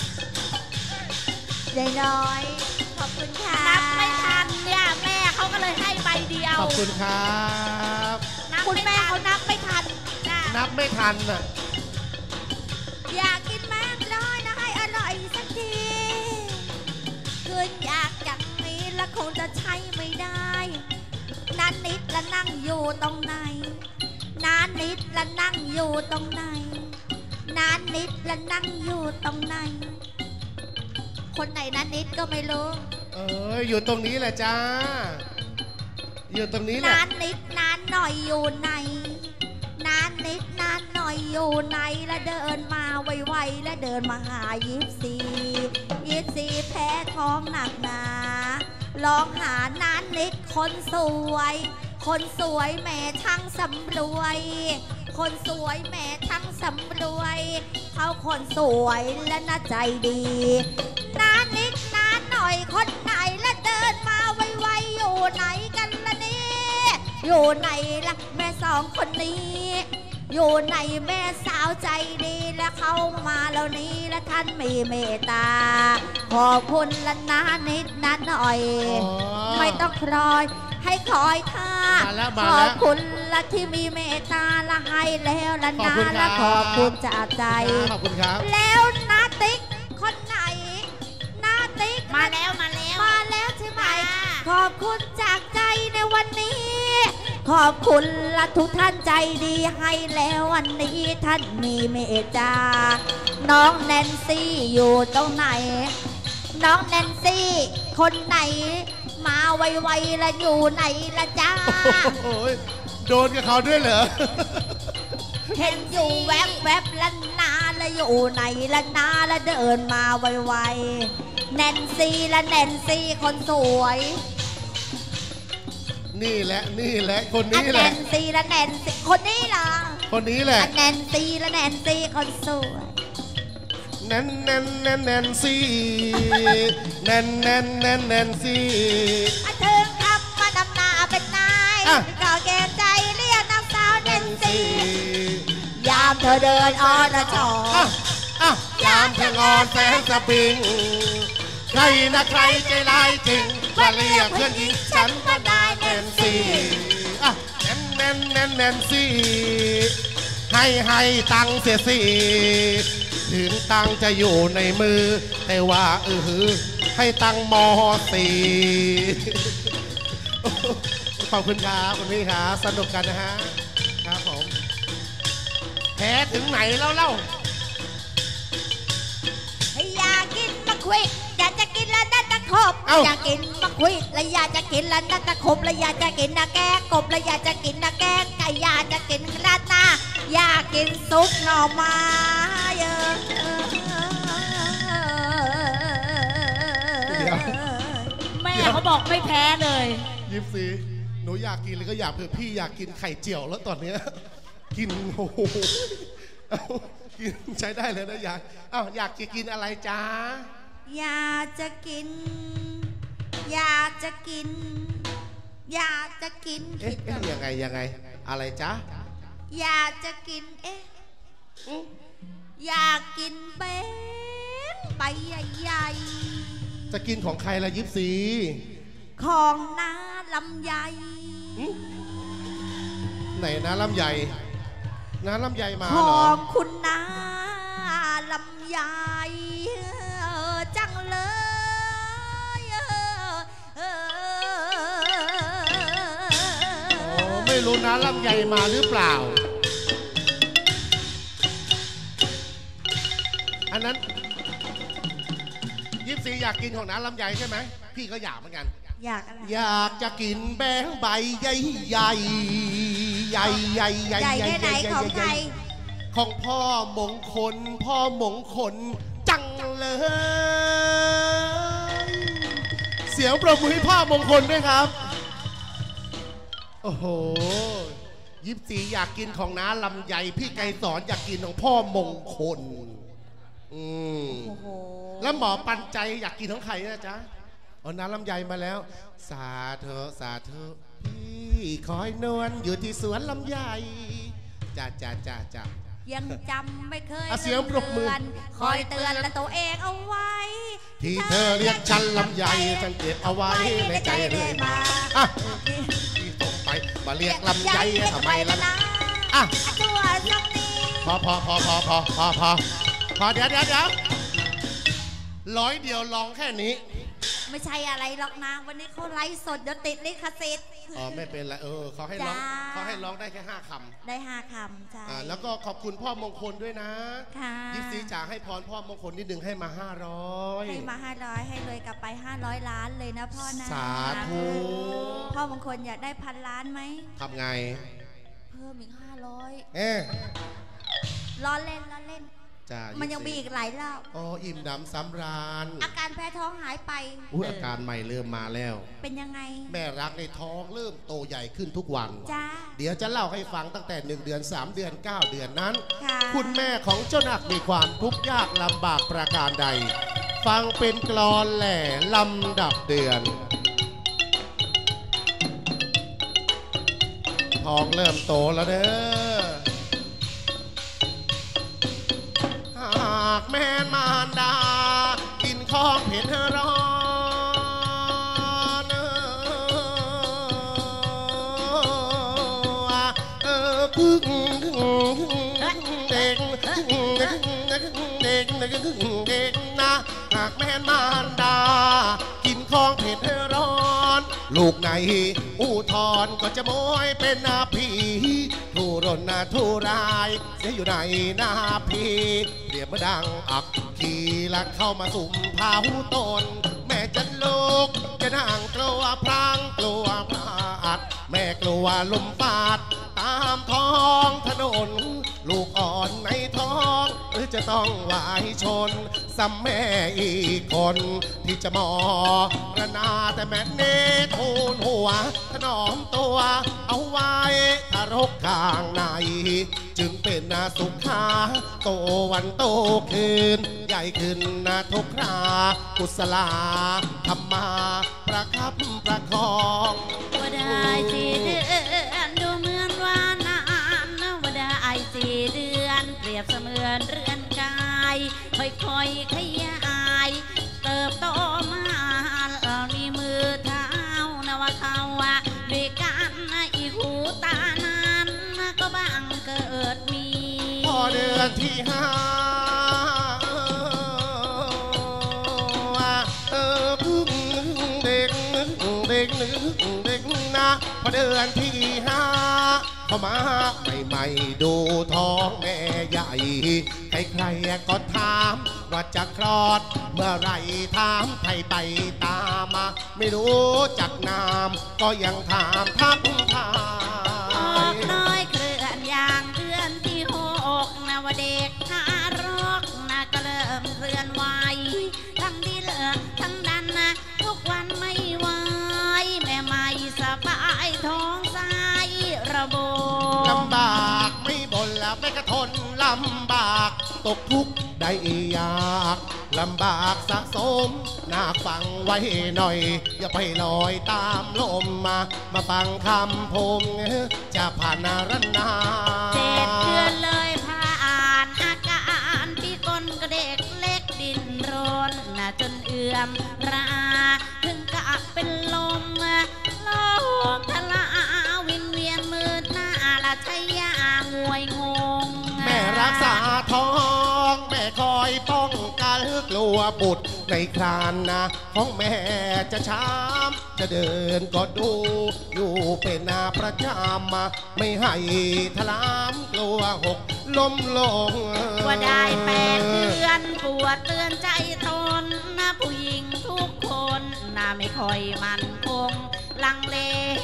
S3: ยายน้อยขอบคุณค่ะ
S2: นับไม่ทันเนี่ยแม่เขาก็เลยให้ใบเดียว
S1: ขอบคุณครับ
S3: คุณแม่เขานับไม่ทัน
S1: นับไม่ทันน่ะ
S3: อยากกินแม่ร้อยนะให้อร่อยสักทีคืนอยากอย่างนี้แล้วคงจะใช้ไม่ได้นานนิดละนั่งอยู่ตรงไหนนานนิดละนั่งอยู่ตรงไหนนานนิดละนั่งอยู่ตรงไหนคนไหนนานนิดก็ไม่รู้
S1: อยู่ตรงนี้แหละจ้าอยู่ตรงนี้แหละ
S3: นานนิดนานหน่อยอยู่ไหนนานนิดนานหน่อยอยู่ไหนและเดินมาไวๆและเดินมาหา24แพ้ท้องหนักหนาลองหานานนิดคนสวยแม่ทั้งสำรวยคนสวยแม่ทั้งสำรวยเขาคนสวยและน่าใจดีนานนิดนานหน่อยคนไหนและเดินมาไวๆอยู่ไหนกันล่ะนี่อยู่ไหนล่ะแม่สองคนนี้อยู่ไหนแม่สาวใจดีและเขามาแล้วนี้และท่านมีเมตตาขอบคุณละนะนิดนั้นหน่อยไม่ต้องคอยให้คอยท่าขอบคุณละที่มีเมตตาละให้แล้วละนะและขอบคุณจากใจ
S1: ขอบคุณครับ
S3: แล้วนาติ๊กคนไหนนาติ๊กมาแล้วใช่ไหมขอบคุณจากใจในวันนี้ขอบคุณละทุกท่านใจดีให้แล้ววันนี้ท่านมีเมตตาน้องแนนซี่อยู่ตรงไหนน้องแนนซี่คนไหนมาไวๆละอยู่ไหนละจ้า
S1: โอ้ยโดนกับเขาด้วยเหรอ
S3: เห็นอยู่แวบๆละนาละอยู่ไหนละนาละเดินมาไวๆแนนซี่ละแนนซี่คนสวย
S1: นี่แหละคนนี้แหละ
S3: แนนซี่ละแนนซี่คนนี้เหรอ
S1: คนนี้แหละ
S3: แนนซี่ละแนนซี่คนสวย
S1: แนนซี่แนนซี่
S3: ถึงทำมาดำนาเป็นนายก็เกณฑ์ใจเรียกนางสาวแนนซี่ยามเธอเดินออนชอย
S1: ามเธองอนแสนสปริงใครนะใครใจร้ายจริงมาเรียกเพื่อนหญิงฉันก็ได้แนนซี่แนนซี่ให้ตังเสียสิถึงตังจะอยู่ในมือแต่ว่าให้ตังม.4 ขอบคุณครับคุณพี่ครับสนุกกันนะฮะครับผมแพ้ถึงไหนแล้วเล่า
S3: อยากกินมะขวิดอยากจะกินแล้วน่าตะขบอยากกินมะขวิดแล้วอยากจะกินแล้วน่าตะขบแล้วอยากจะกินนะแกงกบแล้วอยากจะกินนะแกงไก่อยากจะกินราดหน้าอยากกินซุปหน่อไม้
S4: แม่เขาบอกไม่แพ้เลย
S1: 24หนูอยากกินเลยก็อยากเผื่อพี่อยากกินไข่เจียวแล้วตอนเนี้ยกินโอ้โหกินใช้ได้เลยนะอยากจะกินอะไรจ๊ะ
S3: อยากจะกิน
S1: ยังไงอะไรจ๊ะ
S3: อยากจะกินอยากกินเบ้งใบใหญ่
S1: ๆจะกินของใครล่ะ24
S3: ของน้าลำไย
S1: ไหนน้าลำไยมาเหรอ
S3: ของคุณน้าลำไยจังเลย
S1: ไม่รู้น้าลำไยมาหรือเปล่าอันนั้น24อยากกินของน้าลำไยใช่ไหมพี่ก็อยากเหมือนกัน
S3: อย
S1: ากจะกินแบงค์ใบใหญ่
S3: แค่ไหนของใคร
S1: ของพ่อมงคลจังเลยเสียงปรบมือให้พ่อมงคลด้วยครับโอ้โห24อยากกินของน้าลำไยพี่ไกรสอนอยากกินของพ่อมงคลแล้วหมอปันใจอยากกินของใครนะจ๊ะเอาน้าลำไยมาแล้วสาธุพี่คอยนวลอยู่ที่สวนลำไยจ้า
S3: ยังจำไม่เคย
S1: เสียงปรบมือ
S3: คอยเตือนและตัวเองเอาไว้
S1: ที่เธอเรียกฉันลำไยฉันเก็บเอาไว้ในใจเลยมาที่ส่งไปมาเรียกลำไยทำไมล่ะ
S3: ตัวสักนี้
S1: พอเดี๋ยว100 เดียวลองแค่นี้
S3: ไม่ใช่อะไรหรอกนะวันนี้เขาไลฟ์สดเดี๋ยวติดลิขสิทธิ์
S1: ไม่เป็นไรเขาให้ร้องได้แค่5 คำ
S3: ได้5 คำใช่
S1: แล้วก็ขอบคุณพ่อมงคลด้วยนะ
S3: ค่ะ
S1: 24จ๋าให้พรพ่อมงคลนิดนึงให้มา500
S3: ให้เลยกลับไป500 ล้านเลยนะพ่อนะ
S1: สาธุ
S3: พ่อมงคลอยากได้1,000 ล้านไหม
S1: ทำไง
S3: เพิ่มอีก500
S1: ล้
S3: อเล่นมันยังมีอีกหลายรอบ
S1: อิ่มดำสำราญ
S3: อาการแพ้ท้องหายไป
S1: อาการใหม่เริ่มมาแล้ว
S3: เป็นยังไง
S1: แม่รักในท้องเริ่มโตใหญ่ขึ้นทุกวัน
S3: จ้า
S1: เดี๋ยวจะเล่าให้ฟังตั้งแต่1 เดือน3 เดือน9 เดือนนั้นคุณแม่ของเจ้านักมีความทุกข์ยากลำบากประการใดฟังเป็นกลอนแหล่ลำดับเดือนท้องเริ่มโตแล้วเด้อหากแม่นมารดากินของเผ็ดร้อนพึ่งเด็กนะหากแม่นมารดากินของเผ็ดร้อนลูกไหนอุทธรก็จะโมยเป็นนาผีทุรนนาทุรายเสียอยู่ในนาพีเปรียบมาดังอักขีลักเข้ามาสุ่มพาหูตนแม่จะลูกจะนั่งกลัวพรางกลัวพลาดแม่กลัวลมปาดตามท้องถนนลูกอ่อนในท้องหรือจะต้องวายชนซ้ำแม่อีกคนที่จะมอระนาแต่แม่เนทูลหัวถนอมตัวเอาไว้ทารกข้างในจึงเป็นนาสุขาโตวันโตคืนใหญ่ขึ้นนาทุกครากุศลาธรรมาประคับประคอง
S3: ว่าได้4 เดือนดูเหมือนว่านานนะว่าได้4 เดือนเปรียบเสมือนเรือนกายค่อยๆขยายเติบโตมามีมือเท้านะว่าเขาด้วยกันอีกหูตานั้นก็บังเกิดมี
S1: พอเดือนที่5พึ่งเด็กนะพอเดือนที่5เข้ามาใหม่ๆดูท้องแม่ใหญ่ใครๆก็ถามว่าจะคลอดเมื่อไรถามใครไปตามมาไม่รู้จักนามก็ยังถามทักทาย
S3: น้อยเคลื่อนอย่างเดือนที่6นะว่าเด็กทารกนะก็เริ่มเคลื่อนไหวทั้งดีเลิกทั้งดันนะทุกวันไม่ไหวแม่ไม่สบายท้องไส้ระบม
S1: ลำบากไม่บ่นแล้วแม่ก็ทนลำบากตกทุกข์ได้ยากลำบากสะสมนาฟังไว้หน่อยอย่าไปลอยตามลมมาฟังคำผมจะผ่านนารันนา
S3: 7 เดือนเลยผ่านอาการที่ก้นกระเด็กเล็กดินรนนะจนเอื้อมราถึงกับเป็นลมโลกทลาวินเวียนมืดหน้าละชัยยางวยงง
S1: แม่รักษาท้องแม่คอยป้องกันกลัวบุตรในครานนะของแม่จะช้ำจะเดินก็ดูอยู่เป็นนาประจำไม่ให้ทลามกลัวหกล้มลง
S3: ว่าได้8 เดือนปวดเตือนใจทนนะผู้หญิงทุกคนน่าไม่ค่อยมั่นคงลังเล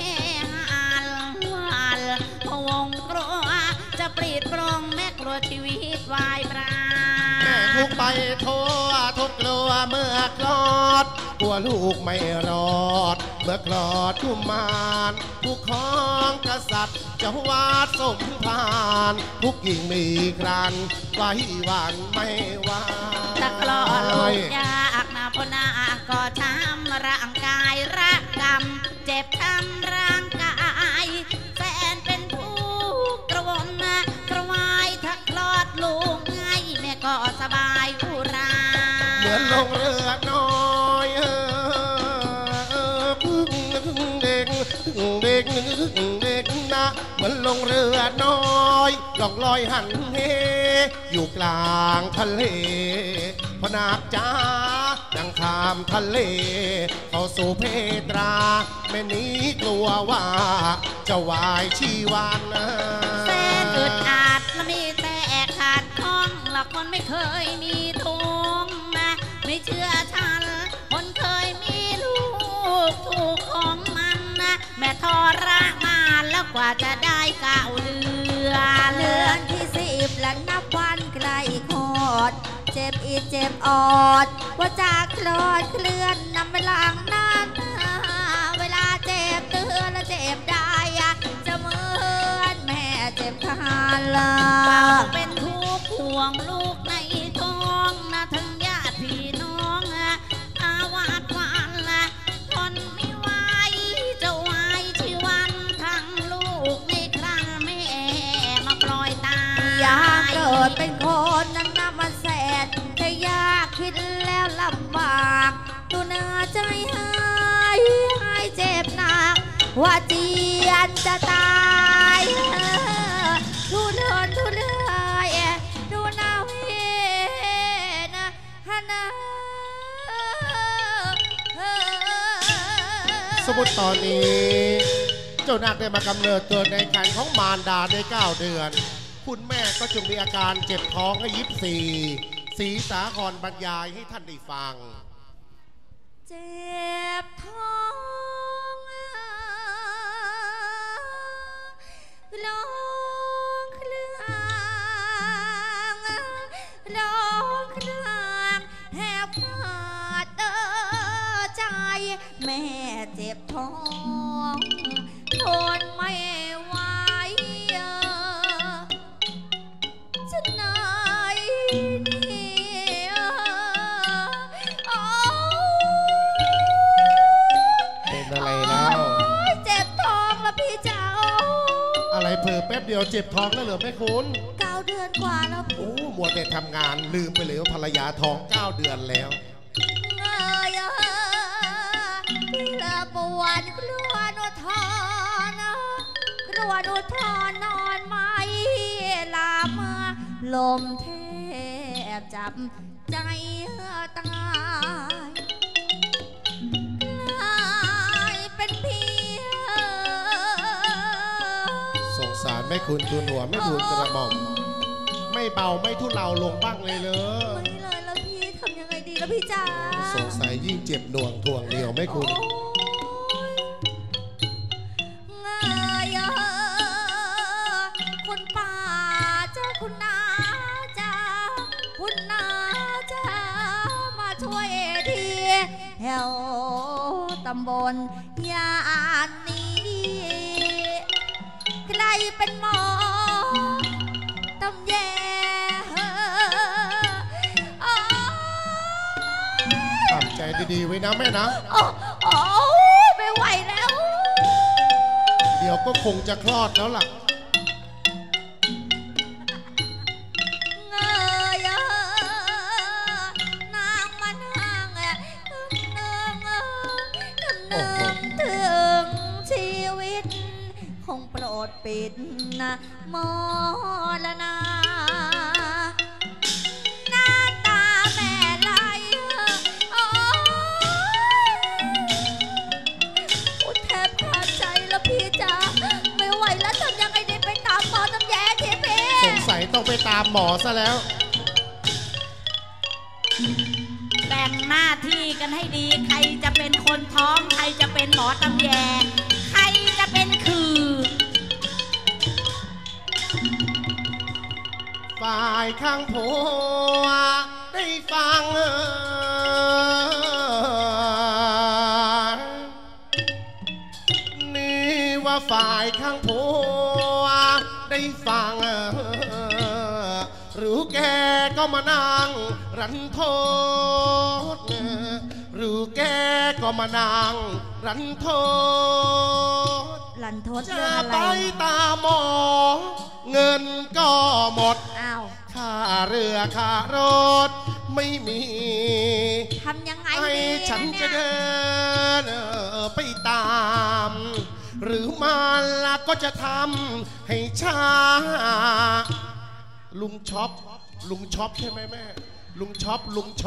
S3: พวงกลัวจะปรีดปรองแม่กลัวชีวิตวายปรา
S1: แม่ทุกไปทั่วทุกกลัวเมื่อคลอดกลัวลูกไม่รอดเมื่อคลอดกุมารผู้ครองกษัตริย์จะวาดสมภารทุกหญิงมีครันไว้วันไม่ว่า
S3: ถ้าคลอดลูกยากนะพนาก็ช้ำร่างกายรักกรรมเจ็บช้ำร่างกายแฟนเป็นผู้กระวนกระวายถ้าคลอดลูกง่ายแม่ก็สบายอุรา
S1: เหมือนลงเรือน้อยเด็กนะเหมือนลงเรือน้อยล่องลอยหันเฮอยู่กลางทะเลพนาคจ้าดังข้ามทะเลเข้าสู่เพตราแม่นี้กลัวว่าจะวายชีวัน
S3: แสนอึดอัดและมีแต่ขาดข้องละคนไม่เคยมีทุงนะไม่เชื่อฉันคนเคยมีลูกถูกของมันนะแม่ทรมานแล้วกว่าจะได้9 เดือนที่10และนับวันใกล้คลอดเจ็บอีเจ็บออดว่าจะคลอดเคลื่อนนำไปหลังนั้นเวลาเจ็บเตือนและเจ็บได้จะเหมือนแม่เจ็บคาลาเป็นทุกข์ห่วงลูกในท้องนะทั้งญาติพี่น้องอาวาสวันทนไม่ไหวจะวายชีวันทั้งลูกในคดเป็นคนนั้นน่ะมันแสนจะยากคิดแล้วลำบากดูเนื้อใจหายเจ็บหนักว่าเจียนจะตายทุเดินดูนาเวนะฮะนะ
S1: สมมุติตอนนี้เจ้านาคได้มากำเนิดเกิดในครรภ์ของมารดาได้9 เดือนคุณแม่ก็จึงมีอาการเจ็บท้องให้24ศรีสาครบรรยายให้ท่านได้ฟัง
S3: เจ็บท้องร้องเครื่องแหบปาดใจแม่เจ็บท้องทนไม่ไหวจะไหนนี่
S1: เป็นอะไรแล้ว
S3: เจ็บท้องแล้วพี่เจ้า
S1: อะไรเผลอแป๊บเดียวเจ็บท้องแล้วเหรอแม่คุณ
S3: 9 เดือนกว่าแล้ว
S1: โอ้มัวแต่ทำงานลืมไปเลยว่าภรรยาท้อง9 เดือนแล้ว
S3: พี่ละปวนกลัวหนูทอนนอนไม่ลาเมื่อลมแทบจับใจตายกลายเป็นเพีย
S1: สงสารแม่คุณตัวหนัวแม่คุณกระหม่อมไม่เบาไม่ทุเลาลงบ้างเลย
S3: ไม่เลยแล้วพี่ทำยังไงดีแล้วพี่จ๋า
S1: สงสัยยิ่งเจ็บหน่วงทวงเดียวแม่คุณ
S3: คุณป้าจ้าคุณน้าจ้ามาช่วยทีแถวตำบลยานนี้ใครเป็นหมอตำแย
S1: ทำใจดีๆไว้นะแม่นะ
S3: ไม่ไหวแล้ว
S1: เดี๋ยวก็คงจะคลอดแล้วล่ะ
S3: คงโปรดปิดนะมรณะหน้าตาแม่ไหลอุดแทบขาดใจแล้วพี่จ๋าไม่ไหวแล้วทำยังไงดีไปตามหมอน้ำแย่ทีพี่
S1: สงสัยต้องไปตามหมอซะแล้ว
S4: แบ่งหน้าที่กันให้ดีใครจะเป็นคนท้องใครจะเป็นหมอตำแยใครจะเป็นคือ
S1: ฝ่ายข้างผัวได้ฟังนี่ว่าฝ่ายข้างผัวได้ฟังหรือแกก็มานั่งรันโทษหรือแกก็มานั่งรันโทษ
S3: จะ
S1: ไปตามหมอเงินก็หมดค่าเรือค่ารถไม่มี
S3: ทำยังไง
S1: ให้ฉันจะเดินไปตามหรือมาละก็จะทำให้ช้าลุงช็อปใช่ไหมแม่ลุงช็อป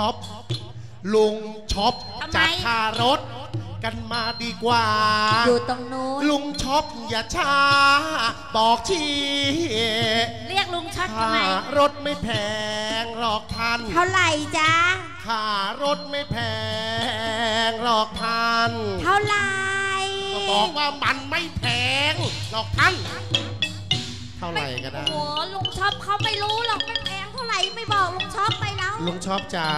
S1: จัดค่ารถกันมาดีกว่า
S3: อยู่ตรงนู้น
S1: ลุงช็อปอย่าช้าบอกที
S3: เรียกลุงช็อปทำไม
S1: รถไม่แพงหรอกท่าน
S3: เท่าไหร่จ๊ะ
S1: ค่ารถไม่แพงหรอกท่าน
S3: เท่าไหร่
S1: ก็บอกว่ามันไม่แพงหรอกท่านเท่าไหร่ก็ได้
S3: โอ้ลุงช็อปเขาไม่รู้หรอกไม่แพงเท่าไหร่ไม่บอกลุงช็อปไปแล้ว
S1: ลุงช็อปจ๋า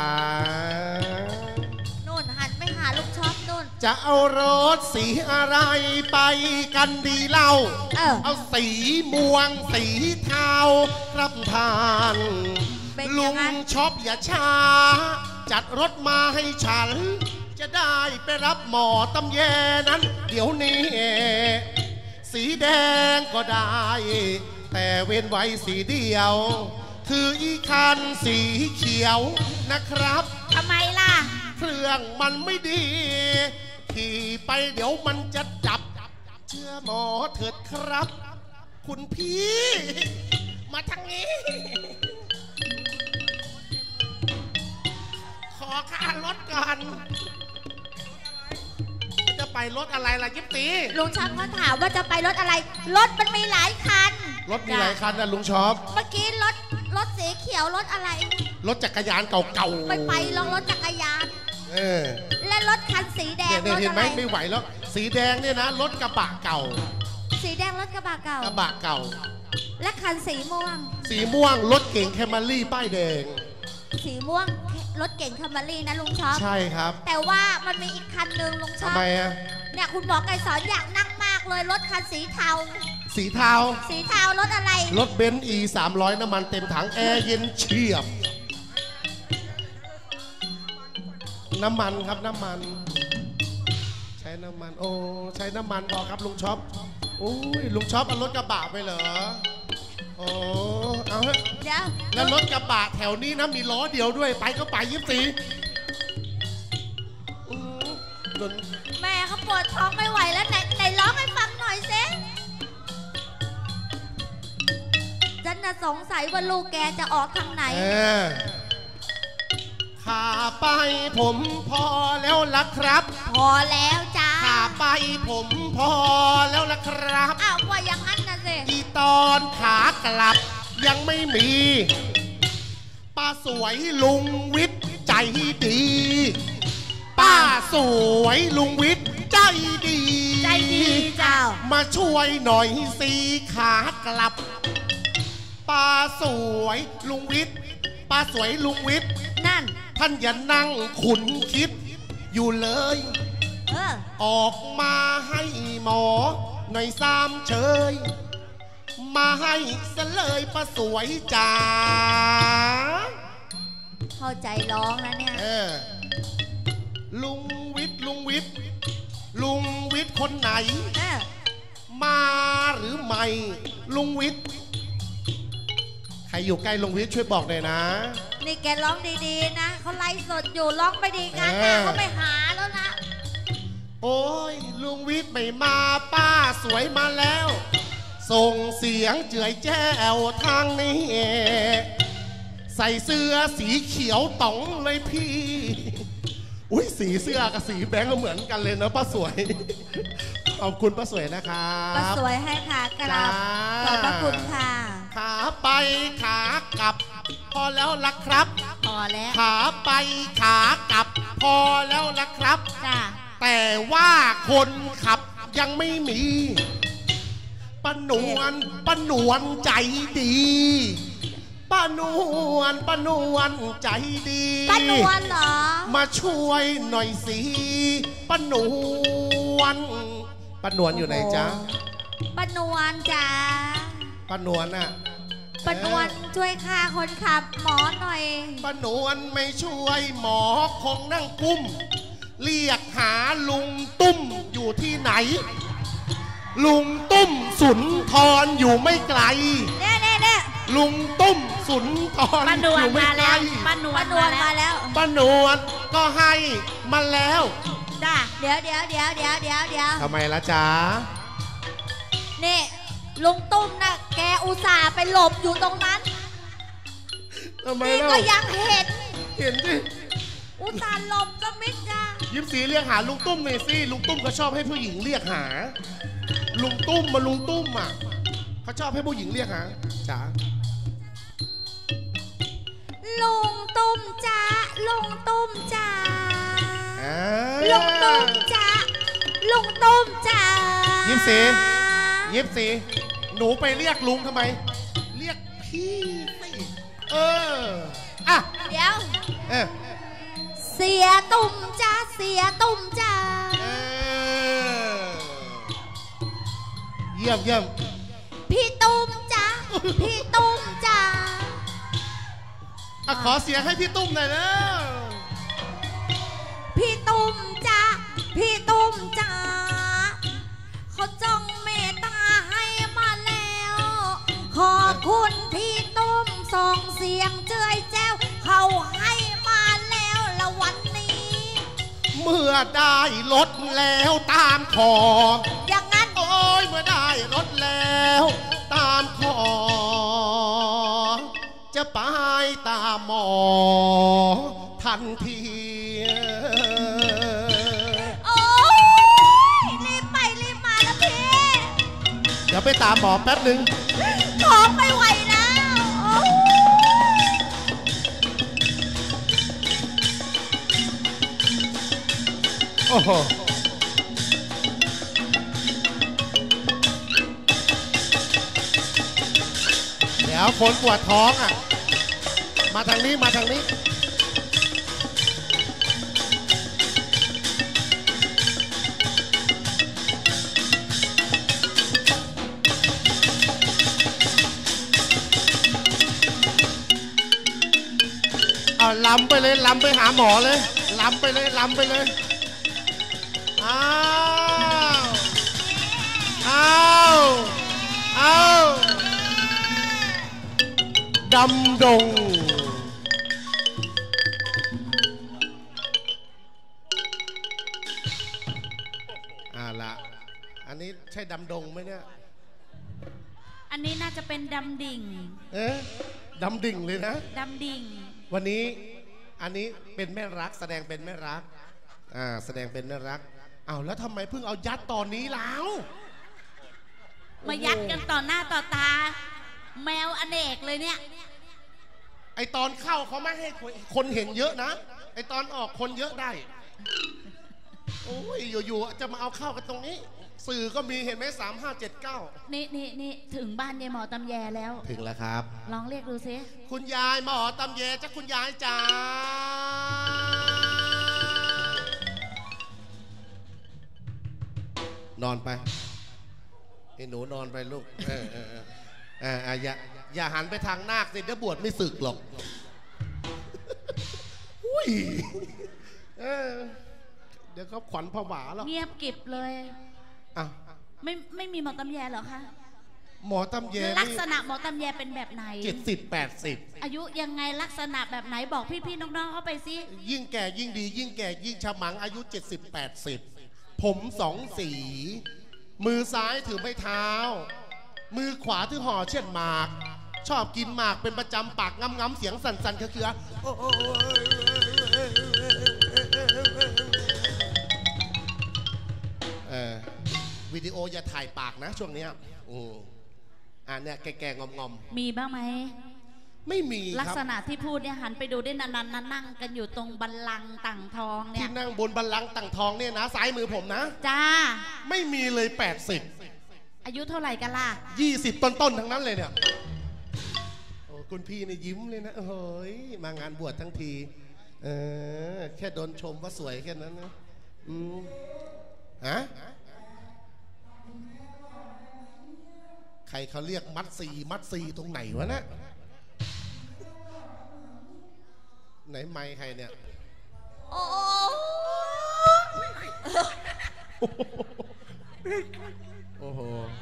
S3: หันไปหาลูกช็อปนู่น
S1: จะเอารถสีอะไรไปกันดีเล่าเอาสีม่วงสีเทารับทานลุงช็อปอย่าช้าจัดรถมาให้ฉันจะได้ไปรับหมอตำแยนั้นเดี๋ยวนี้สีแดงก็ได้แต่เว้นไว้สีเดียวคืออีคันสีเขียวนะครับ
S4: ทำไมล่ะ
S1: เครื่องมันไม่ดีขี่ไปเดี๋ยวมันจะจับเชื่อหมอเถิดครับคุณพี่มาทางนี้ขอค่ารถก่อนจะไปรถอะไรล่ะยิบตี
S3: ลุงช็อปเขาถามว่าจะไปรถอะไรรถมันมีหลายคัน
S1: รถมีหลายคันนะลุงช็อป
S3: เมื่อกี้รถสีเขียวรถอะไร
S1: รถจักรยานเก่า
S3: ๆไปลองรถจักรยานและรถคันสีแดง
S1: รถอะไรเห็นไหมไม่ไหวแล้วสีแดงเนี่ยนะรถกระบะเก่า
S3: สีแดงรถกระบะเก่าก
S1: ระบะเก่า
S3: และคันสีม่ว
S1: งรถเก๋งแคมรี่ป้ายแดง
S3: สีม่วงรถเก๋งแคมรี่นะลุงช็อป
S1: ใช่ครับ
S3: แต่ว่ามันมีอีกคันหนึ่งลุงช็อป
S1: ทำไมอะ
S3: เนี่ยคุณหมอไก่สอนอยากนั่งมากเลยรถคันสีเทารถอะไร
S1: รถเบนซ์ E300 น้ำมันเต็มถังแอร์เย็นเฉียบน้ำมันครับน้ำมันใช้น้ำมันโอ้ใช้น้ำมันพอครับลุงช็อปโอ้ยลุงช็อปเอารถกระบะไปเหรอโอ้เอาฮะ
S3: เดี๋ยว
S1: แล้วรถกระบะแถวนี้นะมีล้อเดียวด้วยไปก็ไปยิบสี
S3: แม่เขาปวดท้องไม่ไหวแล้วไหนร้องให้ฟังหน่อยเซ่ฉันน่ะสงสัยว่าลูกแกจะออกทางไหน
S1: ข้าไปผมพอแล้วล่ะครับ
S3: พอแล้วจ้า
S1: ข้าไปผมพอแล้วล่ะครับ
S3: อ้าวว่าอย่างนั้นนะสิ
S1: อีตอนขากลับยังไม่มีป้าสวยลุงวิทย์ใจดีป้าสวยลุงวิทย์ใจดี
S3: เจ้า
S1: มาช่วยหน่อยสิขากลับป้าสวยลุงวิทย์ป้าสวยลุงวิทย์
S3: นั่น
S1: ท่านอย่านั่งขุนคิดอยู่เลยออกมาให้หมอหน่อยซ้ำเฉยมาให้เสเลยป้าสวยจ๋า
S3: เข้าใจร้องนะเนี่ย
S1: ลุงวิทย์คนไหนมาหรือไม่ลุงวิทย์ใครอยู่ใกล้ลุงวิทย์ช่วยบอกหน่อยนะ
S3: นี่แกร้องดีๆนะเขาไล่สดอยู่ร้องไปดีกันนะเขาไปหาแล้วนะ
S1: โอ้ยลุงวิทย์ไม่มาป้าสวยมาแล้วส่งเสียงเจือยแจ้วทางนี้ใส่เสื้อสีเขียวต๋องเลยพี่อุ้ยสีเสื้อกับสีแบงค์ก็เหมือนกันเลยนะป้าสวยขอบคุณป้าสวยนะครับ
S3: ป้าสวยให้ค่ะกราบขอบพระคุณค่ะ
S1: ขาไปขากลับพอแล้วล่ะครับ
S3: พอแล้ว
S1: ขาไปขากลับพอแล้วล่ะครับ
S3: จ้า
S1: แต่ว่าคนขับยังไม่มีป้านวลใจดีป้านวลใจดี
S3: ป้านวลเหรอ
S1: มาช่วยหน่อยสิป้านวลอยู่ไหนจ๊ะ
S3: ป้านวลจ้า
S1: ป้านวลน่ะ
S3: ป้านวลช่วยค่าคนขับหมอหน่อย
S1: ป้านวลไม่ช่วยหมอคงนั่งกุ้มเรียกหาลุงตุ้มอยู่ที่ไหนลุงตุ้มสุนทรอยู่ไม่ไกล
S3: เน่
S1: ลุงตุ้มสุนทรอยู่ไม่ไกล
S3: ป้านวลมาแล้ว
S1: ป้านวลก็ให้มาแล้ว
S3: จ้าเดี๋ยว
S1: ทำไมล่ะจ๊ะ
S3: นี่ลุงตุ้มนะแกอุตส่าห์ไปหลบอยู่ตรงนั้นนี่ก็ยังเห็น
S1: ดิ
S3: อุตส่าห์หลบก็มิดจ้า
S1: ยิบสีเรียกหาลุงตุ้มหน่อยสิลุงตุ้มก็ชอบให้ผู้หญิงเรียกหาลุงตุ้มอ่ะเขาชอบให้ผู้หญิงเรียกหาจ๋า
S3: ลุงตุ้มจ้าลุงตุ้มจ้าลุงตุ้มจ้า
S1: ยิบสีหนูไปเรียกลุงทำไมเรียกพี่สิอ่ะ
S3: เดี๋ยวเสียตุ้มจ้า
S1: เยี่ยม
S3: พี่ตุ้มจ้า
S1: ขอเสียงให้พี่ตุ้มหน่อยแล้ว
S3: พี่ตุ้มจ้าเขาจ้องเมตตาให้มาแล้วขอบคุณพี่ตุ้มส่งเสียงเจ้ยแจ้วเขาให้มาแล้วละวันนี้
S1: เมื่อได้รถแล้วตามขอ
S3: อย่างนั้น
S1: โอ้ยเมื่อได้รถแล้วตามขอ จะไปตามหมอทันที
S3: โอ้ยรีบไปรีบมาแล้วพี่
S1: เดี๋ยวไปตามหมอแป๊บหนึ่ง
S3: ท้องไม่ไหวแล้วโอ้ย
S1: โอ้โหเดี๋ยวคนปวดท้องอ่ะมาทางนี้มาทางนี้เอาลำไปเลยลำไปหาหมอเลยลำไปเลยลำไปเลยอ้าวอ้าวอ้าวดำดงละอันนี้ใช่ดำดงไหมเนี่ย
S4: อันนี้น่าจะเป็นดำดิ่ง
S1: ดำดิ่งเลยนะ
S4: ดำดิ่ง
S1: วันนี้อันนี้เป็นแม่รักแสดงเป็นแม่รักแสดงเป็นแม่รักอ้าวแล้วทำไมเพิ่งเอายัดตอนนี้แล้ว
S4: มายัดกันต่อหน้าต่อตา แมวอเนกเลยเนี่ย
S1: ไอตอนเข้าเขาไม่ให้คนเห็นเยอะนะไอตอนออกคนเยอะได้โอ้ยอยู่ๆจะมาเอาเข้ากันตรงนี้สื่อก็มีเห็นไหม3579
S4: นี่ถึงบ้านยายหมอตำแยแล้ว
S1: ถึงแล้วครับ
S4: ลองเรียกดูซิ
S1: คุณยายหมอตำแยจ้ะคุณยายจ๋านอนไปไอ้หนูนอนไปลูกอย่าหันไปทางนาคสิเดี๋ยวบวชไม่สึกหรอกอุ้ยเดี๋ยวเขาขวัญผวาหรอก
S4: เงียบกริบเลยไม่มีหมอตำแยเหรอคะ
S1: หมอตำแย
S4: ลักษณะหมอตำแยเป็นแบบไหน
S1: 70-80
S4: อายุยังไงลักษณะแบบไหนบอกพี่ๆน้องๆเข้าไปสิ
S1: ยิ่งแก่ยิ่งดียิ่งแก่ยิ่งฉมังอายุ70-80ผม2สีมือซ้ายถือไม้เท้ามือขวาถือห่อเช่นหมากชอบกินหมากเป็นประจำปากงำๆเสียงสั่นๆเคือวิดีโออย่าถ่ายปากนะช่วงนี้เนี่ยแก่ๆงอม
S4: ๆมีบ้างไหม
S1: ไม่มีครับ
S4: ลักษณะที่พูดเนี่ยหันไปดูได้นานๆนั่งกันอยู่ตรงบัลลังก์ต่างทองเนี่ย
S1: ที่นั่งบนบัลลังก์ต่างทองเนี่ยนะซ้ายมือผมนะ
S4: จ้า
S1: ไม่มีเลย80
S4: อายุเท่าไหร่กันล่ะ
S1: 20ต้นๆทั้งนั้นเลยเนี่ยโอ้คุณพี่เนี่ยยิ้มเลยนะเฮ้ยมางานบวชทั้งทีแค่โดนชมว่าสวยแค่นั้นนะใครเขาเรียกมัดซีตรงไหนวะนะไหนไมค์ใครเนี่ย
S3: โอ้
S1: โห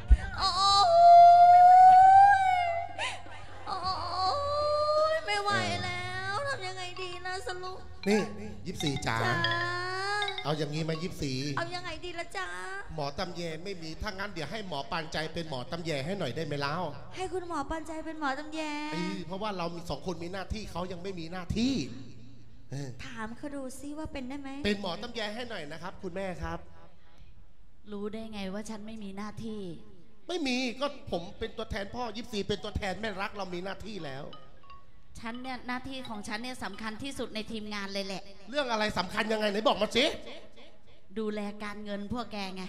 S3: ไม่ไหวแล้วทำยังไงดีนะสรุป
S1: นี่24จ๋าเอาอย่างนี้มา24
S3: เอายังไงดีละจ๊ะ
S1: หมอตำแยไม่มีถ้างั้นเดี๋ยวให้หมอปานใจเป็นหมอตำแยให้หน่อยได้ไหมล่ะ
S3: ให้คุณหมอปานใจเป็นหมอตำแย
S1: เพราะว่าเรามี2คนมีหน้าที่เขายังไม่มีหน้าที่
S3: ถามเขาดูซิว่าเป็นได้ไหม
S1: เป็นหมอตำแยให้หน่อยนะครับคุณแม่ครับ
S4: รู้ได้ไงว่าฉันไม่มีหน้าที่
S1: ไม่มีก็ผมเป็นตัวแทนพ่อ24เป็นตัวแทนแม่รักเรามีหน้าที่แล้ว
S4: ฉันเนี่ยหน้าที่ของฉันเนี่ยสำคัญที่สุดในทีมงานเลยแหละ
S1: เรื่องอะไรสำคัญยังไงไหนบอกมาสิ
S4: ดูแลการเงินพวกแกไง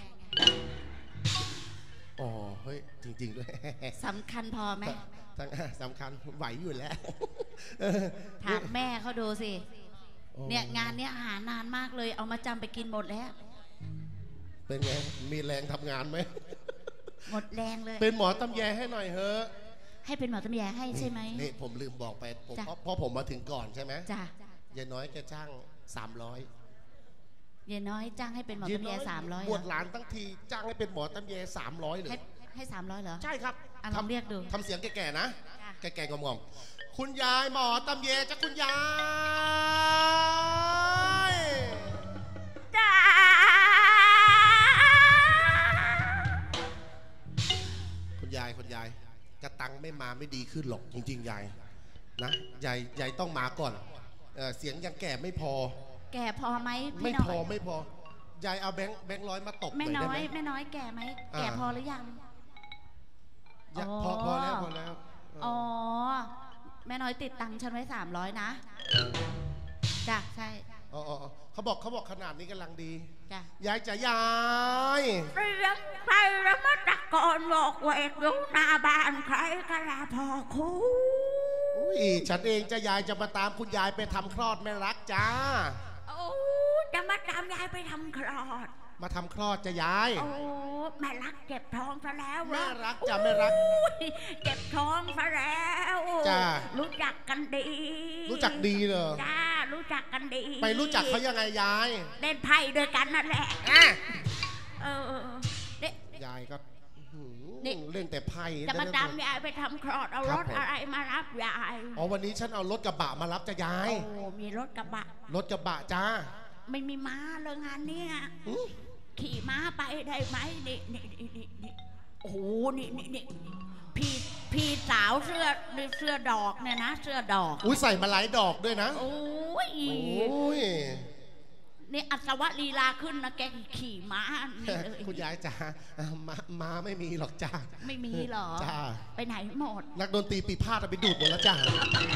S1: อ๋อเฮ้ยจริงๆด้วย
S4: สำคัญพอไหม
S1: สำคัญไหวอยู่แล้ว
S4: ถามแม่เขาดูสิเนี่ยงานเนี้ยหานานมากเลยเอามาจำไปกินหมดแล้ว
S1: เป็นไงมีแรงทำงานไหม
S4: หมดแรงเลย
S1: เป็นหมอตำแยให้หน่อยเถอะ
S4: ให้เป็นหมอตำแยให้ใช่ไหม
S1: นี่ผมลืมบอกไปเพราะผมมาถึงก่อนใช่ไหม
S4: จ้ะ
S1: ยายน้อยแกจ้าง300
S4: ยายน้อยจ้างให้เป็นหมอตำแย300
S1: บวชหลานตั้งทีจ้างให้เป็นหมอตำแย300เลย
S4: ให้300เหรอ
S1: ใช่ครับ
S4: ทำเรียกดู
S1: ทำเสียงแก่ๆนะแก่ๆงอมๆคุณยายหมอตำเยจ้ะคุณยาย
S4: จ้า
S1: คุณยายกระตังไม่มาไม่ดีขึ้นหรอกจริงๆยายนะยายต้องมาก่อนเสียงยังแก่ไม่พอ
S4: แก่พอไหม
S1: ไม่พอยายเอาแบงค์ร้อยมาตบหน่อยได้ไหม
S4: แม่น้อยแก่ไหมแก่พอหรือยัง
S1: พอแล้ว
S4: อ๋อแม่น้อยติดตังค์ฉันไว้300นะจ้ะใช่
S1: อ๋อเขาบอกขนาดนี้กำลังดี
S4: จ้ะ
S1: ยายจะยาย
S4: เรียกใครแล้วมาตะโกนบอกเวกอยู่หน้าบ้านใครก็ลาพอคู
S1: ฉันเองจะยายจะมาตามคุณยายไปทำคลอดแม่รักจ้า
S4: โอ้จะมาตามยายไปทำคลอด
S1: มาทำคลอดจะยาย
S4: โอ้แม่รักเจ็บท้องซะแล้ว
S1: แม่รักจะแม่รัก
S4: เจ็บท้องซะแล้ว
S1: จ้า
S4: รู้จักกันดี
S1: รู้จักดีเหรอ
S4: จ้ารู้จักกันดี
S1: ไปรู้จักเขายังไงยาย
S4: เล่นไพ่ด้วยกันนั่นแหละ
S1: ยายก็เล่นแต่ไพ่
S4: จะมาตามยายไปทำคลอดเอารถอะไรมารับยาย
S1: อ๋อวันนี้ฉันเอารถกระบะมารับจะยาย
S4: โอ้มีรถกระบ
S1: ะจ้า
S4: ไม่มีม้าเลยงานนี้ขี่ม้าไปได้ไหมนี่โอ้โหนี่พี่สาวเสื้อดอกเนี่ยนะเสื้อดอก
S1: ใส่มาหลายดอกด้วยนะ
S4: โอ้ยนี่อัศวลีลาขึ้นนะแกขี่ม้า
S1: คุณยายจ๋าม้าไม่มีหรอกจ้า
S4: ไม่มีหรอ
S1: จ้า
S4: ไปไหนหมด
S1: นักดนตรีปีพาดไปดูดหมดแล้วจ้า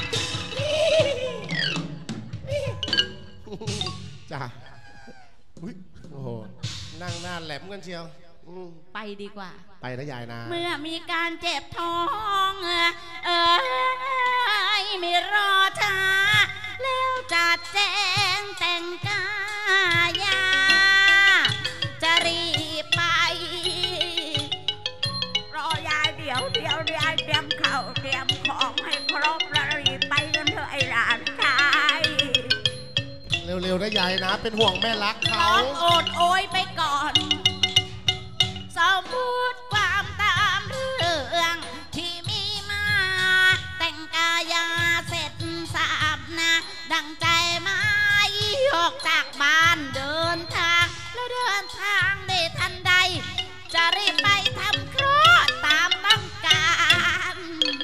S1: จ้าโอ้โหนั่งหน้าแหลมกันเชียว
S4: ไปดีกว่า
S1: ไปนะยายนะ
S4: เมื่อมีการเจ็บท้องไม่รอช้าแล้วจัดแจงแต่งกายาจะรีบไปรอยายเดี๋ยวยายเตรียมข้าวเตรียมของให้ครบแล้วรีบไปกันเถอะไอ้หลานชาย
S1: เร็วๆนะยายนะเป็นห่วงแม่รักเขา
S4: ร้องโอดโอยไปก่อนสมมุติความตามเรื่องที่มีมาแต่งกายาเสร็จสาบนะดังใจไม่ออกจากบ้านเดินทางแล้วเดินทางได้ทันใดจะรีบไปทำคลอดตามต้องการ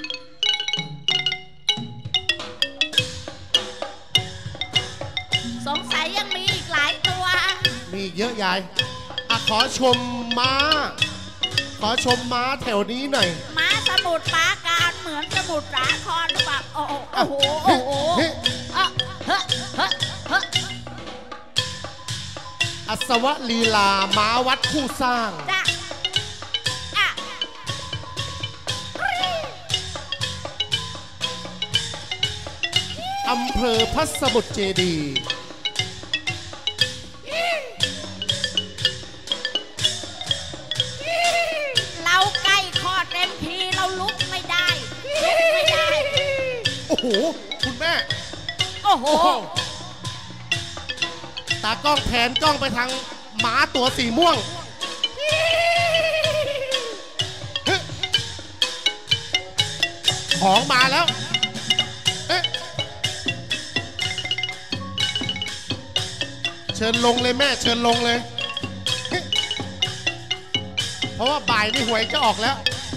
S4: สงสัยยังมีอีกหลายตัว
S1: มีเยอะยายขอชมม้าแถวนี้หน่อย
S4: ม้าสมุทรปราการเหมือนสมุทรสาครหรือเปล่าโอ้โห
S1: อัศวลีลาม้าวัดผู้สร้างอำเภอพระสมุทรเจดีย์
S4: เราใกล้คลอดเต็มทีเราลุกไม่ได้
S1: โอ้โหคุณแม่
S4: โอ้โห
S1: ตากล้องแผนกล้องไปทางหมาตัวสีม่วงของมาแล้วเชิญลงเลยแม่เชิญลงเลยเพราะว่าบ่ายนี่หวยจะออกแล้ว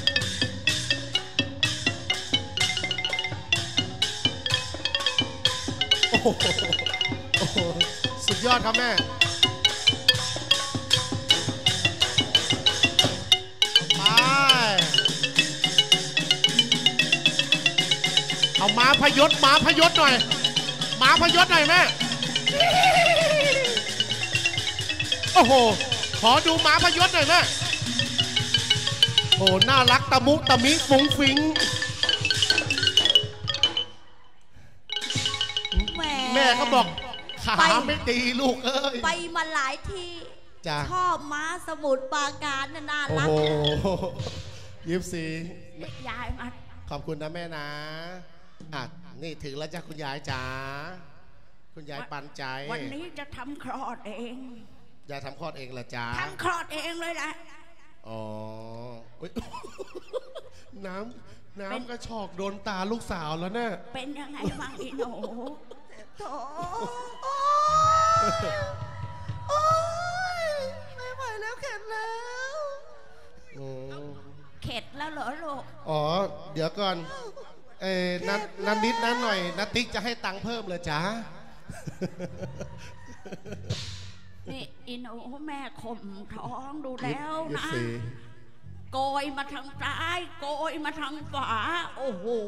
S1: โอ้โหสุดยอดครับแม่ไปเอาม้าพยศหน่อยม้าพยศหน่อยแม่โอ้โหขอดูม้าพยศหน่อยแม่โอ้น่ารักตะมุตะมิฟุ้งฟิ้งแม่เขาบอกขาไม่ดีลูกเอ้ย
S3: ไปมาหลายที่ชอบม้าสมุทรปราการน่ารัก
S1: โอ้ยิบสี
S4: ยายมา
S1: ขอบคุณนะแม่นะนี่ถึงแล้วจ้ะคุณยายจ๋าคุณยายปันใจ
S4: วันนี้จะทำคลอดเอง
S1: ยายทำคลอดเองเหรอจ๊ะ
S4: ทำคลอดเองเลยนะ
S1: อ๋อน้ำกระชอกโดนตาลูกสาวแล้วเนี่ย
S4: เป็นยังไงบ้างอีหนูโถโอ้ยไม่ไหวแล้วเข็ดแล้วเข็ดแล้วเหรอลูก
S1: อ๋อเดี๋ยวก่อนนันนิดนั้นหน่อยนัตติ๊กจะให้ตังค์เพิ่มเลยจ้า
S4: นี่อีหนูแม่ข่มท้องดูแล้วนะโกยมาทางซ้ายโกยมาทางขวาโอ้โห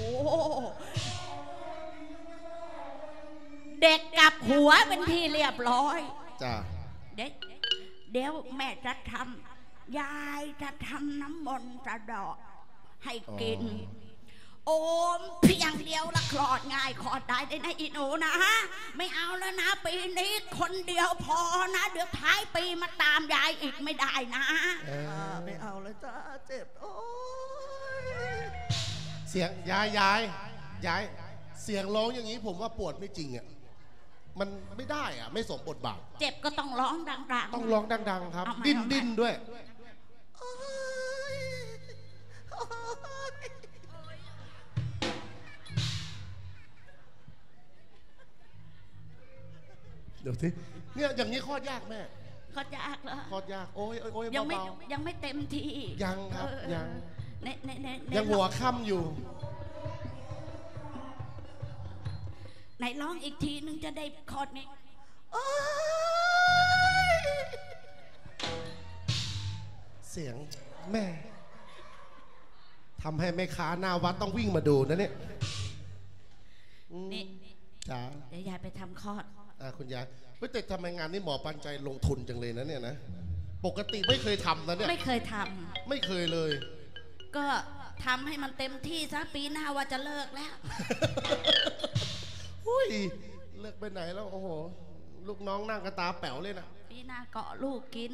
S4: เด็กกับหัวเป็นที่เรียบร้อย
S1: จ้า
S4: เดี๋ยวแม่จะทำยายจะทำน้ำมนต์สะเดาะให้กินโอมเพียงเดียวละคลอดง่ายคลอดได้นะอีหนูนะไม่เอาแล้วนะปีนี้คนเดียวพอนะเดี๋ยวท้ายปีมาตามยายอีกไม่ได้นะ
S2: ไม่เอาเลยจ้าเจ็บโอ้
S1: ยเสียงยายเสียงร้องอย่างนี้ผมว่าปวดไม่จริงอ่ะมันไม่ได้อ่ะไม่สมบทบาท
S4: เจ็บก็ต้องร้องดัง
S1: ๆต้องร้องดังๆครับดิ้นด้วยเดี๋ยวสิเนี่ยอย่างนี้คลอดยากแม่
S4: คลอดยากเหรอ
S1: คลอดยากโอ้ย
S4: ยังไม่เต็มที่
S1: ยังครับ
S4: ยัง
S1: หัวค่ำอยู่
S4: ไหนร้องอีกทีนึงจะได้คลอดนี่
S1: เสียงแม่ทำให้แม่ค้าหน้าวัดต้องวิ่งมาดูนะเนี่ย
S4: นี่
S1: จ้า
S4: เดี๋ยวยายไปทำคลอด
S1: คุณยายแต่ทำไมงานนี้หมอปันใจลงทุนจังเลยนะเนี่ยนะปกติไม่เคยทำนะเนี่ย
S4: ไม่เคยท
S1: ำไม่เคยเลย
S4: ก็ทำให้มันเต็มที่ซะปีหน้าว่าจะเลิกแล้ว
S1: อุ้ยเลิกไปไหนแล้วโอ้โหลูกน้องนั่งกระตาแป๋วเลยนะ
S4: ปีหน้าเกาะลูกกิน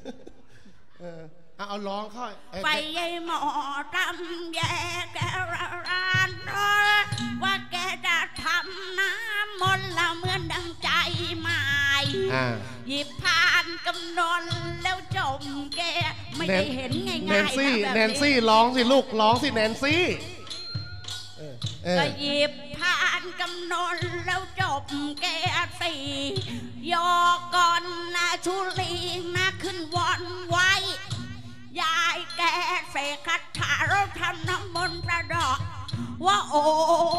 S1: เอาร้องเข้า
S4: ไปยัยหมอทำแย่แกร้านว่าแกจะทำน้ำมนต์ละเหมือนดังใจหมายหยิบผ่านกำนนแล้วจมแกไม่ได้เห็นง่ายๆ
S1: แนนซี่ร้องสิลูกร้องสิแนนซี่
S4: ก็หยิบผ่านกำนนแล้วจบแกสียอก่อนนะชุลีนะขึ้นวันไว้ยายแกเสกคาถาเราทำน้ำมนต์ประดอกว่าโอ้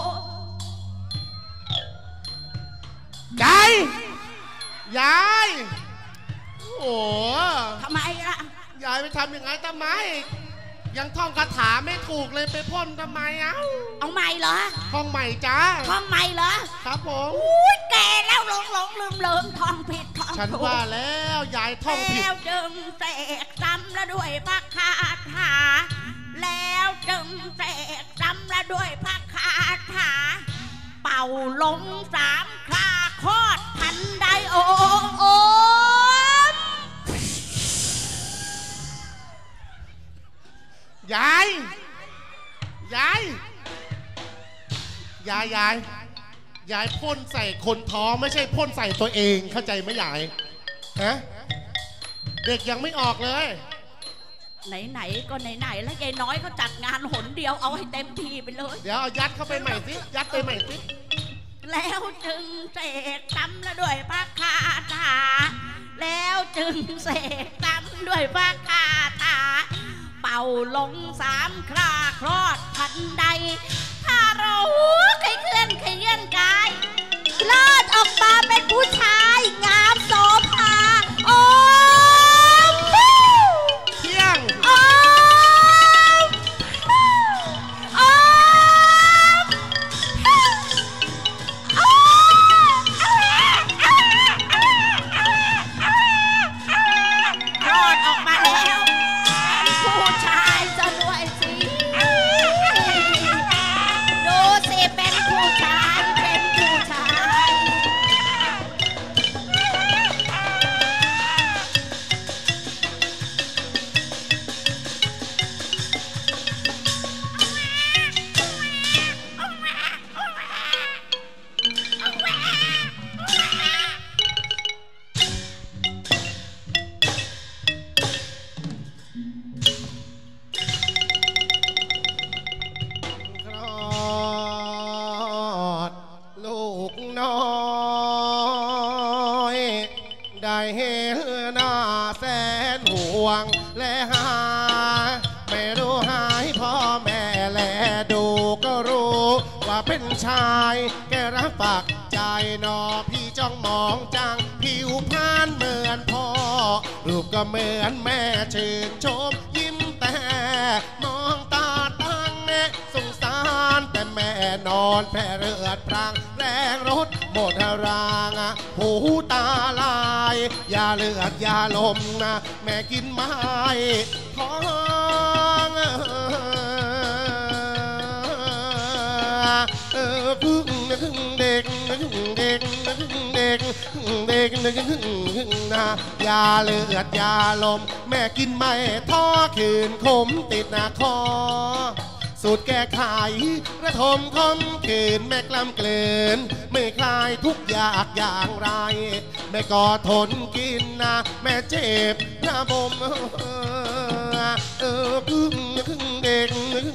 S1: ยายโอ้
S4: ทำไมล่ะ
S1: ยายไปทำยังไงทำไมยังท่องคาถาไม่ถูกเลยไปพ่นทำไม
S4: เอาใหม่เหรอ
S1: ท่องใหม่จ้า
S4: ท่องใหม่เหรอ
S1: ครับผม
S4: อุ้ยแกแล้วหลงลืมท่องผิดท่องถูก
S1: ฉันว่าแล้วยายท่องผิด
S4: แล้วจึงเสกซ้ำแล้วด้วยพระคาถาแล้วจึงเสกซ้ำแล้วด้วยพระคาถาเป่าลม3 คราคลอดทันใดโอม
S1: ยายพ่นใส่คนท้องไม่ใช่พ่นใส่ตัวเองเข้าใจไหมยายฮะเด็กยังไม่ออกเลย
S4: ไหนก็ไหนแล้วยายน้อยเขาจัดงานหนเดียวเอาให้เต็มที่ไปเลย
S1: เดี๋ยวเอายัดเข้าไปใหม่สิยัดไปใหม่สิ
S4: แล้วจึงเสกซ้ำแล้วด้วยพระคาถาแล้วจึงเสกซ้ำด้วยพระคาถาเป่าลง3 คราคลอดทันใดถ้าเราเคยเคลื่อนกาย
S3: คลอดออกมาเป็นผู้ชายงามโสภาโอ้
S1: เที่ยง
S4: คลอดออกมาแล้วผู้ชายจะด้วยสิ
S1: เป็นชายแกรักปากใจนอพี่จ้องมองจังผิวพรรณเหมือนพ่อรูปก็เหมือนแม่ชื่นชมยิ้มแต่มองตาตั้งสงสารแต่แม่นอนแผ่เลือดพรางแรงรถหมดรางหูตาลายยาเลือดยาลมนะแม่กินไม้ท้องเด็กนะยาเลือดยาลมแม่กินไม่ท้อคืนขมติดหน้าคอสูตรแก้ไขระทมคมคืนแม่กล้ำเกลืนไม่คลายทุกอย่างไรแม่ก็ทนกินนะแม่เจ็บนะบ่มเด็ก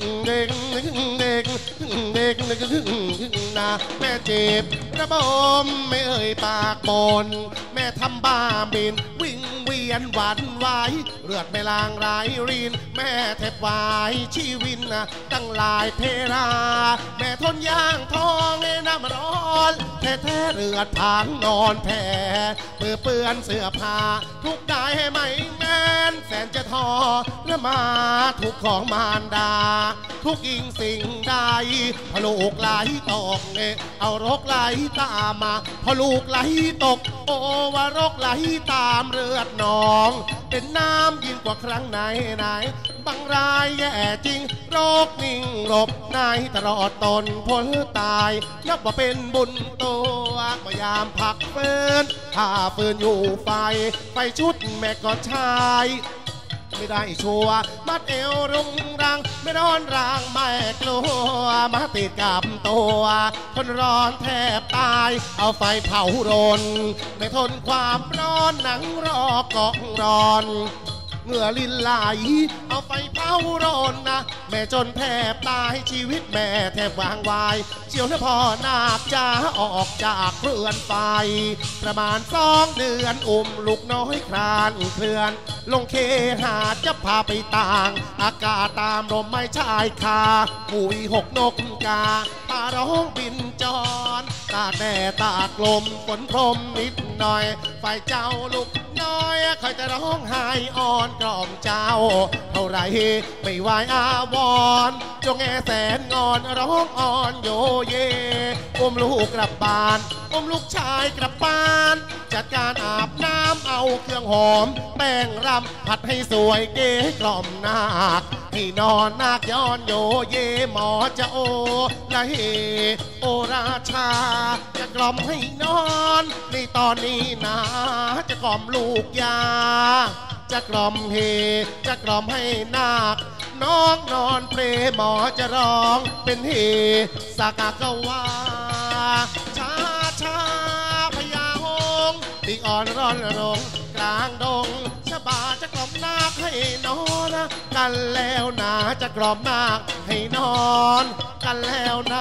S1: นะแม่เจ็บระบมไม่เอ่ยปากบนแม่ทำบ้าบินวิ่งเวียนหวันไหวเลือดไม่ลางไหลรินแม่แทบวายชีวินนะตั้งหลายเพราแม่ทนย่างท้องน้ำร้อนแท้เลือดผางนอนแผ่เปื้อนเสื้อผ้าทุกได้ให้ไม่แม่นแสนจะทอและมาทุกของมารดาทุกยิ่งสิ่งใดพอลูกไหลตกเอารกไหลตามมาพอลูกไหลตกโอว่ารกไหลตามเลือดนองเป็นน้ำยิ่งกว่าครั้งไหนบางรายแย่จริงโรคนิ่งหลบในตลอดตนพ้นตายนับว่าเป็นบุญตัวพยายามผักเฟืนถ้าฟืนอยู่ไฟชุดแม่ก็ชายไม่ได้ชัวมัดเอวรุงรังไม่ร้อนรางไม่กลัวมาติดกับตัวคนร้อนแทบตายเอาไฟเผารนไม่ทนความร้อนหนังรอกเกาะร้อนเหงื่อลิ้นไหลเอาไฟเผาร้อนนะแม่จนแทบตายชีวิตแม่แทบวางวายเจียวนะพ่อนาคจะออกจากเรือนไฟประมาณ2 เดือนลูกน้อยคลานเคลื่อนลงเคหาจะพาไปต่างอากาศตามลมไม่ชายคาปุย6 นกกาปาร้องบินจรตากแดดตากลมฝนพรมนิดหน่อยไฟเจ้าลูกน้อยคอยจะร้องไห้อ่อนกล่อมเจ้าเท่าไรไม่ไหวอาวรจงแงแสนงอนร้องอ่อนโยเยลูกกลับบ้านลูกชายกลับบ้านจัดการอาบน้ำเอาเครื่องหอมแป้งรำผัดให้สวยเก๋กล่อมนาคให้นอนนาคย้อนโยเยหมอจะโอละเฮโอราชาจะกล่อมให้นอนในตอนนี้นะจะกล่อมลูกยาจะกล่อมเฮจะกล่อมให้นาคน้องนอนเปรหมอจะร้องเป็นเฮสากากวาชาพญาหงตีอ่อนร้อนรงกลางดงชะบาจะกล่อมนาคให้นอนกันแล้วนาจะกล่อมนาคให้นอนกันแล้วนา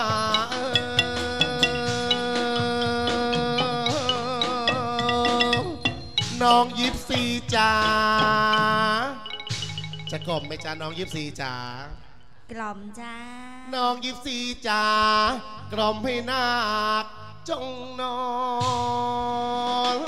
S1: น้องยิปซีจ๋าจะกล่อมไหมจ๊ะน้องยิปซีจ๋าก
S3: ล่อมจ้า
S1: น้องยิปซีจ๋ากล่อมให้นาคจงนอน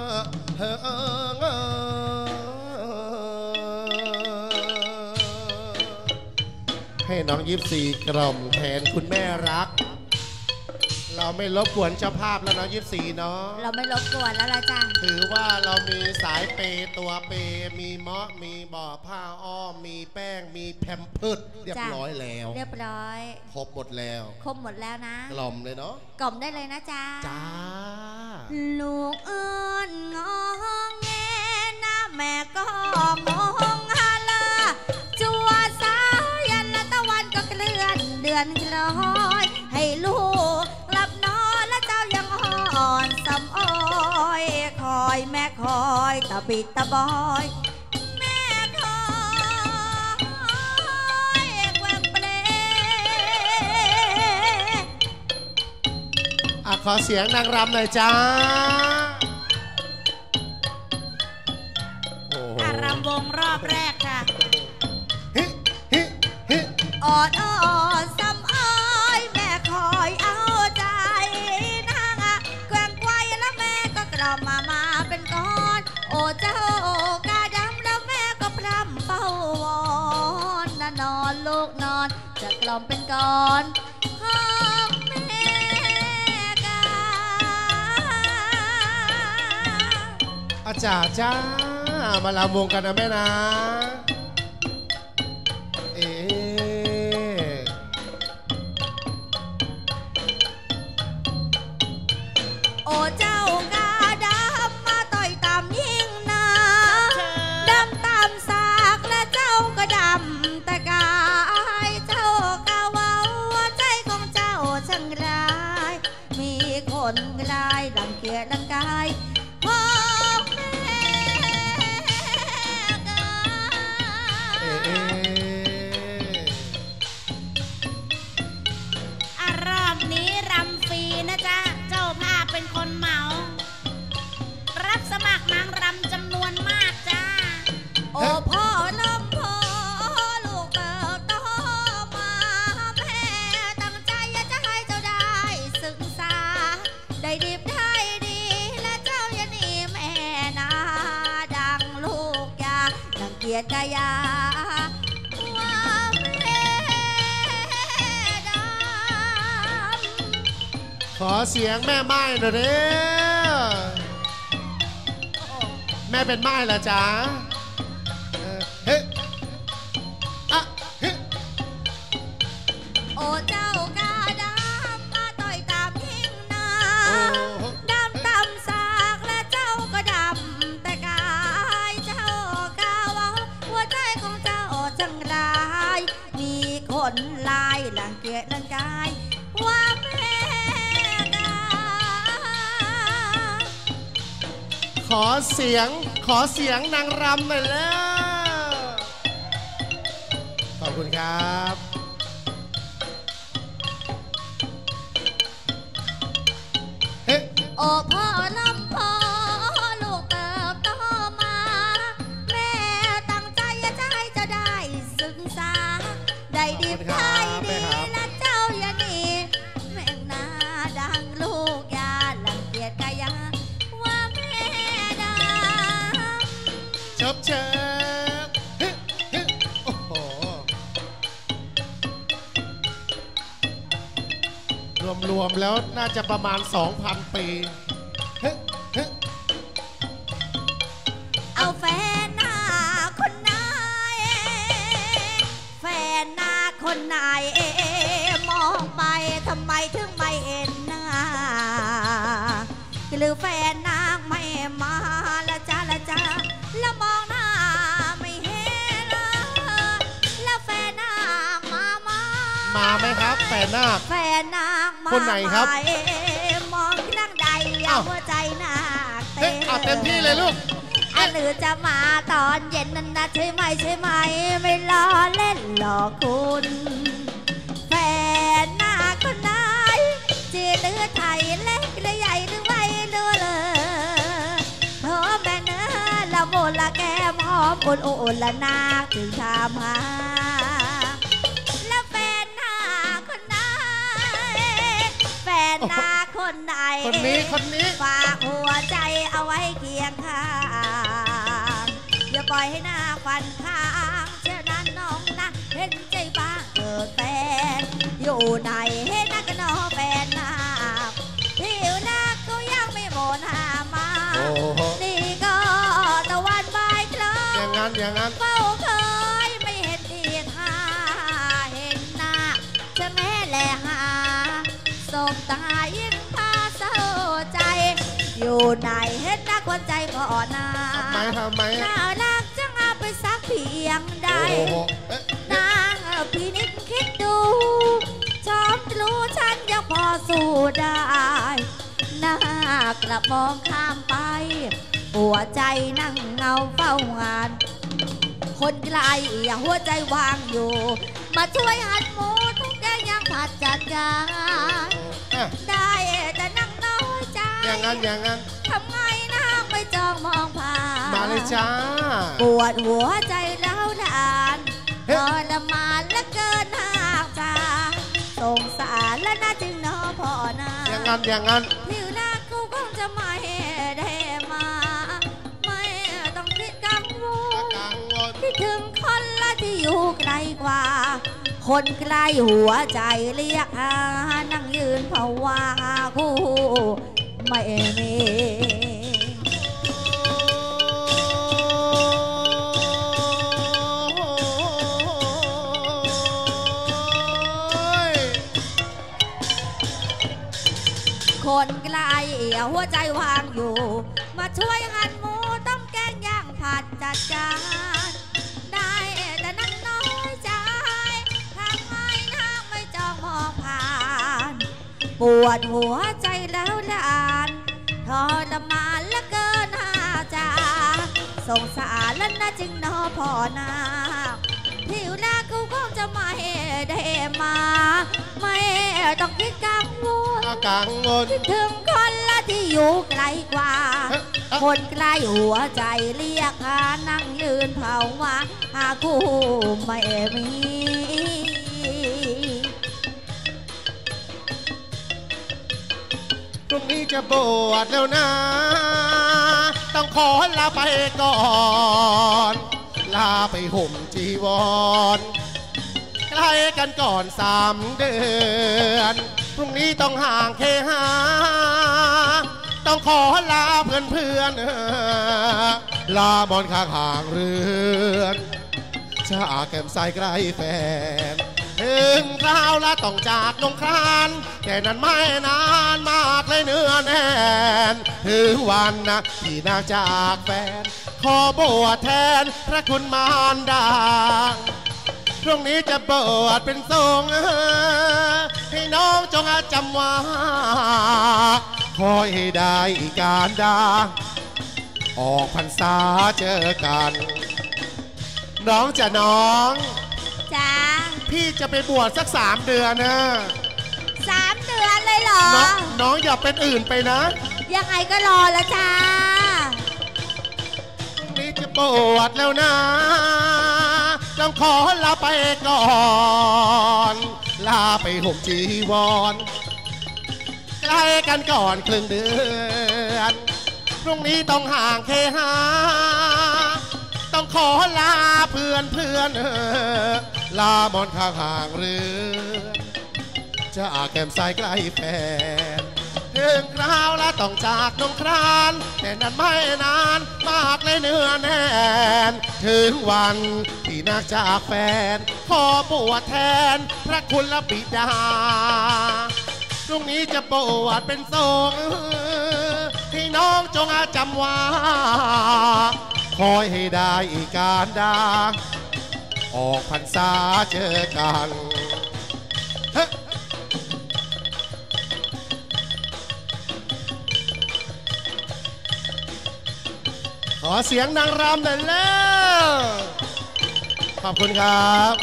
S1: ให้น้องยิปซีกล่อมแทนคุณแม่รักเราไม่รบกวนเจ้าภาพแล้วเนาะ24เนาะ
S3: เราไม่รบกวนแล้วละจ้า
S1: ถือว่าเรามีสายเปตัวเปมีเมาะมีบ่อผ้าอ้อมมีแป้งมีแพมเพิร์สเรียบร้อยแล้ว
S3: เรียบร้อย
S1: ครบหมดแล้ว
S3: นะ
S1: กล่อมเลยเนาะ
S3: กล่อมได้เลยนะจ้าลูกเอิญงองแงนะแม่ก็งงฮาลาจัวสายันตะวันก็เคลื่อนเดือนคล้อยให้ลูกหลับนอนและเจ้ายังอ่อนสำอ้อยคอยแม่คอยตะบิดตะบอยแม่คอยแกว่งเปล
S1: ขอเสียงนางรำหน่อยจ้าร
S4: ำวงรอบแรกค่ะ
S3: อ่อนซ้ำอ้อยแม่คอยอมเป็นก่อนของแม่กา
S1: อาจารย์จ้ามาลำวงกันนะแม่นะ
S3: โอ้เจ้ากาดำมาต่อยตามยิ่งนาดำตามสากและเจ้าก็ดำแต่กายเจ้ากาเว้าใจของเจ้าช่างร้ายมีคนกลายรังเกียจร่างกายพ่อแม่ก
S4: ารอบนี้รำฟรีนะจ๊ะเจ้าภาพเป็นคนเหมารับสมัครนางรำจำนวนมากจ้า
S3: โอ้พ่อลำพ่อลูกเติบโตมาแม่ตั้งใจจะให้เจ้าได้ศึกษาได้ดีได้ดีและเจ้าอย่าหนีแม่นาดังลูกยาดังเกียรติกายาว่าแม่ดำ
S1: ขอเสียงแม่ไม้หน่อยเด้อแม่เป็นไม้เหรอจ๊ะเฮ้อะเฮ้
S3: โอ้เจ้ากาดำมาต่อยตามหิ้งนาดำตามสากและเจ้าก็ดำแต่กายเจ้ากาว่าหัวใจของเจ้าจังร้ายมีคนลายรังเกียจร่างกายว่าแม่กา
S1: ขอเสียงนางรำหน่อยแล้วขอบคุณครับเฮ้
S3: โอ้พ่อลำพ่อลูกเติบโตมาแม่ตั้งใจจะให้เจ้าได้ศึกษาได้ดีได้ดีและเจ้าอย่าหนีแม่งนาดังลูกยาลังเกียจกายาว่าแม่ดำ
S1: เชิบเชิบเฮ้เฮ้โอ้โหรวมแล้วน่าจะประมาณ 2,000 ปีเฮ้เฮ้
S3: เอาแฟนหน้าคนไหนแฟนหน้าคนไหนมองไปทำไมถึงไม่เห็นหน้าหรือแฟนนางไม่มาละจ้าละจ้าแล้วมองหน้าไม่เห็นแล้วแฟนนางมา
S1: ไหมครับแฟนนาค
S3: แฟนนางมา
S1: คนไหนครับ
S3: มองนั่งใดหัวใจนาคเต้น
S1: เต็มที่เลยลูก
S3: หรือจะมาตอนเย็นนั่นนะใช่ไหมไม่ล้อเล่นหลอกคุณแฟนหน้าคนไหนจีหรือไทยเล็กหรือใหญ่หรือไม่รู้เลยเพราะแม่เนื้อละมุนละแก้มหอมอุ่นละนาคถึงทำหาแล้วแฟนหน้าคนไหนแฟนหน้าคนไหน
S1: คนนี้
S3: ฝากหัวใจเอาไว้เคียงข้างอย่าปล่อยให้หน้าฟันข้างเช่นนั้นน้องนะเห็นใจบ้างเกิดแฟนอยู่ไหนเห็นนักนอแฟนนาผิวหน้าก็ยังไม่หมดหามานี่ก็ตะวันบ่ายคล้อย
S1: อย่างนั้น
S3: เฝ้าเคยไม่เห็นทีท่าเห็นหน้าจะแม่แลหาสบตายิ่งพาเศร้าใจอยู่ไหนเห็นนักคนใจพอนา
S1: ทำไม
S3: น่ารักจังเอาไปสักเพียงใดนางพี่นิดคิดดูชอบรู้ฉันยังพอสู้ได้น่ากระมองข้ามไปหัวใจนั่งเงาเฝ้างานคนไกลอย่างหัวใจวางอยู่มาช่วยหัดหมูทุกอย่างยังผัดจัดการได้แต่นั่งน้อยใจ
S1: อย่างนั้น
S3: ทำไงนั่งไม่จ้องมองผ่าน
S1: มาเลยจ้า
S3: ปวดหัวใจแล้วนานทรมานและเกินหากจาสงสารและน่าจึงนอพอนา
S1: อย่างนั้น
S3: ผิวหน้ากูคงจะไม่ได้มาไม่ต้องคิดกังวลคิดถึงคนละที่อยู่ไกลกว่าคนใกล้หัวใจเรียกหานั่งยืนภาวะคู่ไม่มีคนไกลหัวใจวางอยู่มาช่วยหั่นหมูต้มแกงย่างผัดจัดจานได้แต่นั่งน้อยใจทำไมนั่งไม่จ้องมองผ่านปวดหัวใจแล้วลานทรมานเหลือเกินหาจาสงสารแล้วนะจึงนอพ่อนาผิวหน้ากูคงจะไม่ได้มาไม่ต้องคิดกังวลคิดถึงคนละที่อยู่ไกลกว่าคนใกล้หัวใจเรียกหานั่งยืนเผาว่าหาคู่ไม่มี
S1: พรุ่งนี้จะบวชแล้วนะต้องขอลาไปก่อนลาไปห่มจีวรใกล้กันก่อน3 เดือนพรุ่งนี้ต้องห่างเคหาต้องขอลาเพื่อนลาบอนข้างห่างเรือนจากแก้มใสใกล้แฟนถึงคราวละต้องจากลงครานแค่นั้นไม่นานมากเลยเนื้อแน่นถึงวันนะที่นาจากแฟนขอบวชแทนพระคุณมารดาพรุ่งนี้จะบวชเป็นสงฆ์ให้น้องจงจำว่าคอยให้ได้การดาออกพรรษาเจอกันน้องจะน้อง
S3: จ้า
S1: พี่จะไปบวชสัก3 เดือนนะ
S3: 3 เดือนเลยเหรอ
S1: น้องอย่าเป็นอื่นไปนะ
S3: ยังไงก็รอละจ้า
S1: นี่จะบวชแล้วนะต้องขอลาไปก่อนลาไปห่มจีวรใกล้กันก่อน1 เดือนพรุ่งนี้ต้องห่างเคหาต้องขอลาเพื่อนลามอนข้างห่างเรือนจะแก้มใสใกล้แฟนถึงคราวละต้องจากนงครานแต่นั้นไม่นานมากเลยเนื้อแน่นถึงวันที่นักจากแฟนขอบวชแทนพระคุณและบิดาพรุ่งนี้จะบวชเป็นสงฆ์ให้น้องจงจำว่าคอยให้ได้การดาออกพรรษาเจอกันขอเสียงนางรำหน่อยแล้วขอบคุณครับ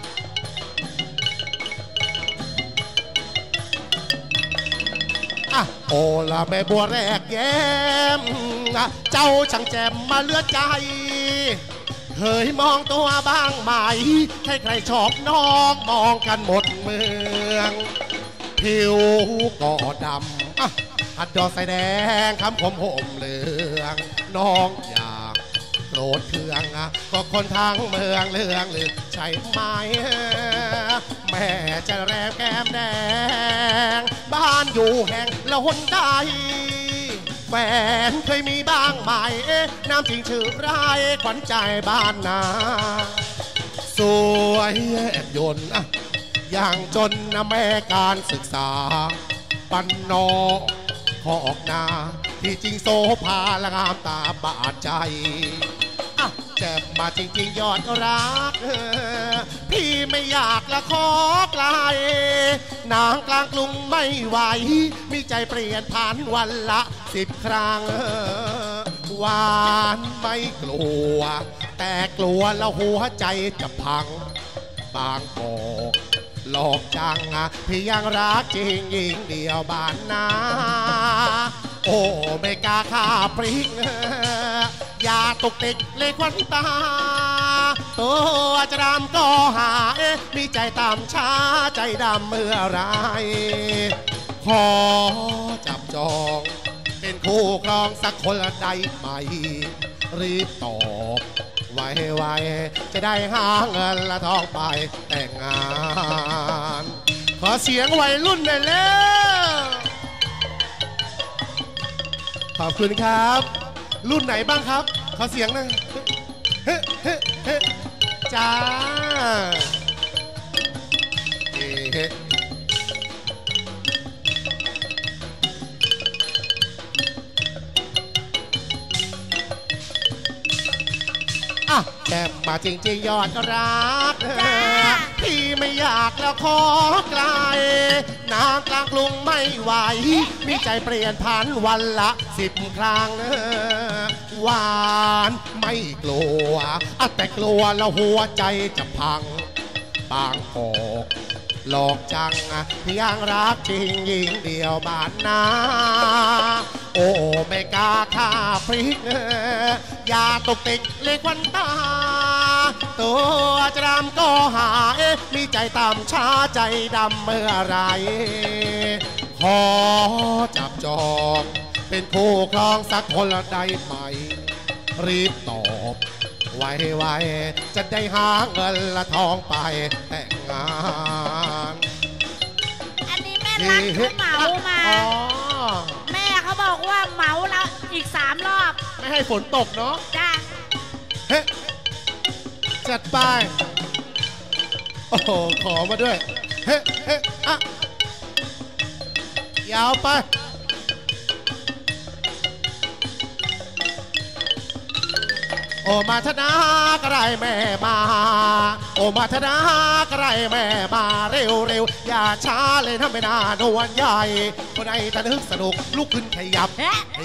S1: โอละแม่บัวแรกแย้มเจ้าช่างแจ่มมาเลือดใจเคยมองตัวบ้างไหมใครๆชอบน้องมองกันหมดเมืองผิวก็ดำหัดดอกใสแดงคำคมห่มเหลืองน้องอยากโกรธเคืองก็คนทางเมืองเลืองหรือใช่ไหมแม่จะแรมแก้มแดงบ้านอยู่แห่งละหนใดแฟนเคยมีบ้างไหมน้ำจริงชื่อไรขวัญใจบ้านนาสวยแอบยนอย่างจนแม่การศึกษาปันนอขอออกนาที่จริงโซภาละงามตาบาดใจเจ็บมาจริงๆยอดรักพี่ไม่อยากละขอไกลนางกลางกรุงไม่ไหวมีใจเปลี่ยนผ่านวันละ10 ครั้งหวานไม่กลัวแต่กลัวแล้วหัวใจจะพังบางบอกหลอกจังพี่ยังรักจริงยิงเดียวบ้านนาโอ้ไม่กล้าข้าพริกอย่าตกติดเลยควันตาตัวจะดำก็หามีใจต่ำช้าใจดำเมื่อไรขอจับจองเป็นคู่ครองสักคนได้ไหมรีบตอบไไวจะได้หาเงินละทองไปแต่งงานขอเสียงวัยรุ่นหน่อยแล้วขอบคุณครับรุ่นไหนบ้างครับขอเสียงหน่อยเฮ้เฮ้เฮ้จ้าเฮ้แก้มมาจริงๆยอดรักพี่ไม่อยากแล้วขอไกลนางกลางกรุงไม่ไหวมีใจเปลี่ยนผันวันละ10 ครั้งหวานไม่กลัวแต่กลัวแล้วหัวใจจะพังบางโอกหลอกจังยังรักจริงยิงเดียวบานนาโอ้ไม่กล้าข้าพริกอย่าตกติกเล็กวันตาตัวจะดำก็หามีใจต่ำช้าใจดำเมื่อไรขอจับจองเป็นคู่ครองสักคนละได้ไหมรีบตอบไวจะได้หาเงินละทองไปแต่งงาน
S4: อันนี้แม่รักเขาเหมามาแม่เขาบอกว่าเหมาแล้วอีก3 รอบ
S1: ไม่ให้ฝนตกเนาะ
S4: จ้า
S1: เฮ้จัดไปโอ้โหขอมาด้วยเฮ้อะยาวไปโอมาธนากระไรแม่มาโอมาธนากระไรแม่มาเร็วอย่าช้าเลยถ้าไม่นานวันใหญ่คนไหนตะนึกสนุกลุกขึ้นขยับ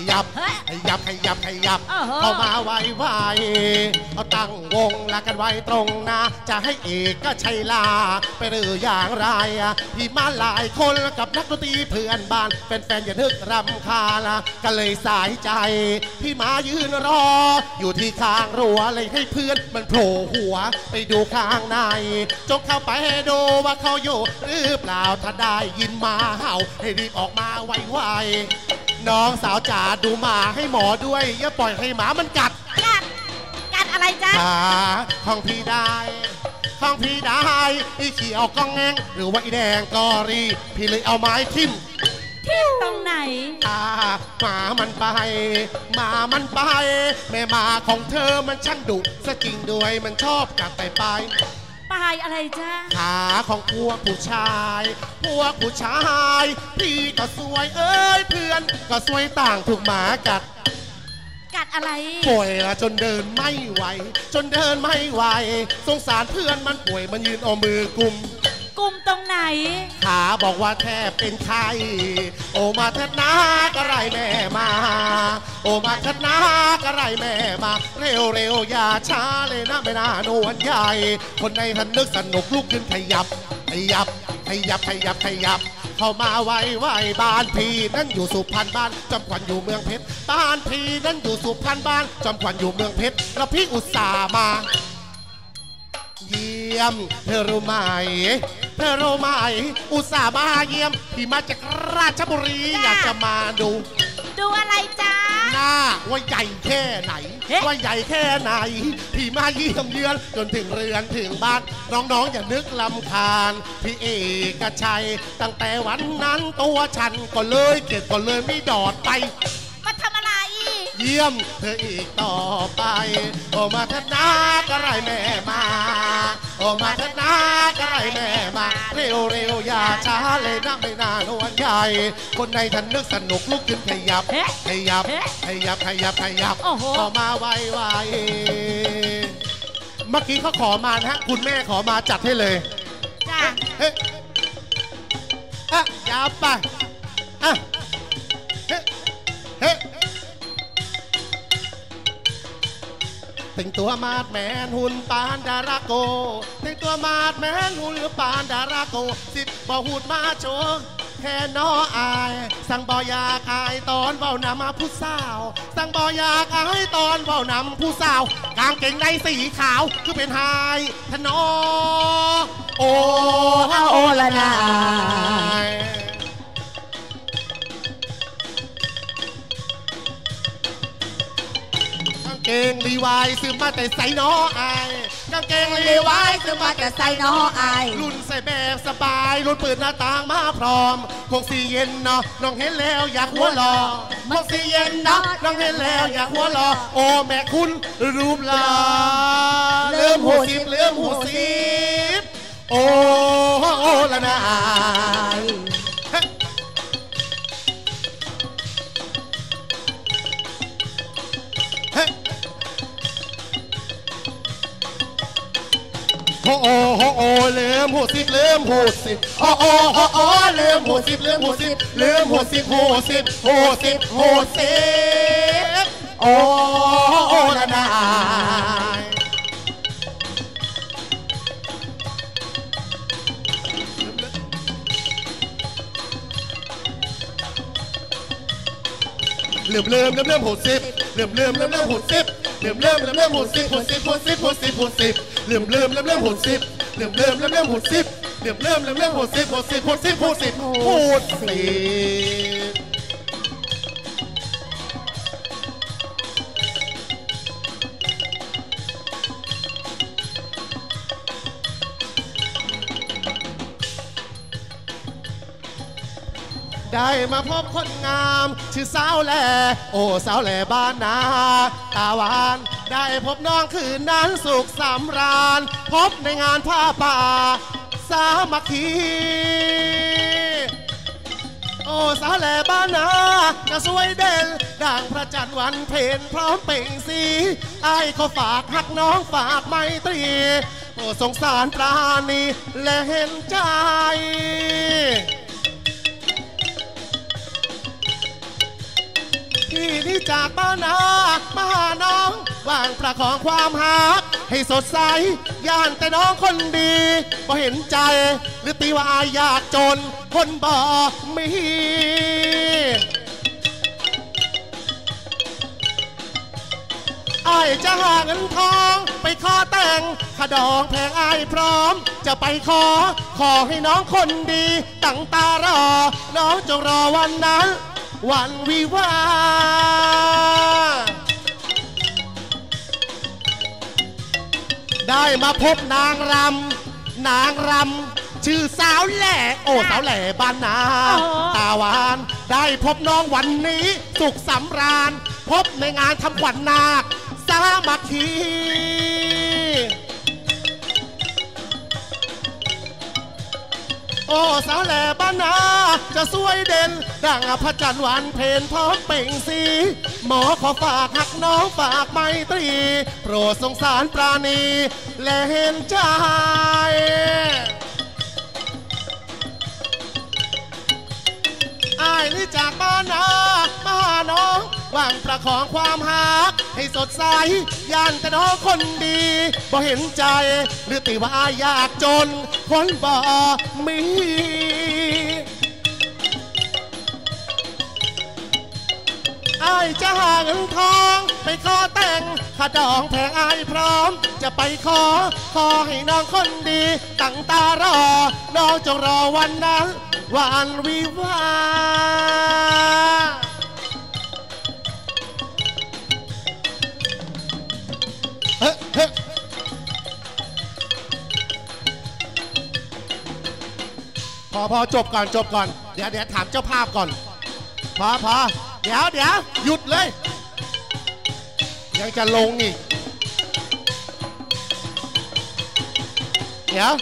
S1: เข้ามาไวเอาตั้งวงลากันไว้ตรงนะจะให้เอกก็ชัยลาไปหรืออย่างไรพี่มาหลายคนกับนักดนตรีเพื่อนบ้านแฟนอย่านึกรำคาญก็เลยสายใจพี่มายืนรออยู่ที่ข้างรั้วเลยให้เพื่อนมันโผล่หัวไปดูข้างในจงเข้าไปดูว่าเขาอยู่หรือเปล่าถ้าได้ยินมาเห่าให้รีบออกมาไวน้องสาวจ๋าดูหมาให้หมอด้วยอย่าปล่อยให้หมามันกัด
S4: อะไรจ๊ะ
S1: ของพี่ได้อีเขียวกองแงงหรือว่าอีแดงกอรีพี่เลยเอาไม้ทิ่ม
S4: ตรงไหน
S1: หมามันไปแม่หมาของเธอมันช่างดุซะจริงด้วยมันชอบกัดไป
S4: อะไรจ้า
S1: ขาของพวกผู้ชายพี่ก็สวยเพื่อนก็สวยต่างถูกหมากัด
S4: อะไร
S1: ป่วยจนเดินไม่ไหวสงสารเพื่อนมันป่วยมันยืนเอามือกุม
S4: ตรงไหน
S1: ขาบอกว่าแทบเป็นไข้โอมาเถิดนะกระไรแม่มาโอมาเถิดนะกระไรแม่มาเร็วอย่าช้าเลยนะไม่นานวันใหญ่คนในทันนึกสนุกลุกขึ้นขยับเข้ามาไวบ้านพี่นั่นอยู่สุพรรณบ้านจอมขวัญอยู่เมืองเพชรบ้านพี่นั่นอยู่สุพรรณบ้านจอมขวัญอยู่เมืองเพชรแล้วพี่อุตส่าห์มาเยี่ยมเธอรู้ไหมอุตส่าห์มาเยี่ยมพี่มาจากราชบุรีอยากจะมาดู
S4: อะไรจ้า
S1: หน้าว่าใหญ่แค่ไหนพี่มาเยี่ยมเยือนจนถึงเรือนถึงบ้านน้องอย่านึกลำคาญพี่เอกชัยตั้งแต่วันนั้นตัวฉันก็เลยเกลียดก็เลยไม่ดอดไป
S4: มาทำอะไร
S1: เยี่ยมเธออีกต่อไปโอมาเถิดนะกระไรแม่มาโอมาเถิดนะกระไรแม่มาเร็วอย่าช้าเลยนะไม่นานวันใหญ่คนในทันนึกสนุกลุกขึ้นขยับออกมาไวเมื่อกี้เขาขอมานะฮะคุณแม่ขอมาจัดให้เลย
S4: จ้า
S1: ยาวไปแต่งตัวมาดแมนหุ่นปานดาราโกแต่งตัวมาดแมนหุ่นปานดาราโกสิบบ่หูดมาโชว์แค่น้ออายสั่งบ่อยากอายตอนเว้านำมาผู้สาวสั่งบ่อยากอายตอนเว้านำผู้สาวกางเกงในสีขาวคือเป็นไฮทนอโอละนากางเกงลีวายซื้อมาแต่ใส่น้ออายกางเกงรีวายซื้อมาแต่ใส่น้ออายรุ่นใส่แบบสบายรุ่นเปิดหน้าต่างมาพร้อมคงสีเย็นเนาะน้องเห็นแล้วอยากหัวหล่อคงสีเย็นเนาะน้องเห็นแล้วอยากหัวหล่อโอ้แม่คุณรูปหล่อเริ่มหูสิบเริ่มหูสิบโอ้ละนายโอ้เริ่มหูสิบเริ่มหูสิบโอ้เริ่มหูสิบเริ่มหูสิบเริ่มหูสิบหูสิบหูสิบหูสิบโอ้ละนายเริ่มหูสิบเริ่มหูสิบเริ่มหูสิบหูสิบหูสิบหูสิบหูสิบเริ่มหูสิบเริ่มหูสิบเริ่มหูสิบหูสิบหูสิบหูสิบหูสิบได้มาพบคนงามชื่อสาวแหล่โอ้สาวแหล่บ้านนาตาหวานได้พบน้องคืนนั้นสุขสำราญพบในงานผ้าป่าสามัคคีโอ้สาวแหล่บ้านนาจะสวยเด่นดังพระจันทร์วันเพ็ญพร้อมเปล่งสีไอ้เขาฝากหักน้องฝากไมตรีโอ้สงสารปราณีและเห็นใจพี่นี่จากบ้านนามาหาน้องวางประคองความหักให้สดใสย่านแต่น้องคนดีพอเห็นใจหรือตีว่าอายยากจนคนบ่มีอายจะหาเงินทองไปขอแต่งขดองแพงอายพร้อมจะไปขอให้น้องคนดีตั้งตารอน้องจงรอวันนั้นวันวิวาได้มาพบนางรำชื่อสาวแหล่โอ้สาวแหล่บ้านนาตาหวานได้พบน้องวันนี้สุขสำราญพบในงานทำขวัญนาคสามัคคีโอ้สาวแหล่บ้านนาจะสวยเด่นดังพระจันทร์วันเพ็ญพร้อมเปล่งสีหมอขอฝากหักน้องฝากไมตรีโปรดสงสารปราณีและเห็นใจอ้ายนี่จากบ้านนามาหาน้องหวังประคองความหักให้สดใสย่านแต่น้องคนดีบ่เห็นใจหรือติว่าอายยากจนคนบ่มีอ้ายจะหาเงินทองไปขอแต่งขดองแพงอายพร้อมจะไปขอให้น้องคนดีตั้งตารอน้องจงรอวันนั้นวันวิวาพอจบก่อนเดี๋ยวถามเจ้าภาพก่อนพอเดี๋ยวหยุดเลยยังจะลงอีกเดี๋ยว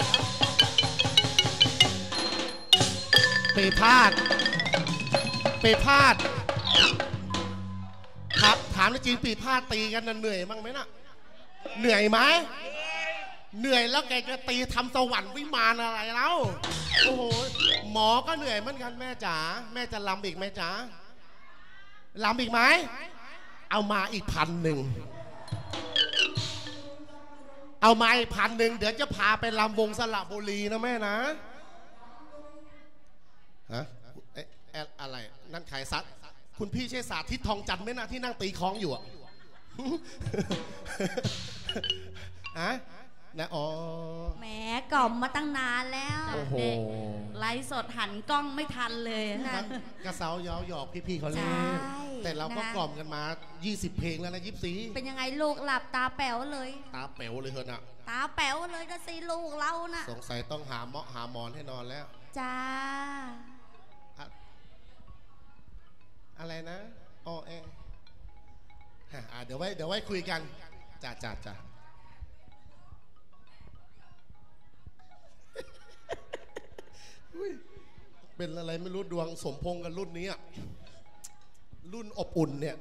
S1: ไปพลาดครับถามจริงปีพลาดตีกันเหนื่อยมั้งไหมน่ะเหนื่อยไหมเหนื่อยแล้วแกจะตีทำสวรรค์วิมานอะไรแล้วโอ้โหหมอก็เหนื่อยเหมือนกันแม่จ๋าแม่จะลำอีกไหมจ๋าลำอีกไหมเอามาอีก1,000เอามาอีก1,000เดี๋ยวจะพาไปลำวงสระบุรีนะแม่นะฮะอะไรนั่นขายซัดคุณพี่ใช่สาธิตทองจันทร์ไหมนะที่นั่งตีคล้องอยู่อะฮะนะอ๋อ
S3: แหมกล่อมมาตั้งนานแล้ว
S1: โอ้โห
S4: เด็กไลฟ์สดหันกล้องไม่ทันเลย
S3: นั่น
S1: กระเซาเย้าหยอกพี่ๆเขาเล่น
S3: ใช่
S1: แต่เราก็
S3: นะ
S1: กล่อมกันมา 20 เพลงแล้วนะ24
S3: เป็นยังไงลูกหลับตาแป๋วเลย
S1: ตาเป๋วเลยเถอะนะ
S3: ตาแป๋วเลยก็สิลูกเราน่ะ
S1: สงสัยต้องหาหมอนให้นอนแล้ว
S3: จ้า
S1: อะอะไรนะอ๋อเดี๋ยวไว้คุยกันจ้าอุ๊ยเป็นอะไรไม่รู้ดวงสมพงษ์กันรุ่นนี้อะรุ่นอบอุ่นเนี่ย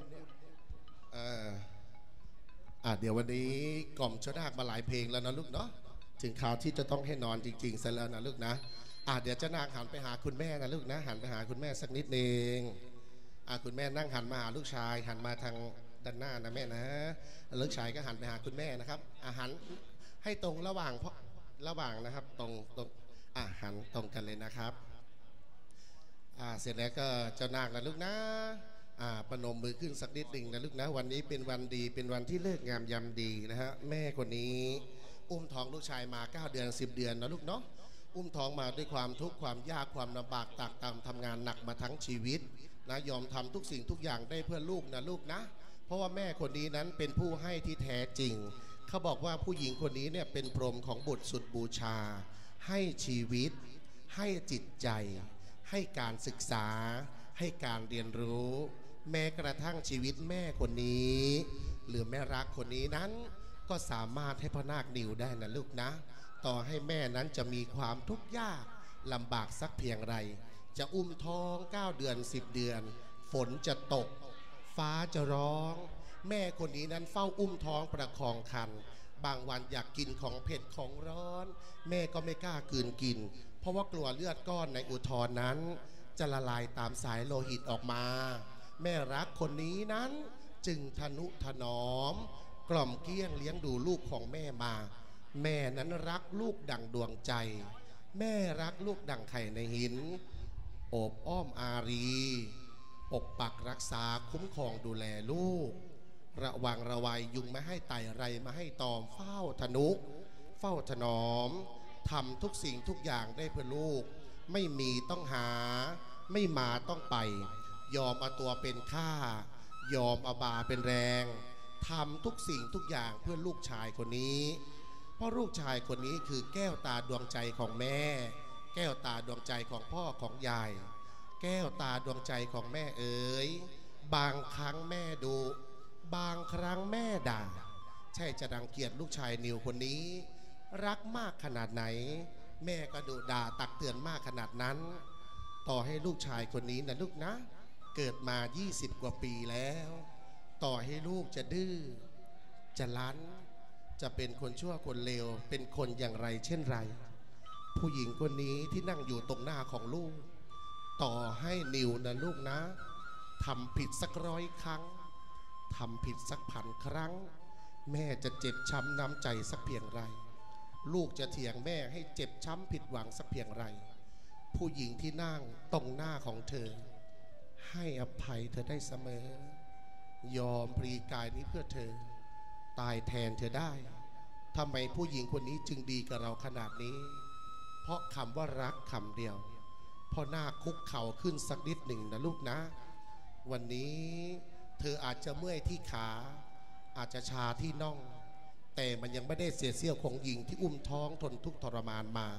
S1: เดี๋ยววันนี้กล่อมชะดากมาหลายเพลงแล้วนะลูกเนาะถึงข่าวที่จะต้องให้นอนจริงๆซะแล้วนะลูกนะเดี๋ยวจะนางหันไปหาคุณแม่นะลูกนะหันไปหาคุณแม่สักนิดนึงคุณแม่นั่งหันมาหาลูกชายหันมาทางด้านหน้านะแม่นะลูกชายก็หันไปหาคุณแม่นะครับหันให้ตรงระหว่างนะครับตรงหันตรงกันเลยนะครับเสร็จแล้วก็เจ้านาคนะลูกนะประนมมือขึ้นสักนิดหนึ่งนะลูกนะวันนี้เป็นวันดีเป็นวันที่เลิกงามยามดีนะฮะแม่คนนี้อุ้มท้องลูกชายมา9 เดือน10 เดือนนะลูกเนาะอุ้มท้องมาด้วยความทุกข์ความยากความลำบากตากตำทำงานหนักมาทั้งชีวิตนะยอมทำทุกสิ่งทุกอย่างได้เพื่อลูกนะลูกนะเพราะว่าแม่คนนี้นั้นเป็นผู้ให้ที่แท้จริงเขาบอกว่าผู้หญิงคนนี้เนี่ยเป็นพรหมของบุตรสุดบูชาให้ชีวิตให้จิตใจให้การศึกษาให้การเรียนรู้แม้กระทั่งชีวิตแม่คนนี้หรือแม่รักคนนี้นั้นก็สามารถให้พ่อนาคนิวได้นะลูกนะต่อให้แม่นั้นจะมีความทุกข์ยากลำบากสักเพียงไรจะอุ้มท้อง9 เดือน10 เดือนฝนจะตกฟ้าจะร้องแม่คนนี้นั้นเฝ้าอุ้มท้องประคองคันบางวันอยากกินของเผ็ดของร้อนแม่ก็ไม่กล้ากืนกินเพราะว่ากลัวเลือดก้อนในอุทธรนั้นจะละลายตามสายโลหิตออกมาแม่รักคนนี้นั้นจึงทนุถนอมกล่อมเกลี้ยงเลี้ยงดูลูกของแม่มาแม่นั้นรักลูกดั่งดวงใจแม่รักลูกดั่งไข่ในหินโอบอ้อมอารีปกปักรักษาคุ้มครองดูแลลูกระวังระวัยยุงไม่ให้ไต่ไรมาให้ตอมเฝ้าทนุเฝ้าถนอมทำทุกสิ่งทุกอย่างได้เพื่อลูกไม่มีต้องหาไม่มาต้องไปยอมเอาตัวเป็นข้ายอมเอาบาเป็นแรงทำทุกสิ่งทุกอย่างเพื่อลูกชายคนนี้เพราะลูกชายคนนี้คือแก้วตาดวงใจของแม่แก้วตาดวงใจของพ่อของยายแก้วตาดวงใจของแม่เอ๋ยบางครั้งแม่ดุบางครั้งแม่ด่าใช่จะรังเกียจลูกชายนิวคนนี้รักมากขนาดไหนแม่ก็ดุด่าตักเตือนมากขนาดนั้นต่อให้ลูกชายคนนี้นะลูกนะเกิดมา20 กว่าปีแล้วต่อให้ลูกจะดื้อจะรั้นจะเป็นคนชั่วคนเลวเป็นคนอย่างไรเช่นไรผู้หญิงคนนี้ที่นั่งอยู่ตรงหน้าของลูกต่อให้นิวนะลูกนะทำผิดสัก100 ครั้งทำผิดสัก1,000 ครั้งแม่จะเจ็บช้ำน้ำใจสักเพียงไรลูกจะเถียงแม่ให้เจ็บช้ำผิดหวังสักเพียงไรผู้หญิงที่นั่งตรงหน้าของเธอให้อภัยเธอได้เสมอยอมพลีกายนี้เพื่อเธอตายแทนเธอได้ทำไมผู้หญิงคนนี้จึงดีกับเราขนาดนี้เพราะคำว่ารักคำเดียวพอหน้าคุกเข่าขึ้นสักนิดหนึ่งนะลูกนะวันนี้เธออาจจะเมื่อยที่ขาอาจจะชาที่น่องแต่มันยังไม่ได้เสียเสี้ยวของหญิงที่อุ้มท้องทนทุกข์ทรมานมา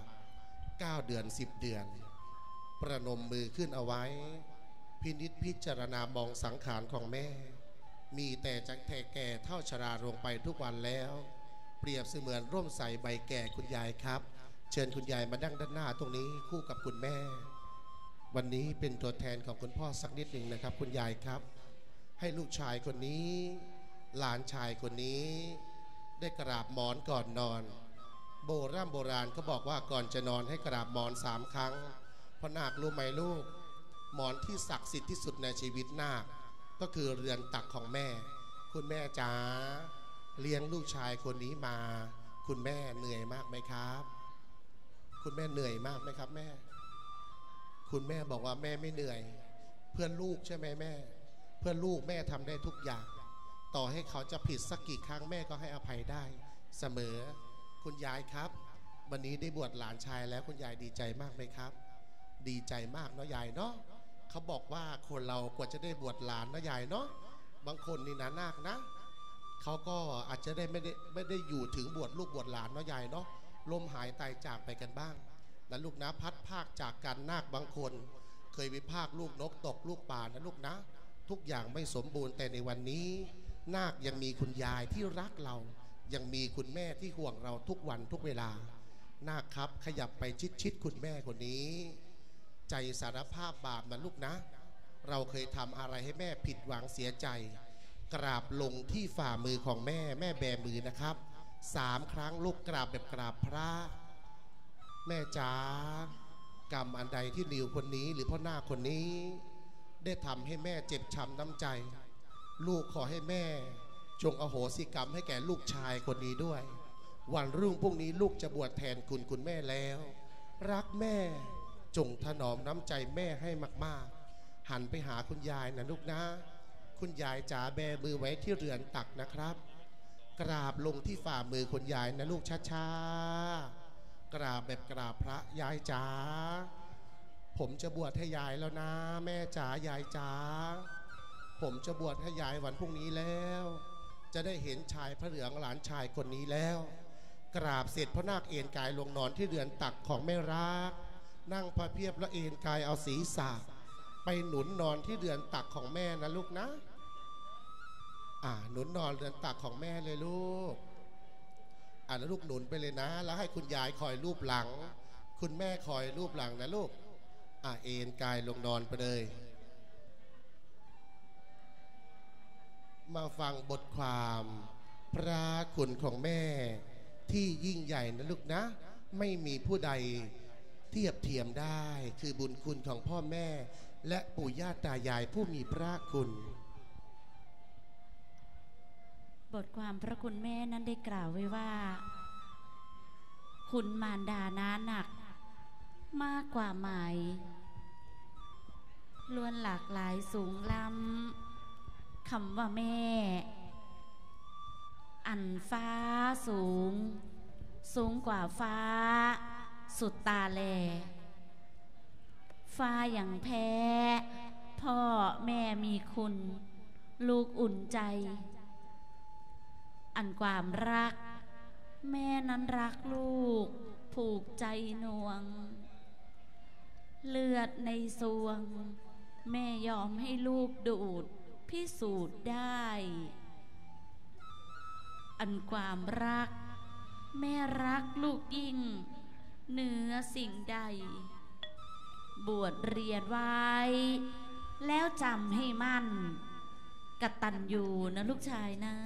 S1: 9 เดือน10 เดือนประนมมือขึ้นเอาไว้พินิจพิจารณามองสังขารของแม่มีแต่จะแก่เท่าชราลงไปทุกวันแล้วเปรียบเสมือนร่มใสใบแก่คุณยายครับเชิญคุณยายมานั่งด้านหน้าตรงนี้คู่กับคุณแม่วันนี้เป็นตัวแทนของคุณพ่อสักนิดหนึ่งนะครับคุณยายครับให้ลูกชายคนนี้หลานชายคนนี้ได้กราบหมอนก่อนนอนโบราณเขาบอกว่าก่อนจะนอนให้กราบหมอน3 ครั้งเพราะนาครู้ไหมลูกหมอนที่ศักดิ์สิทธิ์ที่สุดในชีวิตนาคก็คือเรือนตักของแม่คุณแม่จ๋าเลี้ยงลูกชายคนนี้มาคุณแม่เหนื่อยมากไหมครับคุณแม่เหนื่อยมากไหมครับแม่คุณแม่บอกว่าแม่ไม่เหนื่อยเพื่อลูกใช่ไหมแม่เพื่อลูกแม่ทำได้ทุกอย่างต่อให้เขาจะผิดสักกี่ครั้งแม่ก็ให้อภัยได้เสมอคุณยายครับวันนี้ได้บวชหลานชายแล้วคุณยายดีใจมากไหมครับดีใจมากเนาะยายเนาะเขาบอกว่าคนเรากว่าจะได้บวชหลานเนาะยายเนาะบางคนนี่นะนาคนะเขาก็อาจจะได้ไม่ได้อยู่ถึงบวชลูกบวชหลานเนาะยายเนาะลมหายตายจากไปกันบ้างนะลูกนะพัดภาคจากกันนาคบางคนเคยวิพากลูกนกตกลูกป่านะลูกนะทุกอย่างไม่สมบูรณ์แต่ในวันนี้นาคยังมีคุณยายที่รักเรายังมีคุณแม่ที่ห่วงเราทุกวันทุกเวลานาคครับขยับไปชิดคุณแม่คนนี้ใจสารภาพบาปนะลูกนะเราเคยทำอะไรให้แม่ผิดหวังเสียใจกราบลงที่ฝ่ามือของแม่แบมือนะครับ3 ครั้งลูกกราบแบบกราบพระแม่จ๋ากรรมอันใดที่นิวคนนี้หรือพ่อนาคคนนี้ได้ทำให้แม่เจ็บช้ำน้ำใจลูกขอให้แม่จงอโหสิกรรมให้แก่ลูกชายคนนี้ด้วยวันรุ่งพรุ่งนี้ลูกจะบวชแทนคุณแม่แล้วรักแม่จงถนอมน้ำใจแม่ให้มากๆหันไปหาคุณยายนะลูกนะคุณยายจ๋าแบมือไว้ที่เรือนตักนะครับกราบลงที่ฝ่ามือคุณยายนะลูกช้าๆกราบแบบกราบพระยายจ๋าผมจะบวชให้ยายแล้วนะแม่จ๋ายายจ๋าผมจะบวชให้ยายวันพรุ่งนี้แล้วจะได้เห็นชายพระเหลืองหลานชายคนนี้แล้วกราบเสร็จพระนาคเอนกายลงนอนที่เรือนตักของแม่รักนั่งพระเพียบและเอนกายเอาศีรษะไปหนุนนอนที่เรือนตักของแม่นะลูกนะหนุนนอนเรือนตักของแม่เลยลูกแล้วลูกหนุนไปเลยนะแล้วให้คุณยายคอยรูปหลังคุณแม่คอยรูปหลังนะลูกเอนกายลงนอนไปเลยมาฟังบทความพระคุณของแม่ที่ยิ่งใหญ่นะลูกนะไม่มีผู้ใดเทียบเทียมได้คือบุญคุณของพ่อแม่และปู่ย่าตายายผู้มีพระคุณ
S4: บทความพระคุณแม่นั้นได้กล่าวไว้ว่าคุณมารดาน้าหนักมากกว่าไหมล้วนหลากหลายสูงล้ำคำว่าแม่อันฟ้าสูงกว่าฟ้าสุดตาแลฟ้าอย่างแพ้พ่อแม่มีคุณลูกอุ่นใจอันความรักแม่นั้นรักลูกผูกใจหน่วงเลือดในสวงแม่ยอมให้ลูกดูดพิสูจน์ได้อันความรักแม่รักลูกยิ่งเหนือสิ่งใดบวชเรียนไว้แล้วจำให้มั่นกตัญญูนะลูกชายนะ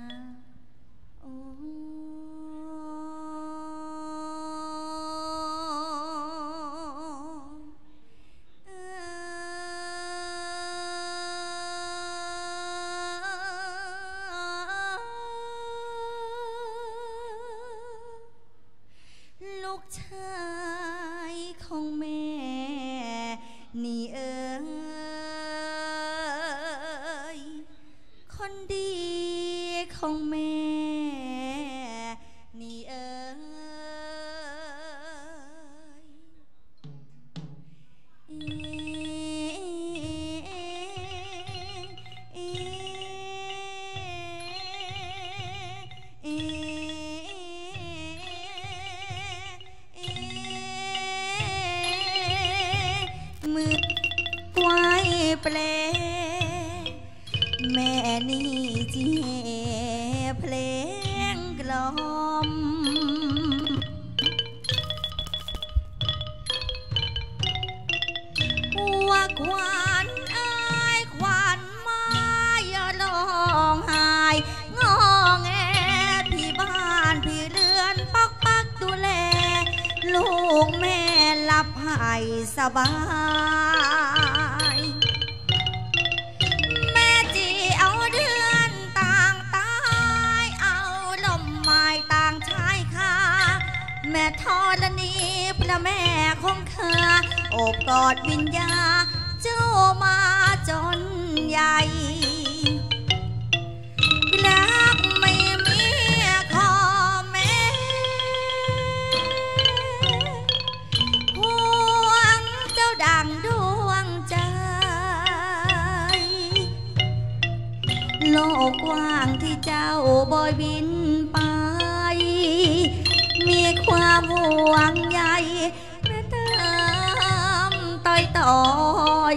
S3: ลูกชายของแม่นี่คนดีของแม่นี่มือไว้เปลแม่นี่จีเพลงกล่อมว่าขวัญเอ้ยขวัญมาอย่าร้องไห้งอแงพี่บ้านพี่เรือนปักดูแลลูกแม่หลับให้สบายแม่จีเอาเดือนต่างตายเอาลมไม้ต่างชายคาแม่ธรณีพระแม่คงคาโอบกอดวิญญาเจ้ามาจนใหญ่รักไม่มีขอแม่โลกกว้างที่เจ้าบอยบินไปมีความห่วงใยแม่ตามต่อย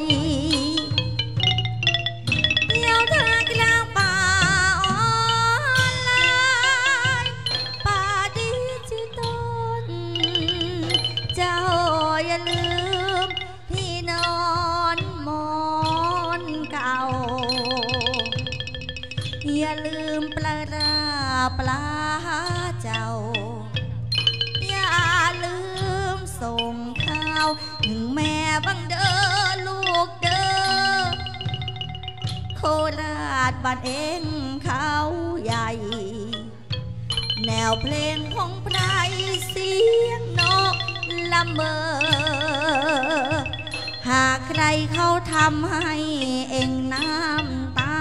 S3: เที่ยวทางกลางป่าออนไลน์ป่าดิจิตอลเจ้าอย่าลืมพี่นอนหมอนเก่าอย่าลืมปลาเจ้าอย่าลืมส่งข้าวถึงแม่บังเด้อลูกเด้อโคราชบ้านเองเขาใหญ่แนวเพลงของไพรเสียงนกละเมอหากใครเขาทำให้เองน้ำตา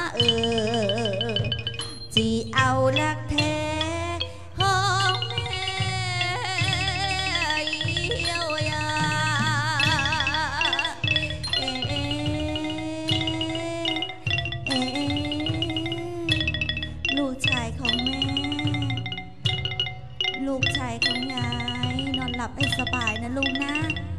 S3: จีเอาลักแท้ของแม่เยียวยาลูกชายของแม่ลูกชายของยายนอนหลับให้สบายนะลูกนะ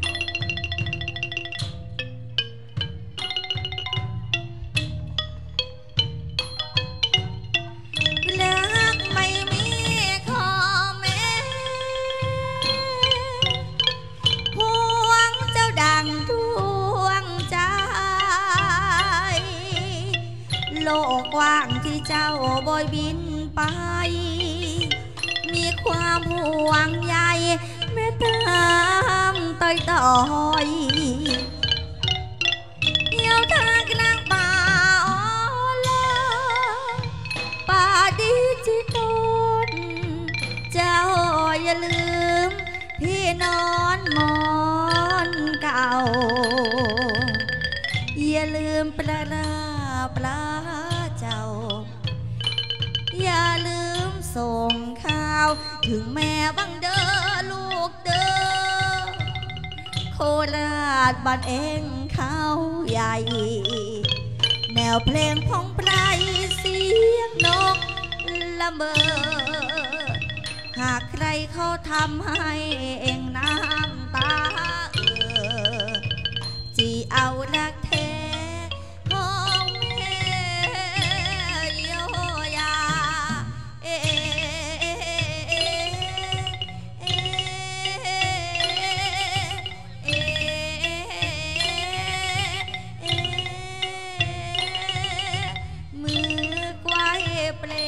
S3: โลกกว้างที่เจ้าบอยบินไปมีความห่วงใยแม่ตามต่อยเที่ยวทางกลางป่าออนไลน์ป่าดิจิตอลเจ้าอย่าลืมพี่นอนหมอนเก่าอย่าลืมปลาเจ้าอย่าลืมส่งข้าวถึงแม่บังเด้อลูกเด้อโคราชบ้านเองเขาใหญ่แนวเพลงของไพรเสียงนกละเมอหากใครเขาทำให้เองน้ำตาจีเอารักแท้ของแม่เยียวยามือกวายเปล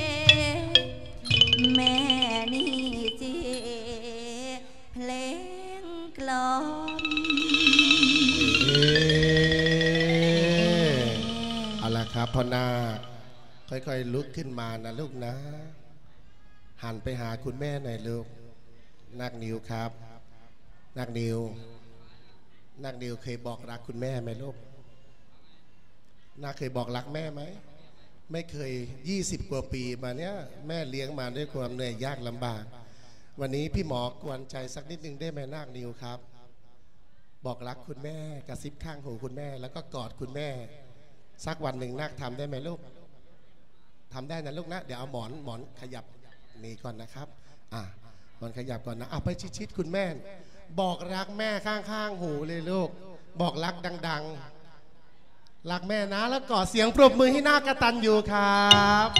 S3: แม่นี่จีเพลงกลอน
S1: เอาละครับพ่อนาคค่อยๆลุกขึ้นมานะลูกนะหันไปหาคุณแม่หน่อยลูกนักนิวครับนักนิวเคยบอกรักคุณแม่ไหมลูกนาเคยบอกรักแม่ไหมไม่เคย20 กว่าปีมาเนี้ยแม่เลี้ยงมาด้วยความเหนื่อยยากลำบากวันนี้พี่หมอกวนใจสักนิดนึงได้ไหมนาคนิวครับบอกรักคุณแม่กระซิบข้างหูคุณแม่แล้วก็กอดคุณแม่สักวันหนึ่งนาคทำได้ไหมลูกทำได้นะลูกนะเดี๋ยวเอาหมอนขยับนี่ก่อนนะครับหมอนขยับก่อนนะเอาไปชิดๆคุณแม่บอกรักแม่ข้างๆหูเลยลูกบอกรักดังๆรักแม่นะแล้วกอดเสียงปรบมือให้นาคกตัญญูครับ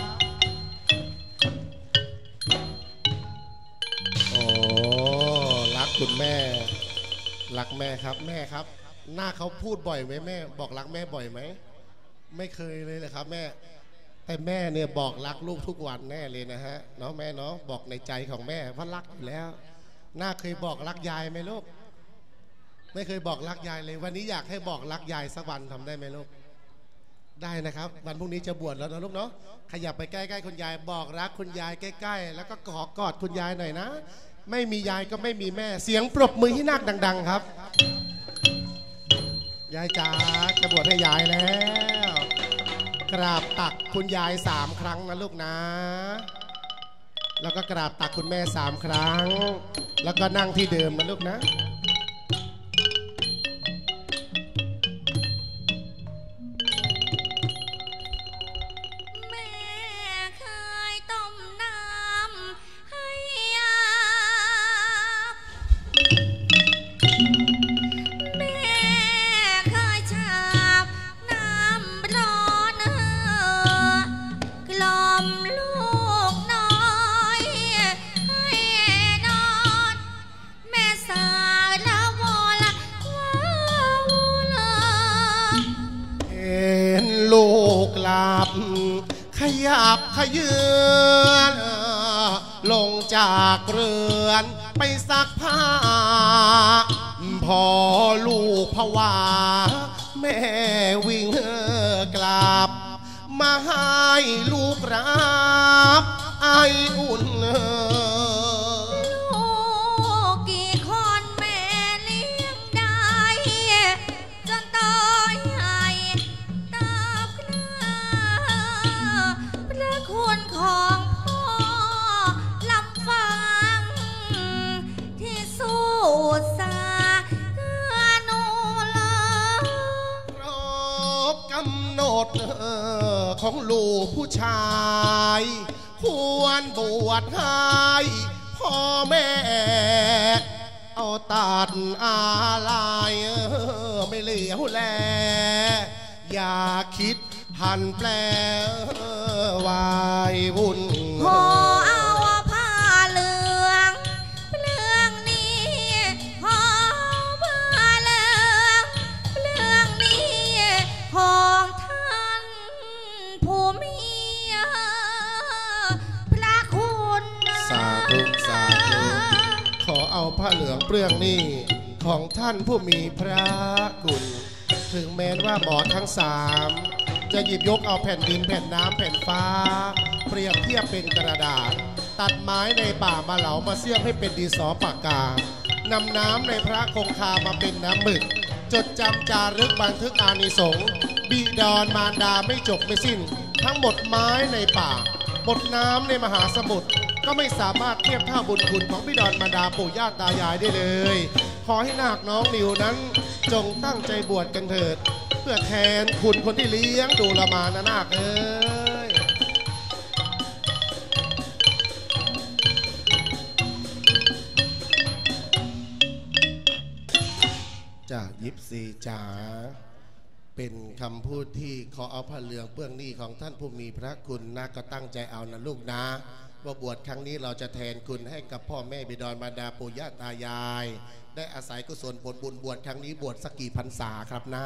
S1: โอ้รักคุณแม่รักแม่ครับแม่ครับหน้าเขาพูดบ่อยไหมแม่บอกรักแม่บ่อยไหมไม่เคยเลยเลยครับแม่แต่แม่เนี่ยบอกรักลูกทุกวันแน่เลยนะฮะเนาะแม่เนาะบอกในใจของแม่เพราะรักอยู่แล้วหน้าเคยบอกรักยายไหมลูกไม่เคยบอกรักยายเลยวันนี้อยากให้บอกรักยายสักวันทำได้ไหมลูกได้นะครับวันพรุ่งนี้จะบวชแล้วนะลูกเนาะขยับไปใกล้ๆคุณยายบอกรักคุณยายใกล้ๆแล้วก็ขอกอดคุณยายหน่อยนะไม่มียายก็ไม่มีแม่เสียงปรบมือที่นักดังๆครับยายจ๋าจะบวชให้ยายแล้วกราบตักคุณยาย3 ครั้งนะลูกนะแล้วก็กราบตักคุณแม่3 ครั้งแล้วก็นั่งที่เดิมนะลูกนะยือนลงจากเรือนไปซักผ้าพอลูกผวาแม่วิ่งกลับมาให้ลูกรับไออุ่น
S3: ลูกกี่คนแม่เลี้ยงได้จนโตใหญ่ตาพระพระคุณของพ่อลำฟังที่สู้สาเกื้อหนุน
S1: ครบกำหนดของลูกผู้ชายควรบวชให้พ่อแม่เอาตัดอะไรไม่เหลียวแลอย่าคิดพันแปลวายวุ่น
S3: พอเอาผ้าเหลืองเรื่องนี้พอผ้าเหลืองเรื่องนี้ของท่านผู้มีพระคุณ
S1: สาธุสาธุขอเอาผ้าเหลืองเปลืองนี้ของท่านผู้มีพระคุณถึงแม้ว่าหมอทั้งสามจะหยิบยกเอาแผ่นดินแผ่นน้ำแผ่นฟ้าเปรียบเทียบเป็นกระดาษตัดไม้ในป่ามาเหลามาเสียบให้เป็นดินสอปากกานำน้ำในพระคงคามาเป็นน้ำหมึกจดจำจารึกบันทึกอานิสงส์บิดามารดาไม่จบไม่สิ้นทั้งหมดไม้ในป่าหมดน้ำในมหาสมุทรก็ไม่สามารถเทียบเท่าบุญคุณของบิดามารดาปู่ย่าตายายได้เลยขอให้นาคน้องนิวนั้นจงตั้งใจบวชกันเถิดเพื่อแทนคุณคนที่เลี้ยงดูละมานะนาคเอ้ยจากยิปซีจ๋าเป็นคำพูดที่ขอเอาผ้าเหลืองเปื้องหนี้ของท่านผู้มีพระคุณนะก็ตั้งใจเอานะลูกนะว่าบวชครั้งนี้เราจะแทนคุณให้กับพ่อแม่บิดามารดาปู่ย่าตายายได้อาศัยกุศลผลบุญบวชครั้งนี้บวชสักกี่พรรษาครับนะ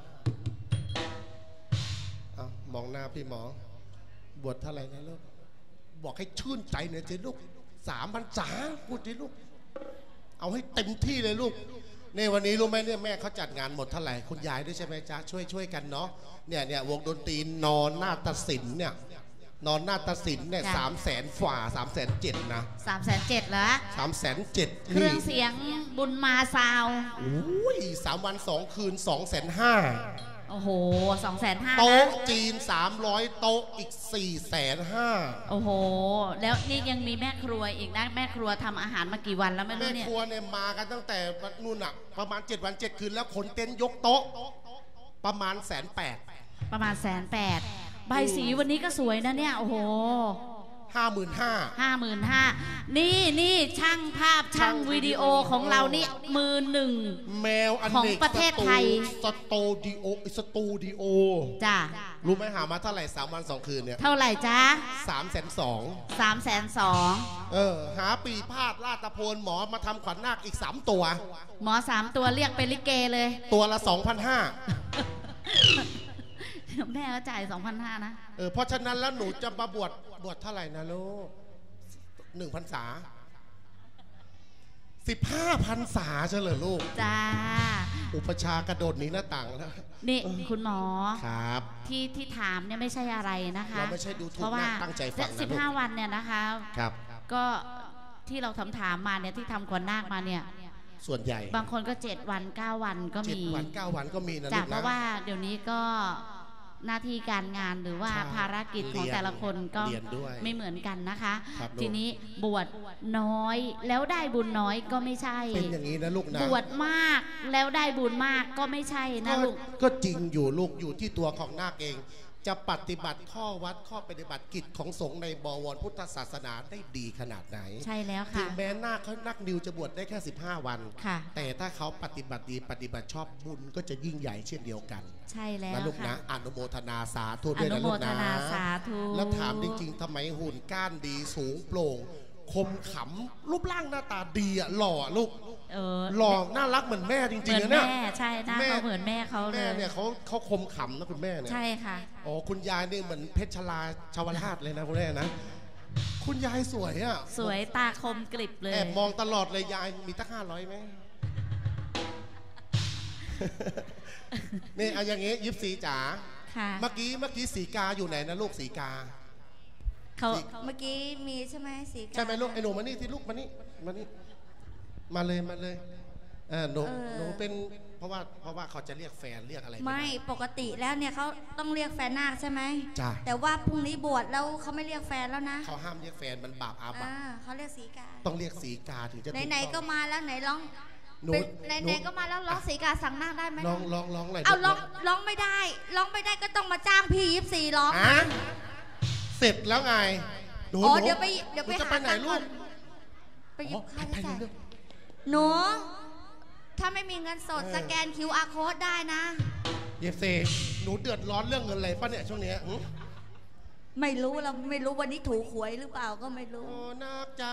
S1: มองหน้าพี่หมอบวชเท่าไหร่นะลูกบอกให้ชื่นใจหน่อยสิลูก3 พรรษาพูดสิลูกเอาให้เต็มที่เลยลูกในวันนี้รู้ไหมเนี่ยแม่เขาจัดงานหมดเท่าไหร่คุณยายด้วยใช่ไหมจ๊ะช่วยกันเนาะเนี่ยวงดนตรีนอนนาฏศิลป์เนี่ยนอนนาฏศิลป์เนี่ย300,000 ฝ่า307,000นะ
S3: 307,000เหรอ
S1: 307,000
S3: เครื่องเสียงบุญมาซาว
S1: อุ้ย3 วัน 2 คืน250,000
S3: โอ้โห250,000
S1: โต๊ะจีน300 โต๊ะอีก450,000
S3: โอ้โหแล้วนี่ยังมีแม่ครัวอีกนะแม่ครัวทำอาหารมากี่วันแล้วไม่รู้เนี่ย
S1: แม่ครัวเนี่ยมากันตั้งแต่นู่นอะประมาณ7 วัน 7 คืนแล้วขนเต็นท์ยกโต๊ะประมาณ180,000
S3: ประมาณ180,000ใบสีวันนี้ก็สวยนะเนี่ยโอ้โห
S1: 55,000
S3: นี่ช่างภาพช่างวิดีโอของเรานี่มือหนึ่ง
S1: แมวอัน
S3: ของประเทศไทย
S1: สตูดิโอ
S3: จ้า
S1: รู้ไหมหามาเท่าไหร่3 วัน 2 คืนเนี่ย
S3: เท่าไหร่จ้า
S1: 320,000หาปีพาดลาดตะโพนหมอมาทำขวัญนาคอีก3 ตัว
S3: หมอ3 ตัวเรียกเป็นลิเกเลย
S1: ตัวละ 2,500
S3: แม่ก็จ่าย 2,500 นะ
S1: เพราะฉะนั้นแล้วหนูจะมาบวชเท่าไหร่นะลูก1 พรรษา15 พรรษาใช่เหรอลูก
S3: จ้า
S1: อุปชากระโดดหนีหน้าต่างแล้ว
S3: นี่คุณหมอ
S1: ครับ
S3: ที่ถามเนี่ยไม่ใช่อะไรนะคะ
S1: เราไม่ใช่ดูถูกนะตั้งใจฟังนะ
S3: 15 วันเนี่ยนะคะ
S1: ครับ
S3: ก็ที่เราถามมาเนี่ยที่ทำขวัญนาคมาเนี่ย
S1: ส่วนใหญ่
S3: บางคนก็7 วัน 9 วันก็มี
S1: 7 วัน 9 วันก็มีนะลูกนะ
S3: เพราะว่าเดี๋ยวนี้ก็หน้าที่การงานหรือว่าภารกิจของแต่ละคนก็ไม่เหมือนกันนะคะทีนี้บวชน้อยแล้วได้บุญน้อยก็ไม่ใช่
S1: เป็นอย่างนี้นะลูกนะ
S3: บวชมากแล้วได้บุญมากก็ไม่ใช่นะลูก
S1: ก็จริงอยู่ลูกอยู่ที่ตัวของนาคเองจะปฏิบัติข้อวัดข้อปฏิบัติกิจของสงฆ์ในบวรพุทธศาสนาได้ดีขนาดไหน
S3: ใช่แล้วค่ะ
S1: ถึงแม้นาคเขานักนิวจะบวชได้แค่15 วันแต่ถ้าเขาปฏิบัติดีปฏิบัติชอบบุญก็จะยิ่งใหญ่เช่นเดียวกัน
S3: ใช่แล้ว
S1: นะลูกนะอนุโมทนาสาธุด้วยนะลูกนะแล้วถามจริงๆทำไมหุ่นก้านดีสูงโปร่งคมขำรูปร่างหน้าตาดีอ่ะหล่อลูก
S4: ห
S1: ล่อน่ารักเหมือนแม่จริงๆนะเนี่ย
S4: ใช่หน้าเขาเหมือนแม่เขาเลย
S1: แม่เนี่ยเขาคมขำนะคุณแม่เนี่ย
S4: ใช่ค่ะ
S1: อ๋อคุณยายนี่เหมือนเพชรชลาชาวราชเลยนะคุณแม่นะคุณยายสวยอ่ะ
S4: สวยตาคมกริบเลย
S1: แอบมองตลอดเลยยายมีตั้ง500ไหมนี่เอาอย่างงี้ยิบสีจ๋าเมื่อกี้สีกาอยู่ไหนนะลูกสีกา
S3: เขาเมื่อกี้มีใช่ไหมสีกา
S1: ใช่ไหมลูกไอ้หนูมานี่ที่ลูกมานี่มาเลยหนูเป็นเพราะว่าเขาจะเรียกแฟนเรียกอะไร
S3: ไม่ปกติแล้วเนี่ยเขาต้องเรียกแฟนนาคใช่ไหม
S1: จ้ะ
S3: แต่ว่าพรุ่งนี้บวชแล้วเขาไม่เรียกแฟนแล้วนะ
S1: เขาห้ามเรียกแฟนมันบาปอาบัติ
S3: เขาเรียกสีกา
S1: ต้องเรียกสีกาถึงจะ
S3: ไหนๆก็มาแล้วไหนร้องไหนก็มาแล้วร้องสีกาสั่งนาคได้ไหม
S1: ร้องอะไร
S3: เอาร้องไม่ได้ก็ต้องมาจ้างพี่ยิปซีร้อง
S1: เสร็จแล้วไง
S3: เดี๋ยวไป
S1: จะไปไหนลูก
S3: ไปหยิบข้าวใส่หนูถ้าไม่มีเงินสดสแกน QR code ได้นะ
S1: เยฟเซหนูเดือดร้อนเรื่องเงินอะไรป่ะเนี่ยช่วงนี้
S3: ไม่รู้เราไม่รู้วันนี้ถูกหวยหรือเปล่าก็ไม่รู้
S1: โอ้นักจ้า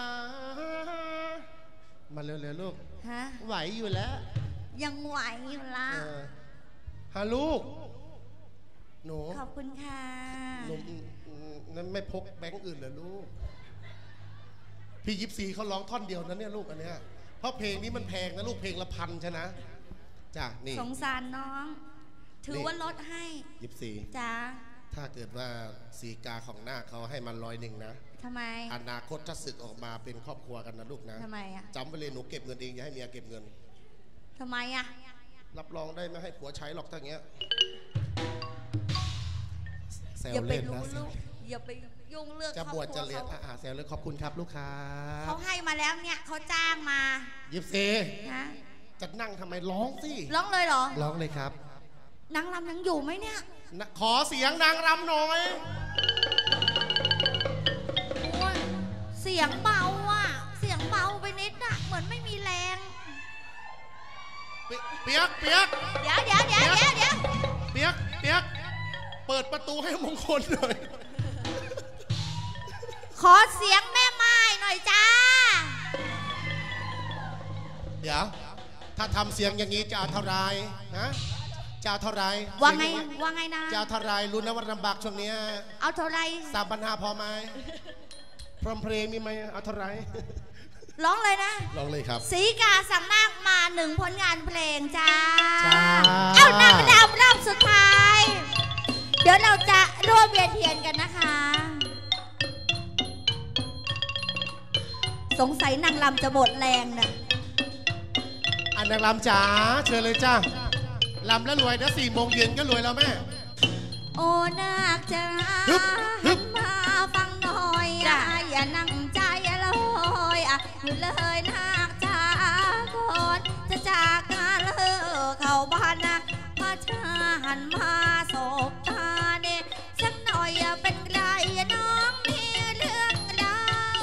S1: มาเร็วๆลูกไหวอยู่แล้ว
S3: ยังไหวอยู่ละ
S1: ฮะลูกหนู
S3: ขอบคุณค่ะ
S1: หนูนั้นไม่พกแบงค์อื่นเหรอลูกพี่ยิปซีเขาร้องท่อนเดียวนะเนี่ยลูกอันเนี้ยเพราะเพลงนี้มันแพงนะลูกเพลงละ1,000ใช่นะจ้ะนี่
S3: สงสารน้องถือว่าลดให้
S1: ยิปซี
S3: จ้า
S1: ถ้าเกิดว่าสีกาของหน้าเขาให้มัน100นะ
S3: ทำไม
S1: อนาคตถ้าศึกออกมาเป็นครอบครัวกันนะลูกนะ
S3: ทำไมอ่ะ
S1: จำไว้เลยหนูเก็บเงินเองอย่าให้เมียเก็บเงิน
S3: ทำไมอ่ะ
S1: รับรองได้ไม่ให้ผัวใช้หรอกถ้าอย่างเงี้ย
S3: อย่าไปรู้อย่าไปยุ่งเรื่อง
S1: จะบวชจะเรียนแซวเลยขอบคุณครับลูกค้า
S3: เขาให้มาแล้วเนี่ยเขาจ้างมา
S1: ยิบเซจะนั่งทำไมร้องสิ
S3: ร้องเลยเหรอ
S1: ร้องเลยครับ
S3: นางรำยังอยู่ไหมเนี่ย
S1: ขอเสียงนางรำหน่อย
S3: เสียงเบาอ่ะเสียงเบาไปนิดอ่ะเหมือนไม่มีแรง
S1: เปียกเ
S3: ดี๋ยวเ
S1: ปียกเปิดประตูให้มงคลหน่อย
S3: ขอเสียงแม่ไม้หน่อยจ้า
S1: เดี๋ยวถ้าทำเสียงอย่างนี้จะเอาเท่าไรนะจะเอาเท่าไร
S3: ว่าไงนะ
S1: จะเอาเท่าไรรู้นะว่าลำบากช่วงนี้
S3: เอาเท่าไร
S1: 3,500พอไหมพร้อมเพลงมีไหมเอาเท่าไร
S3: ร้องเลยนะ
S1: ร้องเลยครับ
S3: สีกาสั่งนาคมา1ผลงานเพลงจ้าเอานางรำรอบสุดท้ายเดี๋ยวเราจะร่วมเวียนเทียนกันนะคะสงสัยนางรำจะหมดแรงนะ
S1: นางรำจ๋าเชิญเลยจ้ารำแล้วรวยเดี๋ยว4 โมงเย็นก็รวยแล้วแม่
S3: โอ้นาคจ๋ามาฟังหน่อยอย่านั่งใจลอยอยู่เลยนาคจ๋าก่อนจะจากกันเข้าบ้านนะมาชาหันมาสบตาเนี่ยสักหน่อยเป็นไรน้องมีเรื่องราว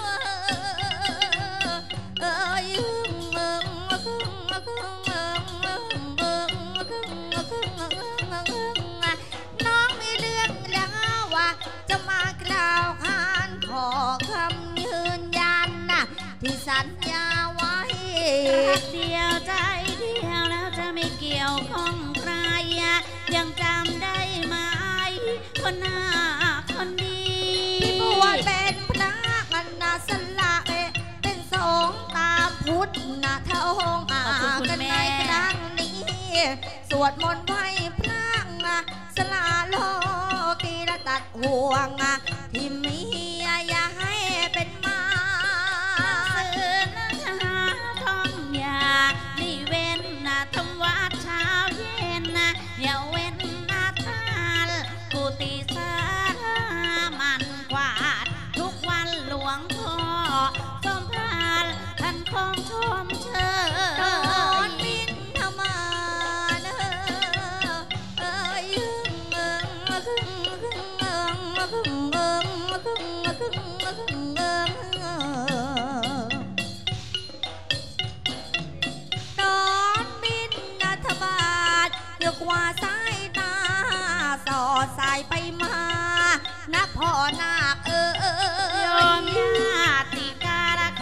S3: น้องมีเรื่องราวว่าจะมากล่าวขานขอคำยืนยันนะที่สัญญาไว้
S4: เดียวใจเดียวแล้วจะไม่เกี่ยวข้องใครยังจำได้ไหมคนหน้าคนดี
S3: ที่บวชเป็นพระกันนาสละเป็นสงฆ์ตามพุทธนาเท่าองค์กันในครั้งนี้สวดมนต์ไหว้พระสละโลกีและตัดห่วงที่มีอย่าให้เป็นมา
S4: สื่อนะท่องอย่าดีเว้นทำวัดเช้าเย็นอย่าเว้นทานกุฏิสามันกวาดทุกวันหลวงพ่อสมภารท่านคงชมเชย
S3: ตอนบินธรรมาว่าสายตาสอดสายไปมานักพ่อนาค
S4: โยมญาติการ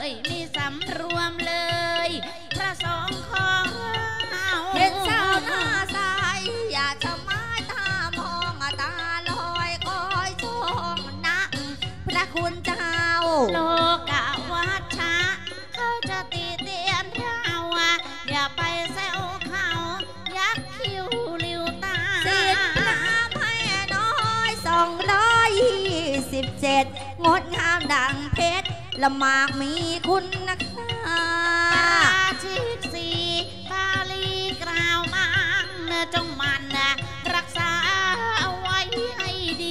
S4: ยมีสำรวมเลยพระสงฆ์ของเรา
S3: เห็นสาวหน้าใสอย่าจะไม้ตามองตาลอยคอยชมนักพระคุณเจ้า
S4: โลกะวัชชะเขาจะตีเตียนเราอย่าไปแซวเขายักคิ้วลิวตา
S3: สิทธิ์น้ำให้น้อย227งดงามดังเพชรละหมากมีคุณนะคะ
S4: ราชิกสีบาลีกล่าวมังจงมันรักษาเอาไว้ให้ดี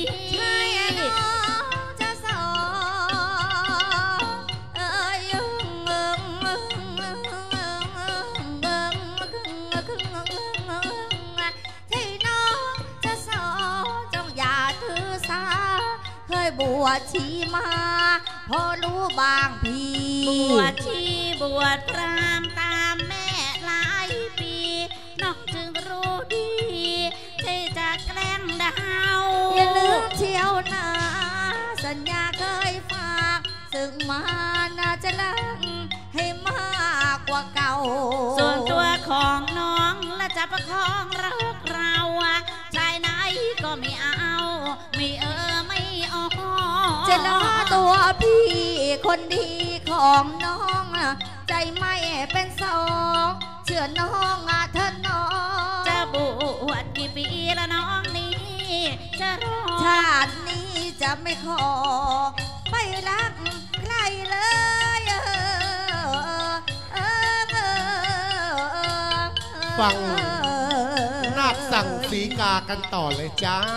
S3: จะสที่น้องจะสอจงอย่าถือสาเคยบวชชีมาพอรู้บางพี่
S4: บวชชีบวชพรามตามแม่หลายปีน้องจึงรู้ดีที่จะแกล้งดาว
S3: อย่าลืมเที่ยวนาสัญญาเคยฝากซึ่งมาน่าจะลังให้มากกว่าเก่า
S4: ส่วนตัวของน้องและจะประคองรักเราชายไหนก็ไม่เอาไม่ไม่อ้อ
S3: จะล้อตัวพี่คนดีของน้องใจไม่เป็นสองเชื่อน้องเธอน้อง
S4: จะบวชกี่ปีละน้องนี้จะรอ
S3: ชาตินี้จะไม่ขอไม่รักใครเลย
S1: ฟังนาคสั่งสีกากันต่อเลยจ้า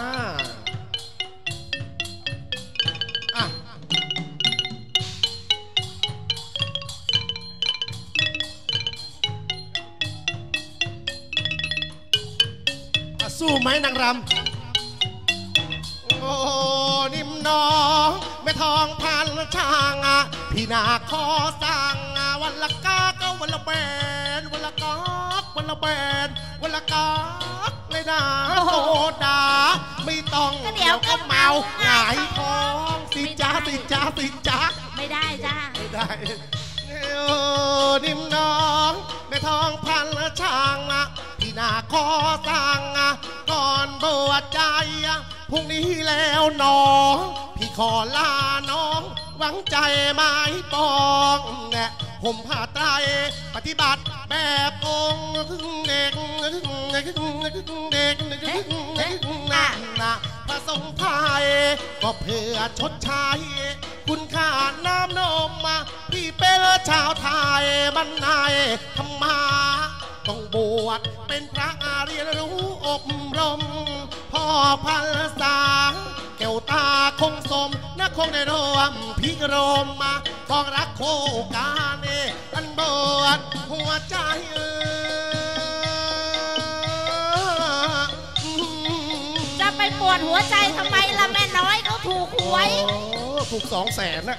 S1: สู้ไหมนางรำโอ้นิ่มน้องไม่ทองพันช่างพี่นาขอสั่งวันละกาก็วันละแบนวันละกอกวันละแบนวันละกอกเลยนะโอ้ดาไม่ต้อง
S4: เดี๋ยว
S1: ก็เมาหงายท้องสิจ้าสิจ้าสิจ้า
S4: ไม่ได้จ้า
S1: ไม่ได้โอ้นิ่มน้องไม่ทองพันช่างพี่นาขอสั่งก่อนบวชใจพรุ่งนี้แล้วน้องพี่ขอลาน้องหวังใจไม้ปองแน่ผมผ้าไตรปฏิบัติแบบองค์เด็กนะพระสงฆ์ไทยก็เพื่อชดใช้คุณค่าน้ำนมพี่เป็นชาวไทยบรรณาธรรมาต้องบวชเป็นพระเรียนรู้อบรมพ่อพันษาแก้วตาคงสมนักคงได้รวมพิกรมมาฟองรักโคการอันบวชหัวใจ
S4: จะไปปวดหัวใจทำไมล่ะแม่น้อยเขาถูกหวย
S1: ถูก200,000นะ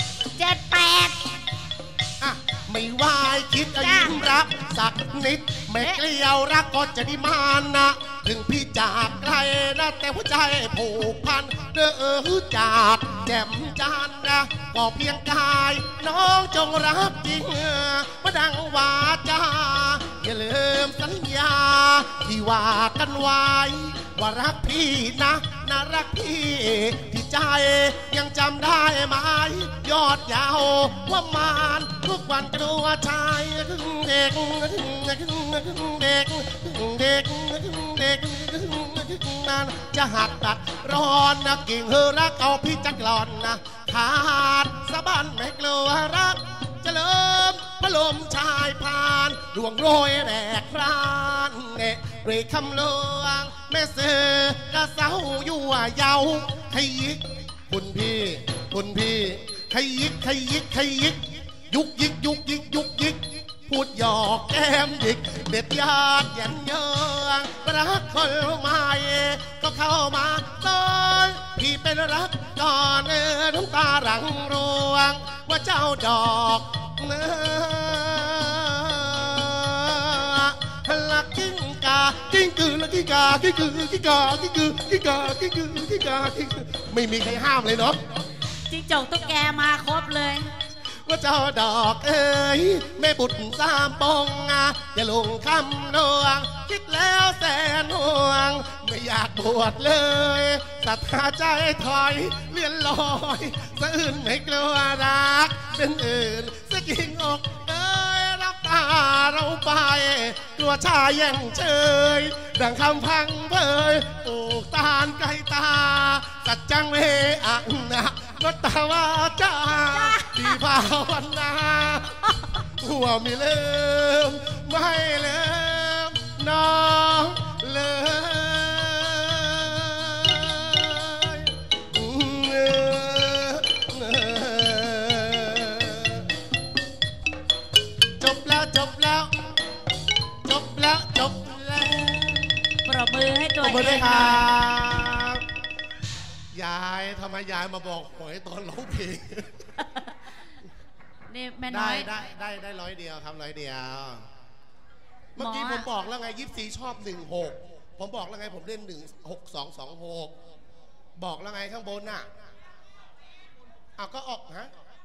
S4: 78
S1: ไม่วายคิดจะยิ้มรับสักนิดไม่เกลียวรักก็จะได้มานะถึงพี่จากไกลนะแต่หัวใจผูกพันเด้อจากแจ่มจันนะก็เพียงกายน้องจงรักจริงมาดังวาจาอย่าลืมสัญญาที่ว่ากันไว้ว่ารักพี่นะรักพี่ที่ใจยังจำได้ไหมยอดยาวว่ามานทุกวันกลัวชายเด็กนั้นจะหักตัดร้อนนะกิ่งเฮรักเอาพี่จักรอนนะขาดสะบั้นไม่กลัวรักจะเริ่มพระลมชายพานดวงโรยแรกพรานเนะเรคำลวงแม่เสือกระเซ้ายั่วเยาขยิกคุณพี่ขยิกยุกยิกพูดหยอกแก้มหยิกเด็ดยาดยันเยืองรักคนใหม่ก็เข้ามาตอนพี่เป็นรักก่อนน้ำตารังรวงว่าเจ้าดอกลักกิ้งกากิ้งกือลักกิ้งกากิ้งกือไม่มีใครห้ามเลยเนาะ
S4: จิ้งจกตุ๊กแกมาครบเลย
S1: ว่าเจ้าดอกเอ้ยแม่บุตรสามปงอย่าลงคำนวงคิดแล้วแสนห่วงไม่อยากบวชเลยศรัทธาใจถอยเลื่อนลอยสะอื่นไม่กลัวรักเป็นอื่นสะกิ่งอกเอ้ยรับตาเราไปกลัวชายแย่งเชยดังคำพังเพยปลูกตาลไกลตาสัจจังเวอังนะวัตตาวาจาดีภาวนาหัวไม่ลืมไม่ลืมน้องเลยจบแล้วจบแล้วจบแล้วจบแล้ว
S4: ปรบมือให้ตัวเอง
S1: ครับยายทำไมยายมาบอกหวยตอนร้องเพลง
S4: นี่แม่น้อย
S1: ได้100 เดียวครับ100 เดียวเมื่อกี้ผมบอกแล้วไง24ชอบ16ผมบอกแล้วไงผมเล่น16226บอกแล้วไงข้างบนน่ะเอาก็ออกฮะ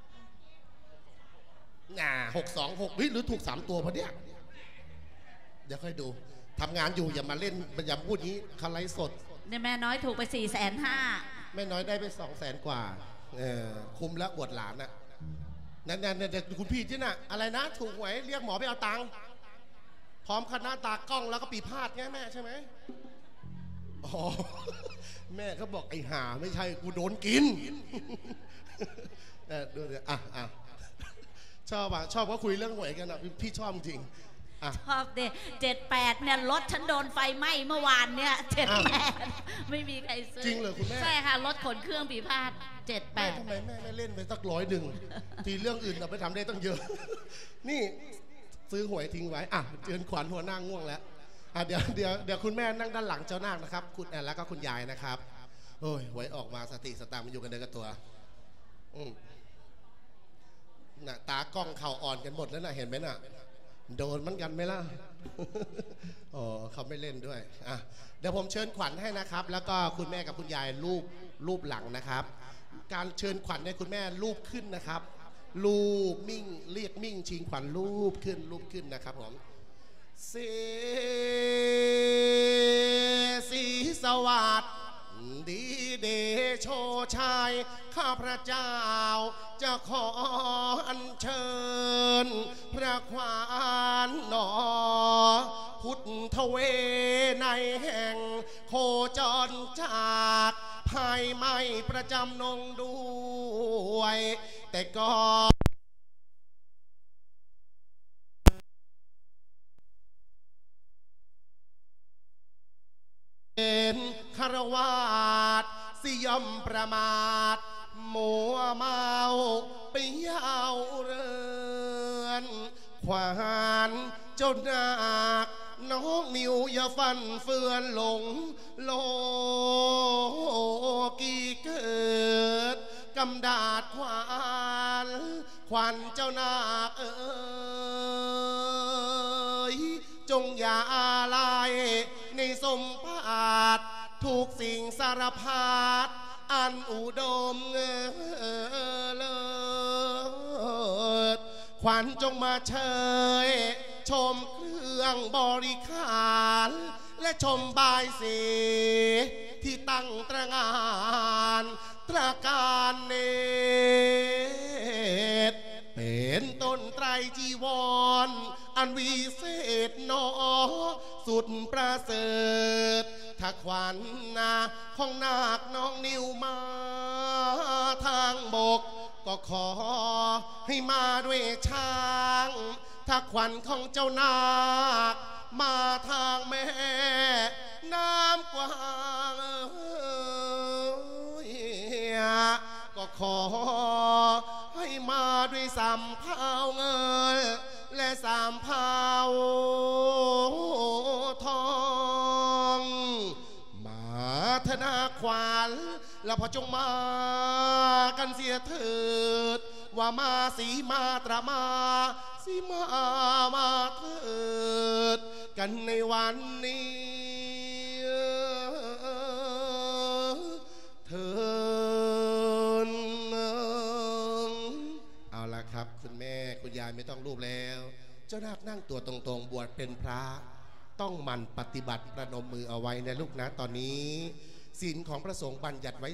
S1: 626หรือถูก3 ตัวพอดีเดี๋ยวค่อยดูทำงานอยู่อย่ามาเล่นอย่าพูดนี้เขาไลฟ์สด
S4: เนี่ยแม่น้อยถูกไป450,000
S1: แม่น้อยได้ไป200,000 กว่าคุ้มแล้วบวชหลานน่ะนั่นคุณพี่ที่น่ะอะไรนะถูกหวยเรียกหมอไปเอาตังค์พร้อมคณะตากล้องแล้วก็ปีพาดไงแม่ใช่ไหมอ๋อแม่เขาบอกไอ้ห่าไม่ใช่กูโดนกินดูสิชอบก็คุยเรื่องหวยกันนะพี่ชอบจริง
S4: ชอบเด็78เนี่ยรถฉันโดนไฟไหม้เมื่อวานเนี่ย78ไม่มีใครซื้อ
S1: จริงเหรอคุณแม่
S4: ใช่ค่ะรถขนเครื่องปีพาด78
S1: ทำไมแม่ไม่เล่นไปสัก100ทีเรื่องอื่นเราไปทำได้ตั้งเยอะนี่ซื้อหวยทิ้งไว้เตือนขวัญหัวหน้าง่วงแล้วเดี๋ยวคุณแม่นั่งด้านหลังเจ้านาคนะครับคุณแล้วก็คุณยายนะครับโอ้ยหวยออกมาสติสตางค์มันอยู่กันเดินกับตัวน่ะตากล้องเข่าอ่อนกันหมดแล้วน่ะเห็นไหมน่ะโดนมันกันไหมล่ะอ๋อเขาไม่เล่นด้วยเดี๋ยวผมเชิญขวัญให้นะครับแล้วก็คุณแม่กับคุณยายรูปหลังนะครับการเชิญขวัญเนี่ยคุณแม่รูปขึ้นนะครับรูปมิ่งเรียกมิ่งชิงขวัญรูปขึ้นนะครับผมสีสวัสดีเดโชชัยข้าพระเจ้าจะขออัญเชิญพระขวานหนอพุทธเวในแห่งโคจรจากภัยไม่ประจำนงด้วยแต่ก็เป็นคารวาสสิยมประมาทมัวเมาไปยาวเรือนขวานเจ้านาคน้องนิวอย่าฟันเฟือนหลงโลกีเกิดกำดาดขวานเจ้านาคเอ๋ยจงอย่าอะไรในสมภาตถูกสิ่งสารพัดอันอุดมเลิศขวัญจงมาเชยชมเครื่องบริขารและชมบายสีที่ตั้งตระงานตระการเนตรเป็นต้นไตรจีวรอันวิเศษหนอสุดประเสริฐถ้าขวัญของนาคน้องนิวมาทางบกก็ขอให้มาด้วยช้างถ้าขวัญของเจ้านาคมาทางแม่น้ำกว้างก็ขอให้มาด้วยสามเผาเงินและสามเผาทองมาธนาขวัญแล้วพอจงมากันเสียเถิดว่ามาสีมาตรามาสีมาเถิดกันในวันนี้เถิดเอาละครับเจ้านาคนั่งตัวตรงๆบวชเป็นพระต้องหมั่นปฏิบัติประนมมือเอาไว้นะลูกนะตอนนี้ศีลของพระสงฆ์บัญญัติไว้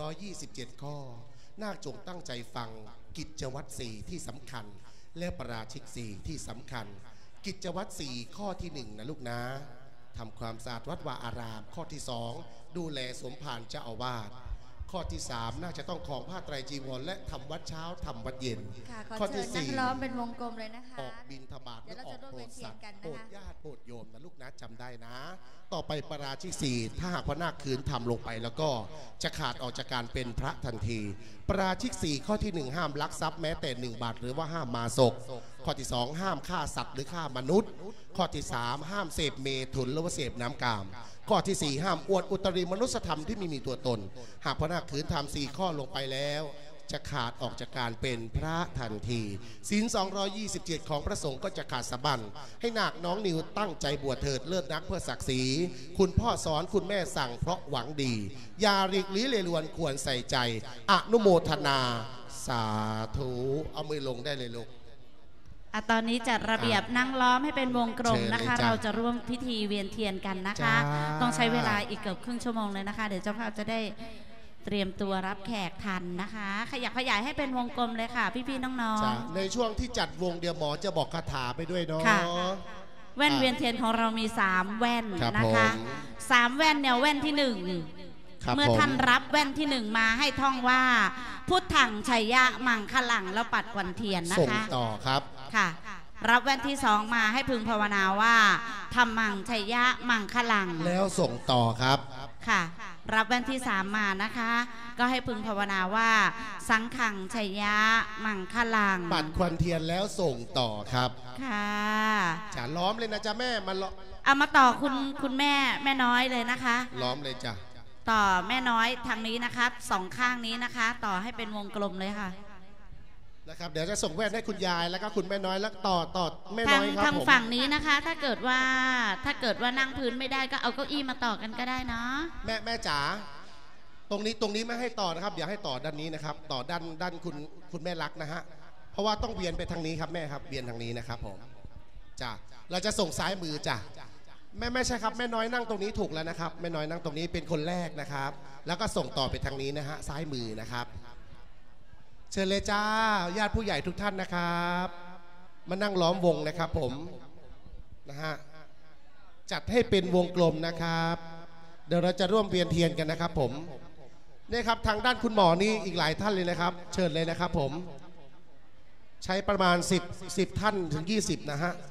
S1: 227ข้อนาคจงตั้งใจฟังกิจวัตร4ที่สำคัญและปราชิก4ที่สำคัญกิจวัตร4ข้อที่1นะลูกนะทำความสะอาดวัดวาอารามข้อที่2ดูแลสมภารเจ้าอาวาสข้อที่3น่าจะต้องของผ้าไตรจีวรและทำวัดเช้าทำวัดเย็น
S3: ข้อที่4นั่งล้อมเป็นวงกลมเลยนะคะ
S1: ออกบิณฑบาตและออกโปรดสัตว์โปรดญาติโปรดโยมนะลูกนะจำได้นะต่อไปปราชิก4ถ้าหากว่านาคคืนทำลงไปแล้วก็จะขาดออกจากการเป็นพระทันทีปราชิก4ข้อที่1ห้ามลักทรัพย์แม้แต่1 บาทหรือว่าห้ามมาศกข้อที่2ห้ามฆ่าสัตว์หรือฆ่ามนุษย์ข้อที่3ห้ามเสพเมถุนหรือว่าเสพน้ำกามข้อที่4ห้ามอวดอุตริมนุสธรรมที่ไม่มีตัวตนหากพระนาคขืนทำ4ข้อลงไปแล้วจะขาดออกจากการเป็นพระทันทีศีล227ของพระสงฆ์ก็จะขาดสะบั้นให้นาคน้องนิวตั้งใจบวชเถิดเลิศนักเพื่อศักดิ์ศรีคุณพ่อสอนคุณแม่สั่งเพราะหวังดีอย่าหลีกลี้เลรวนควรใส่ใจอนุโมทนาสาธุเอามือลงได้เลยลูก
S4: ตอนนี้จัดระเบียบนั่งล้อมให้เป็นวงกลมนะคะเราจะร่วมพิธีเวียนเทียนกันนะคะต้องใช้เวลาอีกเกือบครึ่งชั่วโมงเลยนะคะเดี๋ยวเจ้าภาพจะได้เตรียมตัวรับแขกทันนะคะขยับขยายให้เป็นวงกลมเลยค่ะพี่ๆน้อง
S1: ๆในช่วงที่จัดวงเดียวหมอจะบอกคาถาไปด้วยเนาะ
S4: แว่นเวียนเทียนของเรามี3แว่นนะคะ3แว่นเนี่ยแว่นที่1เมื่อท่านรับแว่นที่1มาให้ท่องว่าพุทธังชัยยะมังคลังแล้วปัดควันเทียนนะคะ
S1: ส่งต่อครับ
S4: ค่ะรับแว่นที่2มาให้พึงภาวนาว่าธรรมังชัยยะมังคลัง
S1: แล้วส่งต่อครับ
S4: ค่ะรับแว่นที่3มานะคะก็ให้พึงภาวนาว่าสังฆังชัยยะมังคลัง
S1: ปัดควันเทียนแล้วส่งต่อครับ
S4: ค่ะ
S1: จะล้อมเลยนะจ๊ะแม่มา
S4: เอามาต่อคุณแม่น้อยเลยนะคะ
S1: ล้อมเลยจ้ะ
S4: ต่อแม่น้อยทางนี้นะคะ2ข้างนี้นะคะต่อให้เป็นวงกลมเลยค่ะ
S1: นะครับเดี๋ยวจะส่งแว่นให้คุณยายแล้วก็คุณแม่น้อยแล้วต่อแม่น้อยครับ
S4: ทางฝั่งนี้นะคะถ้าเกิดว่านั่งพื้นไม่ได้ก็เอาเก้าอี้มาต่อกันก็ได้เนาะ
S1: แม่จ๋าตรงนี้ไม่ให้ต่อนะครับอย่าให้ต่อด้านนี้นะครับต่อด้านคุณแม่รักนะฮะเพราะว่าต้องเวียนไปทางนี้ครับแม่ครับเวียนทางนี้นะครับผมจ้ะเราจะส่งซ้ายมือจ้ะไม่ใช่ครับแม่น้อยนั่งตรงนี้ถูกแล้วนะครับแม่น้อยนั่งตรงนี้เป็นคนแรกนะครับแล้วก็ส่งต่อไปทางนี้นะฮะซ้ายมือนะครับเชิญเลยจ้าญาติผู้ใหญ่ทุกท่านนะครับมานั่งล้อมวงนะครับผมนะฮะจัดให้เป็นวงกลมนะครับเดี๋ยวเราจะร่วมเวียนเทียนกันนะครับผมนี่ครับทางด้านคุณหมอนี่อีกหลายท่านเลยนะครับเชิญเลยนะครับผมใช้ประมาณ10ท่านถึง20นะฮะ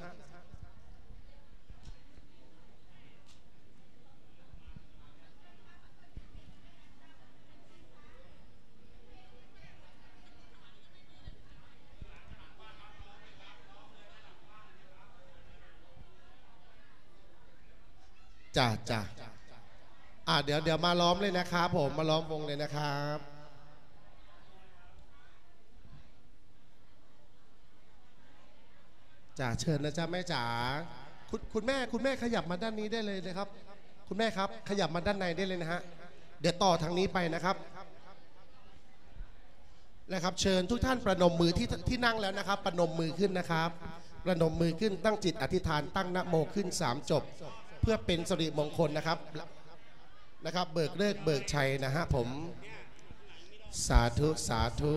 S1: จ้าเดี๋ยวมาล้อมเลยนะครับผมมาล้อมวงเลยนะครับจ้าเชิญนะจ้าแม่จ๋าคุณแม่ขยับมาด้านนี้ได้เลยนะครับคุณแม่ครับขยับมาด้านในได้เลยนะฮะเดี๋ยวต่อทางนี้ไปนะครับเชิญทุกท่านประนมมือที่นั่งแล้วนะครับประนมมือขึ้นนะครับประนมมือขึ้นตั้งจิตอธิษฐานตั้งนะโมขึ้น3จบเพื่อเป็นสิริมงคลนะครับเบิกเลิกเบิกชัยนะฮะผมสาธุสาธุ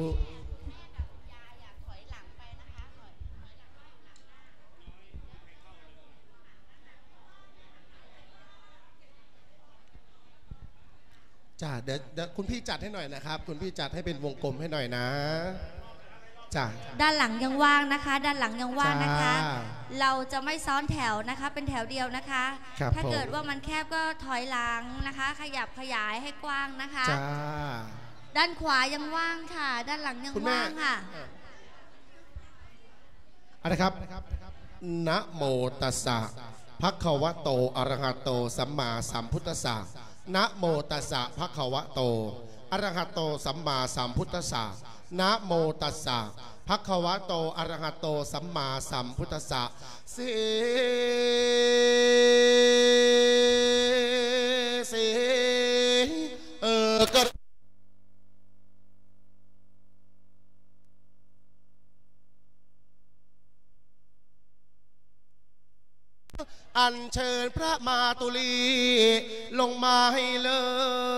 S1: จ้าเดี๋ยวคุณพี่จัดให้หน่อยนะครับคุณพี่จัดให้เป็นวงกลมให้หน่อยนะจ้า
S3: ด้านหลังยังว่างนะคะด้านหลังยังว่างนะคะเราจะไม่ซ้อนแถวนะคะเป็นแถวเดียวนะคะถ้าเกิดว่ามันแคบก็ถอยหลังนะคะขยับขยายให้กว้างนะคะด้านขวายังว่างค่ะด้านหลังยังว่างค่ะ
S1: นะครับนะโมตัสสะภะคะวะโตอะระหะโตสัมมาสัมพุทธัสสะนะโมตัสสะภะคะวะโตอะระหะโตสัมมาสัมพุทธัสสะนะโมตัสสะภะคะวะโตอะระหะโตสัมมาสัมพุทธัสสะก็อัญเชิญพระมาตุลีลงมาให้เลิ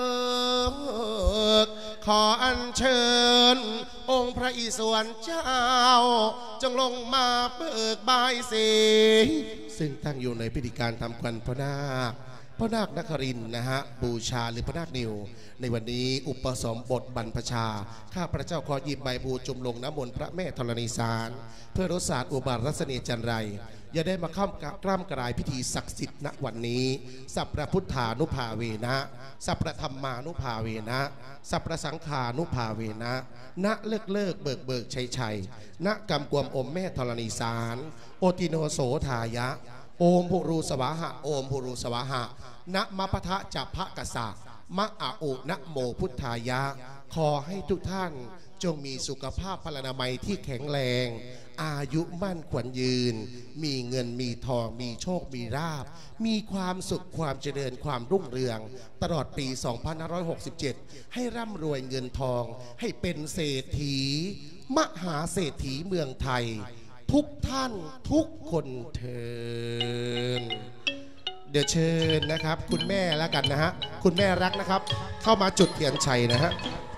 S1: กขออัญเชิญองค์พระอิศวรเจ้าจงลงมาเบิกบายสีซึ่งตั้งอยู่ในพิธีการทำควันพระนาคนครินทร์นะฮะบูชาหรือพระนาคนิวในวันนี้อุปสมบทบรรพชาข้าพระเจ้าขอหยิบใบบูจุ่มลงน้ำมนต์พระแม่ธรณีสารเพื่อรสศาสตร์อุบาทรัศนีจันไรอย่าได้มาร่ำกรายพิธีศักดิ์สิทธิ์ณวันนี้สัพพพุทธานุภาเวนะสัพพธรรมานุภาเวนะสัพพสังฆานุภาเวนะณเลิกเบิกชัยณกำกวมอมแม่ธรณีสารโอติโนโสทายะโอมภูรูสวาหะโอมภูรูสวาหะนะมะพะทะจัพพะกษะมะอาอุนะโมพุทธายะขอให้ทุกท่านจงมีสุขภาพพลานามัยที่แข็งแรงอายุมั่นขวัญยืนมีเงินมีทองมีโชคมีลาภมีความสุขความเจริญความรุ่งเรืองตลอดปี 2567 ให้ร่ำรวยเงินทองให้เป็นเศรษฐีมหาเศรษฐีเมืองไทยทุกท่านทุกคนเทินเดี๋ยวเชิญนะครับคุณแม่แล้วกันนะฮะคุณแม่รักนะครับเข้ามาจุดเทียนชัยนะฮะ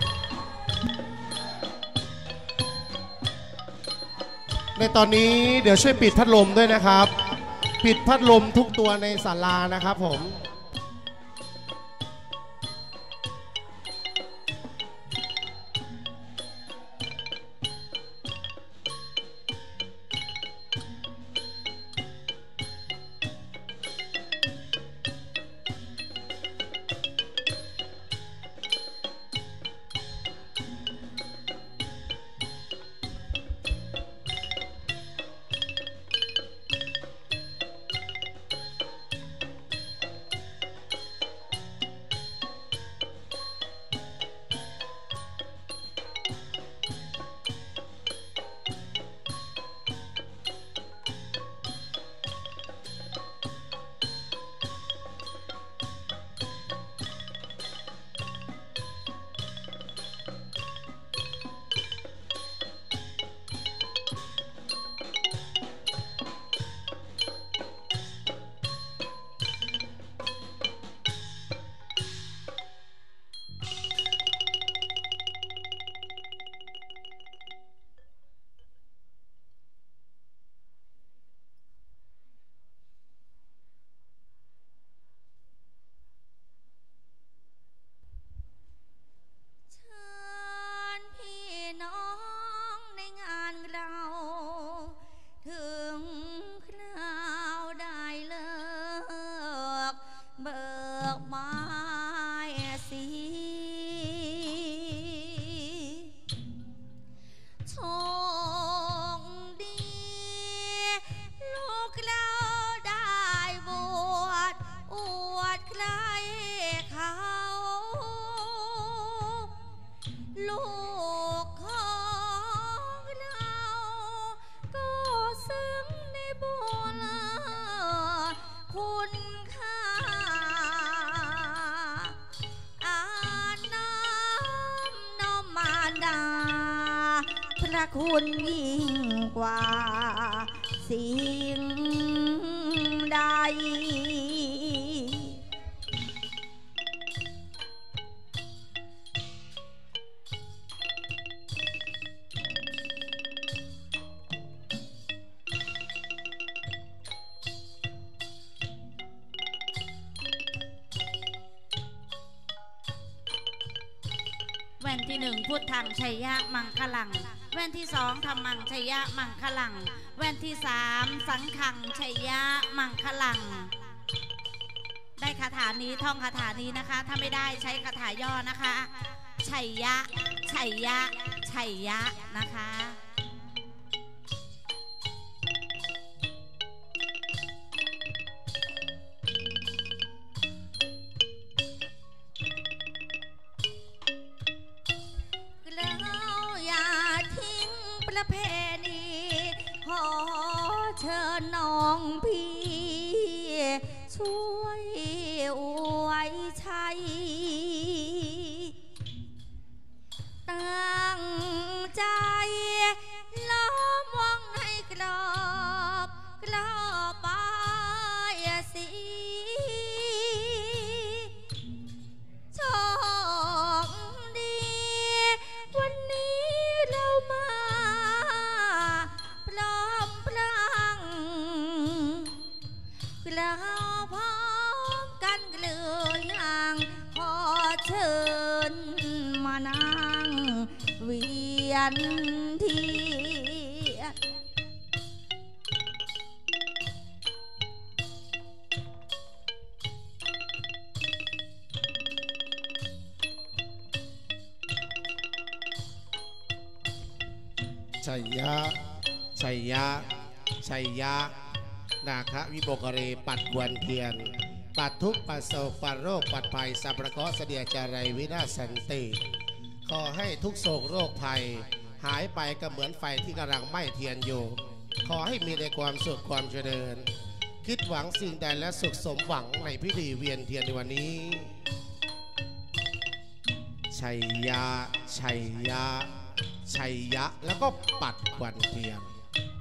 S1: ในตอนนี้เดี๋ยวช่วยปิดพัดลมด้วยนะครับปิดพัดลมทุกตัวในศาลานะครับผม
S3: คุณยิ่งกว่าสิ่งใด
S4: แว่นที่หนึ่งพุทธังชัยยะมังคลังแว่นที่สองธรรมังชัยยะมังคลังแว่นที่สามสังฆังชัยยะมังคลังได้คาถานี้ท่องคาถานี้นะคะถ้าไม่ได้ใช้คาถาย่อนะคะชัยยะชัยยะชัยยะนะคะ
S3: ประเพณีขอเชิญน้องพี่ช่วยอวยชัยตั้งใจล้อมวงให้กรอบไปกันหรือยังขอเชิญมานั่งเวียนเทียน
S1: ชัยยะชัยยะชัยยะนาควิโบกเรปัดวันเทียนปัดทุกปัดโศกปัดโรคปัดภัยสัพพะเคราะห์เสดียจาไรวินาศสันติขอให้ทุกโศกโรคภัยหายไปก็เหมือนไฟที่กำลังไหม้เทียนอยู่ขอให้มีแต่ความสุขความเจริญคิดหวังสิ่งใดและสุขสมหวังในพิธีเวียนเทียนในวันนี้ชัยยะชัยยะชัยยะแล้วก็ปัดควันเทียน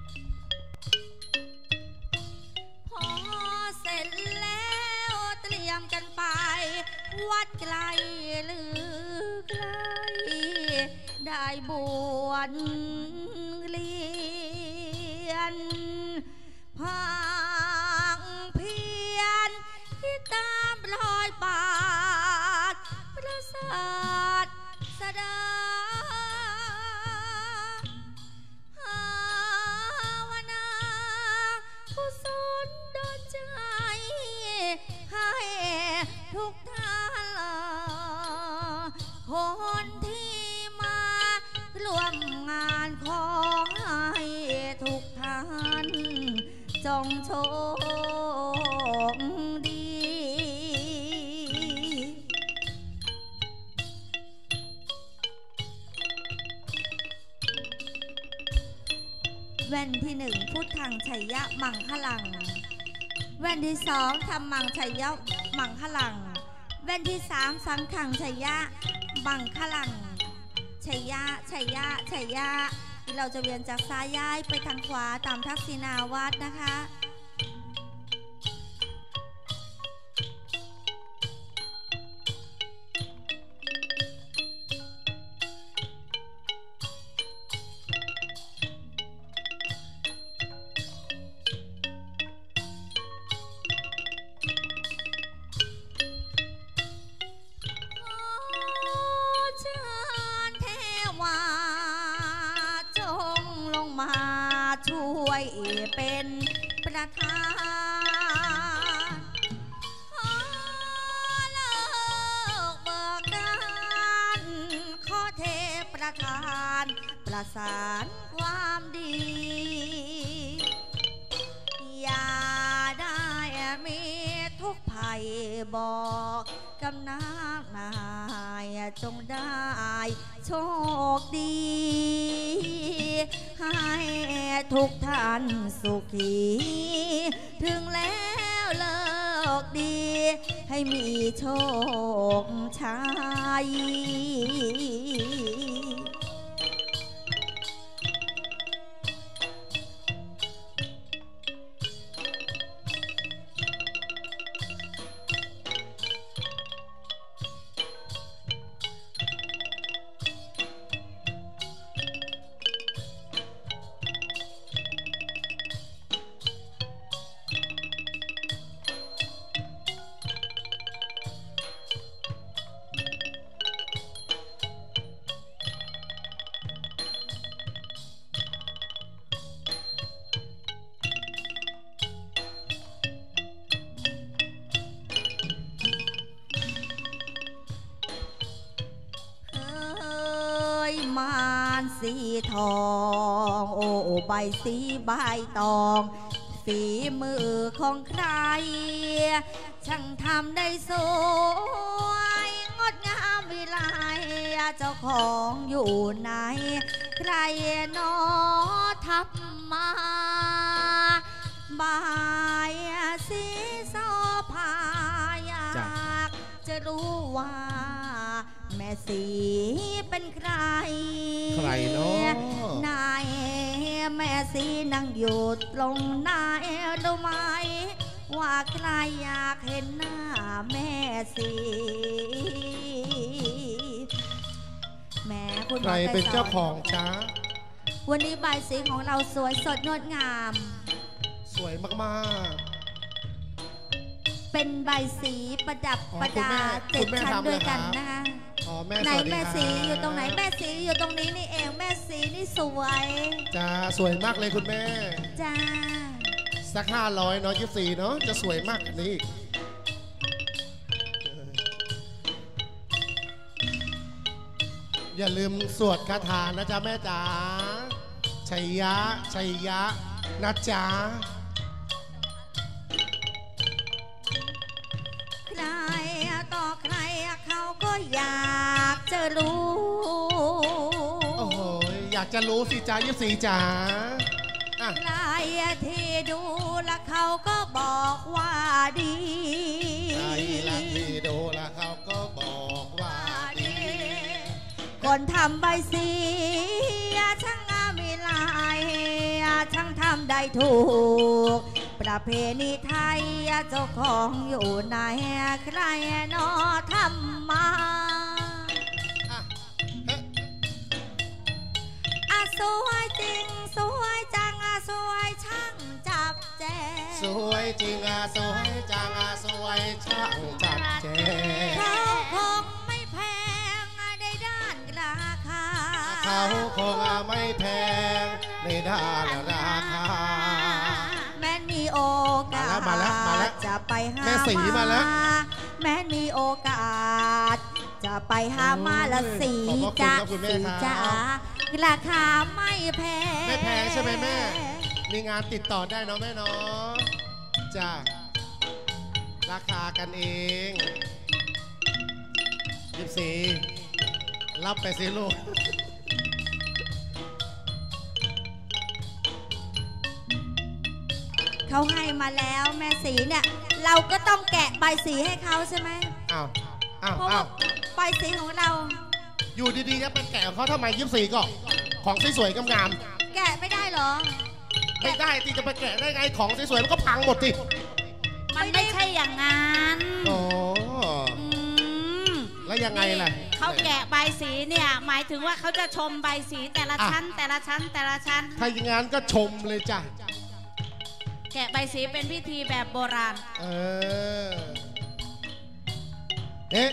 S3: พอเสร็จแล้วเตรียมกันไปวัดไกลหรือไกลได้บวชเรียนพางเพียรที่ตามรอยบาทพระศาสดาทุกท่านคนที่มาร่วมงานขอให้ทุกท่านจงโชคดีแว่นที่หนึ่งพุทธังชัยยะมังคลังแว่นที่สองธรรมังชัยยะมังคลังแว่นที่สามสังขังชัยยะมังคลังชัยยะชัยยะชัยยะเราจะเวียนจากซ้ายย้ายไปทางขวาตามทักษิณาวัดนะคะเป็นประธานขอเลิกเบิกการขอเทประธานประสานความดีอย่าได้มีทุกภัยบอกกำนักนายจงได้โชคดีให้ทุกท่านสุขีถึงแล้วเลิกดีให้มีโชคชัยสีทองโอ้ใบสีใบตองฝีมือของใครช่างทำได้สวยงดงามวิไลเจ้าของอยู่ไหนใครหนอทับมาบายสีโซภาอยากจะรู้ว่าแม่สีเป็นใคร
S1: ใครเนาะ
S3: นายแม่สีนั่งอยู่ตรงไหนรู้ไหมว่าใครอยากเห็นหน้าแม่สีแม่คุณ
S1: ใครเป็นเจ้าของจ้า
S3: วันนี้ใบสีของเราสวยสดงดงาม
S1: สวยมากๆ
S3: เป็นใบสีประดับประดา7 ชั้นด้วยกันนะคะไหนแม่สีอยู่ตรงไหนแม่สีอยู่ตรงนี้นี่เองแม่สีนี่สวย
S1: จ้าสวยมากเลยคุณแม่
S3: จ้า
S1: สัก500เนาะ24เนาะจะสวยมากกว่านี้อย่าลืมสวดคาถานะจ๊ะแม่จ๋าชัยยะชัยยะนะจ๊ะ
S3: ใครต่อใครเขาก็อยากจะรู้
S1: โอ้โหอยากจะรู้สิจ๊ะ24จ๋า
S3: ใครที่ดูแล้วเขาก็บอกว่าดี
S1: ใครที่ดูแล้วเขาก็บอกว่าดี
S3: คนทำใบสีช่างมีลายช่างทำได้ถูกประเพณีไทยเจ้าของอยู่ไหนใครนอทำมาสวยจริงสวยจังสวยช่างจับแจ
S1: สวยจริงสวยจังสวยช่างจับแจ
S3: เขาคงไม่แพงในด้านราคา
S1: เขาคงไม่แพงในด้านราคา
S3: แม้มีโอกาสจะไปหา
S1: แม่สีมาแล้ว
S3: แม้มีโอกาสจะไปหามาละสีจ้าสีจ้าราคาไม่แพง
S1: ไม่แพงใช่ไหมแม่มีงานติดต่อได้เนาะแม่เนาะจ้าราคากันเอง24รับไปสิลูก
S3: เขาให้มาแล้วแม่สีเนี่ยเราก็ต้องแกะใบสีให้เขาใช่ไหม
S1: อ้าว
S3: ใบสีของเรา
S1: อยู่ดีๆจะไปแกะเขาทำไม24ก็ของสวยๆงาม
S3: ๆแกะไม่ได้เหรอ
S1: ไม่ได้ที่จะไปแกะได้ไงของสวยๆมันก็พังหมดสิ
S4: มันไม่ใช่อย่างนั้น
S1: โอ้แล้วยังไงล่ะ
S4: เขาแกะใบสีเนี่ยหมายถึงว่าเขาจะชมใบสีแต่ละชั้นแต่ละชั้นแต่ละชั้น
S1: ถ้าอย่างงั้นก็ชมเลยจ้ะ
S4: แกะใบสีเป็นพิธีแบบโบราณ
S1: เอ๊ะ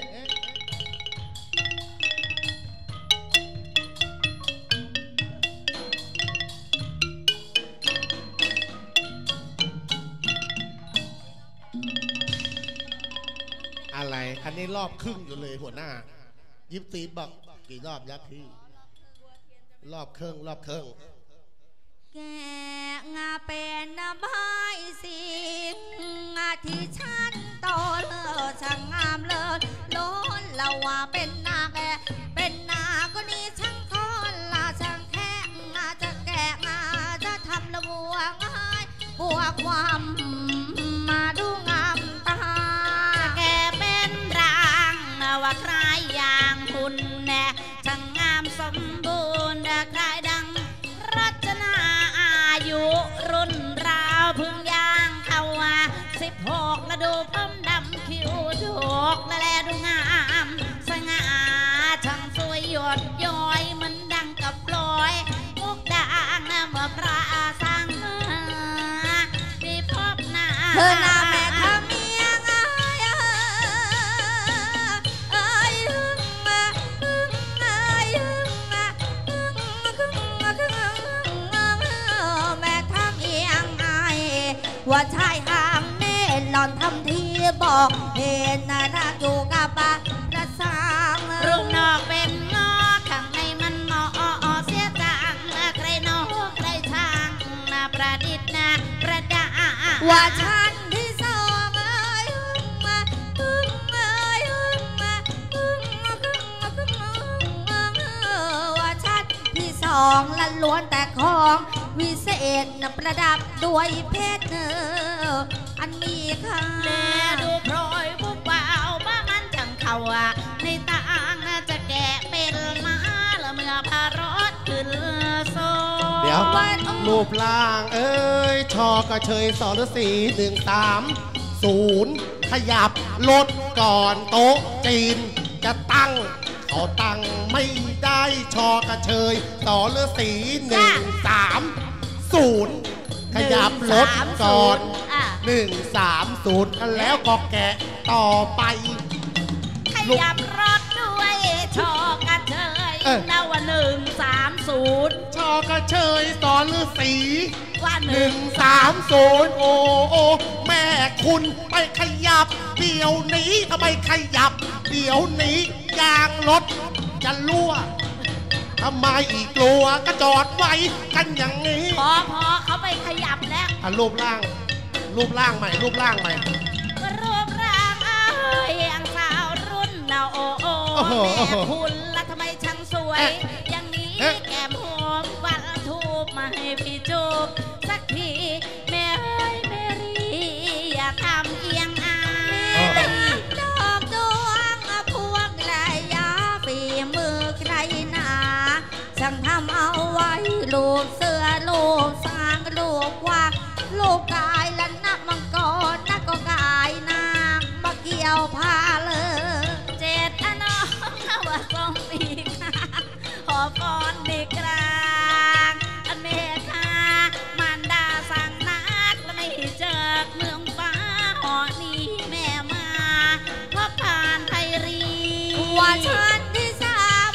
S1: อะไรอันนี้รอบครึ่งอยู่เลยหัวหน้า24บอกกี่รอบยักษ์พี่รอบครึ่ง
S3: แกงาเป็นใบสีที่ฉันโตเลิศช่างงามเลิศล้นละว่าเป็นนาแกเป็นนาก็นี่ช่างทอนละช่างแค่จะแกงาจะทำละบัวง่ายบัวความมาดูงามตา
S4: แกเป็นร่างว่าใครอย่างคุณแน่ช่างงามสมบูรณ์ใครดังรัตนาอายุรุ่นราวพึ่งย่างเข้า16แล้วดูผมดำคิ้วดกและดูงามสง่าช่างสวยหยดย้อยมันดังกับปลอยมุกด่างเมื่อพระสร้างมาได้พบหน้า
S3: เธอหน้าแม่ทำเมียงว่าชายห่างเน่หล่อนทำทีบอกเห็นน่ารักอยู่กับประสาง
S4: รูปนอกเป็นงอข้างในมันงอเสียจางใครนอกใครช่างประดิษฐ์ประดา
S3: ว่าฉันที่สองว่าฉันที่สองละล้วนแต่ของวิเศษประดับด้วยเพชรอันมีค่า
S4: แลดูพลอยผู้เบาบ้ามันจังเขาในต่างจะแกะเป็นมาละเมื่อพารถขึ้นโซ
S1: เดี๋ยวรูปร่างเอ้ยชอกระเชยสรสี130ขยับรถก่อนโต๊ะจีนจะตั้งเขาตั้งไม่ได้ชอกระเชยสรสี130ขยับรถก่อน 130กันแล้วก็แกะต่อไป
S4: ขยับรถด้วยชอกระเชยนะว่า130
S1: ชอกระเชยสอนฤาษี
S4: ว่า
S1: 130โอ้แม่คุณไปขยับเดี๋ยวนี้ทำไมขยับเดี๋ยวนี้ยางรถจะรั่วทำไมอีกกลัวก็จอดไว้กันอย่างนี้
S4: พอเขาไปขยับแล้ว
S1: รูปร่างใหม่รูปร่างแ
S4: อย่างสาวรุ่นเราโอ้แม่คุณละทำไมช่างสวยอย่างนี้แก้มหอมวันทูบมาให้พี่จูบสักทีแม่เมรีอย่าทำเอียงอาย
S3: ดอกดวงพวกไรยาฝีมือใครหนาช่างทำเอาไว้ลูกเสือลูกสางลูกกวางลูกกายและนักมังกรนักก็กายนางมาเกี่ยวพาเลย
S4: เจ็ดน้องว่าทรงปีกหอบฟอนดีกลางเมฆามันดาสั่งนักและไม่เจอเมืองฟ้าหอนี้แม่มาพบผ่านไทยรี
S3: ว่าฉันที่สาม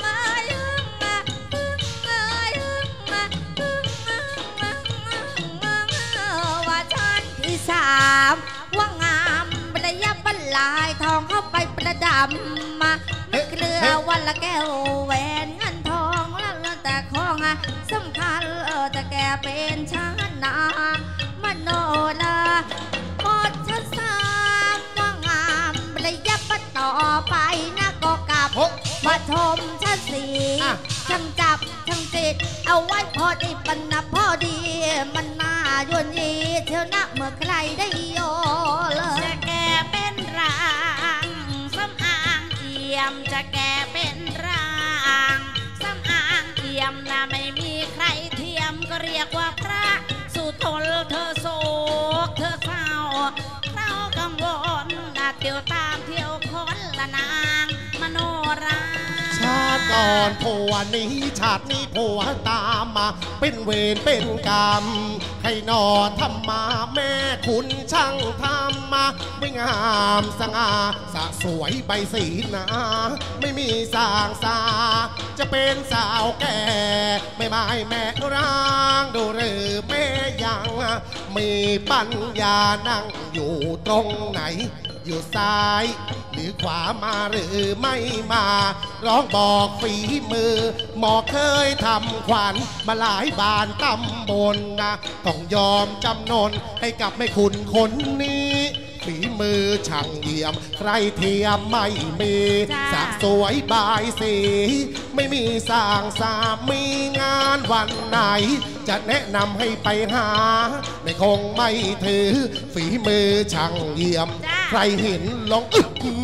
S3: ว่างามประยับลายทองเข้าไปประดับมาเกลือวันละแก้วแหวนเงินทองแล้วแต่ของสำคัญแต่แกเป็นชาตินามโนราหมดชั้นสามว่างามประยับต่อไปนะก็กลับมาชมชั้นสี่ช่างจับช่างจิตเอาไว้พอดีปันนะพอดีมันน่ายวนยีเที่ยวนะเมื่อใครได้โยเลย
S4: จะแกเป็นร่างสำอางเอี่ยมจะแกเป็นร่างสำอางเอี่ยมนะไม่มีใครเทียมก็เรียกว่าพระสุทนเธอโศกเธอเศร้าเรากังวลนะเที่ยวตามเที่ยวคนละนางมโนรา
S1: ชาติก่อนผัวนี้ชาตินี้ผัวตามมาเป็นเวรเป็นกรรมให้นอทำมาแม่คุณช่างทำมาไม่งามสง่าสะสวยใบสีนาไม่มีสางสาจะเป็นสาวแก่ไม่ไม้แม่ร่างดูหรือแม่ยังมีปัญญานั่งอยู่ตรงไหนอยู่ซ้ายหรือขวามาหรือไม่มาร้องบอกฝีมือหมอเคยทำขวัญมาหลายบานตำบลนะต้องยอมจำนนให้กับแม่คุณคนนี้ฝีมือช่างเยี่ยมใครเทียมไม่มีสักสวยบายสีไม่มีสร้างสามีงานวันไหนจะแนะนำให้ไปหาไม่คงไม่ถือฝีมือช่างเยี่ยมใครเห็นลอง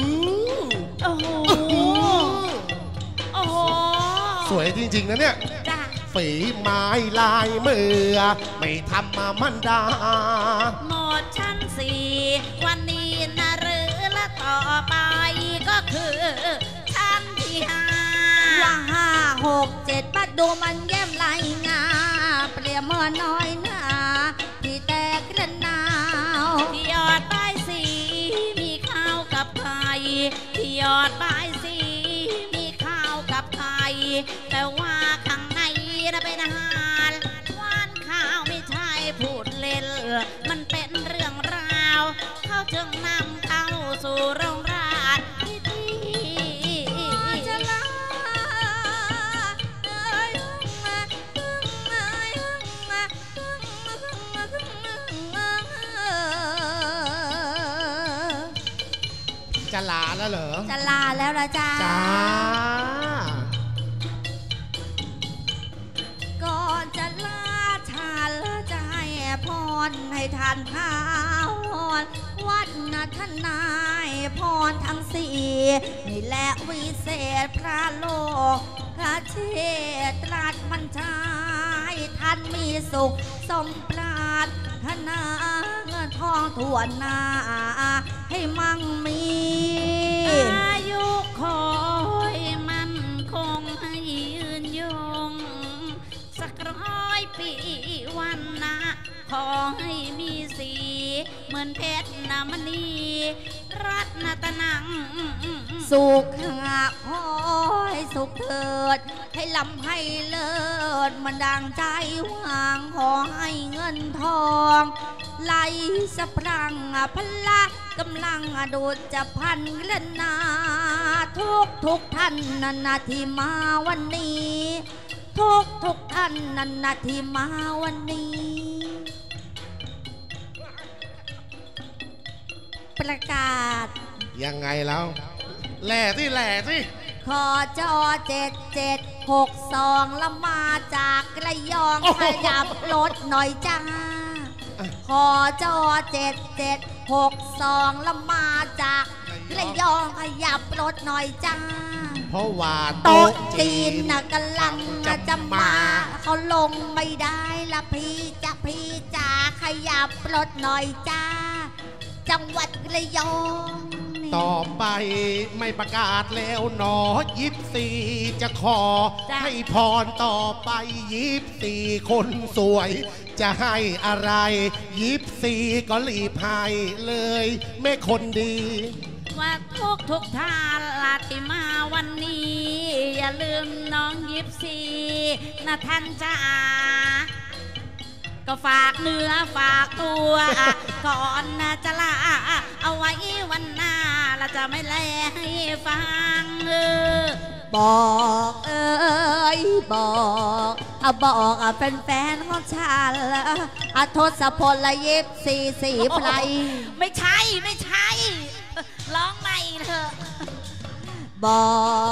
S1: สวยจริงๆนะเนี่ยฝีไม้ลายมือไม่ทำมามันดา
S4: หมดชั้นสี่วันนี้นะหรือและต่อไปก็คือชั้นที่5
S3: ว่า5 6 7บัดดูมันแย้มลายงาเปรียบเมื่อน้อยหนาที่แตกกระนาว
S4: ที่ยอดใบสีมีข้าวกับไข่ที่ยอดใบสีมีข้าวกับไข่แต่ว่าข้างในนะเป็นอาหารหวานข้าวไม่ใช่พูดเล่นมันเป็นเรื่องราวเขาจึงนำเข้าสู่โรงราชพิธี
S3: จะลา
S1: จะลาแล้วเหรอ
S3: จะลาแล้วละจ้าก่อนจะลาฉันจะให้พรให้ทานข้าววัดนะท่านนายพรทั้งสี่นี่แหละวิเศษพระโลกพระเชษตรัสบัญชาท่านมีสุขสมปรารถนาเงินทองทั่วหน้าให้มั่งมี
S4: อายุคอยมันคงให้ยืนยงสัก100 ปีวันนะขอให้มีสีเหมือนเพนัง
S3: สุขขอให้สุขเถิดให้ลำให้เลิศมันดังใจหวังขอให้เงินทองไหลสะพรั่งพละกำลังดูดจะพันกระนาทุกท่านนันนาที่มาวันนี้ทุกท่านนันนาที่มาวันนี้ประกาศ
S1: ยังไงแล้วแหล่ที่
S3: ขอจอ7762แล้วมาจากระยองขยับรถหน่อยจ้าขอจอ7762แล้วมาจากระยองขยับรถหน่อยจ้า
S1: เพราะว่า
S3: โต๊ะจีนน่ะกำลังจะมาเขาลงไม่ได้ละพี่จ๋าขยับรถหน่อยจ้าจังหวัดระยอง
S1: ต่อไปไม่ประกาศแล้วหนอ24จะขอให้พรต่อไป24คนสวยจะให้อะไร24ก็รีบให้เลยแม่คนดี
S4: ว่าทุกท่านลาที่มาวันนี้อย่าลืมน้อง24นะท่านจ๋าก็ฝากเนื้อฝากตัวก่อนนะจะลาเอาไว้วันหน้าเราจะไม่แลให้ฟัง
S3: บอกบอกแฟนของฉันทศพลละ24ไพร
S4: ไม่ใช่ร้องใหม่เถอะ
S3: บอก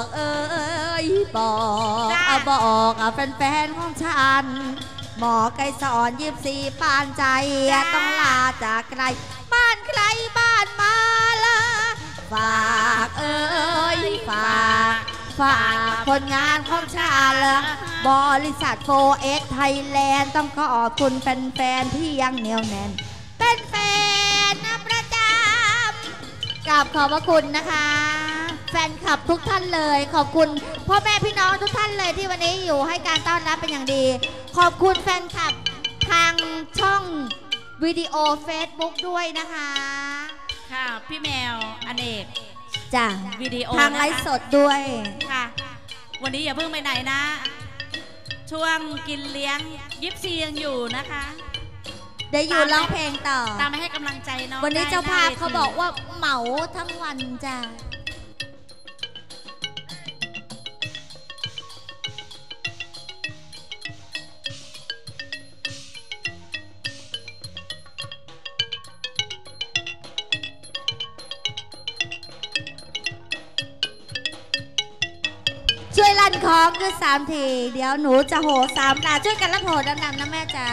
S3: บอกแฟนของฉันหมอไก่สอน24ปานใจต้องลาจากไกลบ้านใครบ้านมาละฝากฝากผลงานของชาละบริษัท 4X Thailand ต้องขอบคุณแฟนๆที่ยังเหนียวแน่นเป็นแฟนประจำกราบขอบพระคุณนะคะแฟนคลับทุกท่านเลยขอบคุณพ่อแม่พี่น้องทุกท่านเลยที่วันนี้อยู่ให้การต้อนรับเป็นอย่างดีขอบคุณแฟนคลับทางช่องวิดีโอ Facebook ด้วยนะคะ
S4: ค่ะพี่แมวอเนก
S3: จ้ะ
S4: วิดีโอ
S3: ทางไลฟ์สดด้วย
S4: ค่ะวันนี้อย่าเพิ่งไปไหนนะช่วงกินเลี้ยง24ยังอยู่นะคะ
S3: เดี๋ยวอยู่ร้องเพลงต่อ
S4: ตามไปให้กำลังใจน้อง
S3: วันนี้เจ้าภาพเขาบอกว่าเหมาทั้งวันจ้ะช่วยลั่นของคือ3ทีเดี๋ยวหนูจะโห3 ลาช่วยกันรับโหดังๆนะแม่จ๋า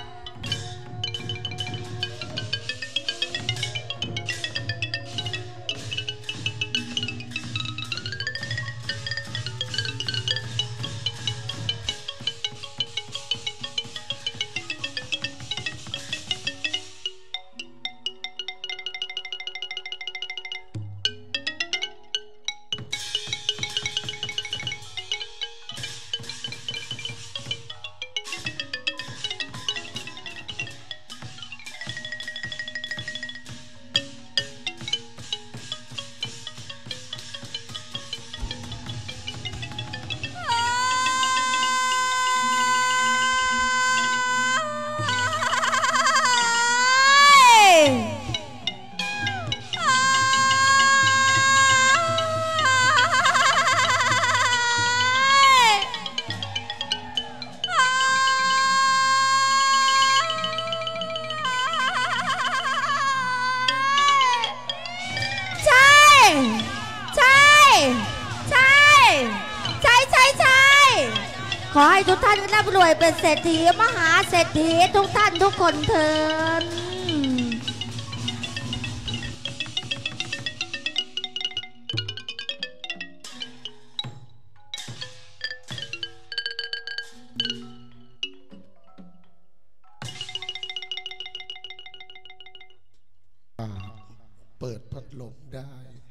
S3: ขอให้ทุกท่านร่ำรวยเป็นเศรษฐีมหาเศรษฐีทุกท่านทุกคนเถิด
S1: เปิดพัดลมได้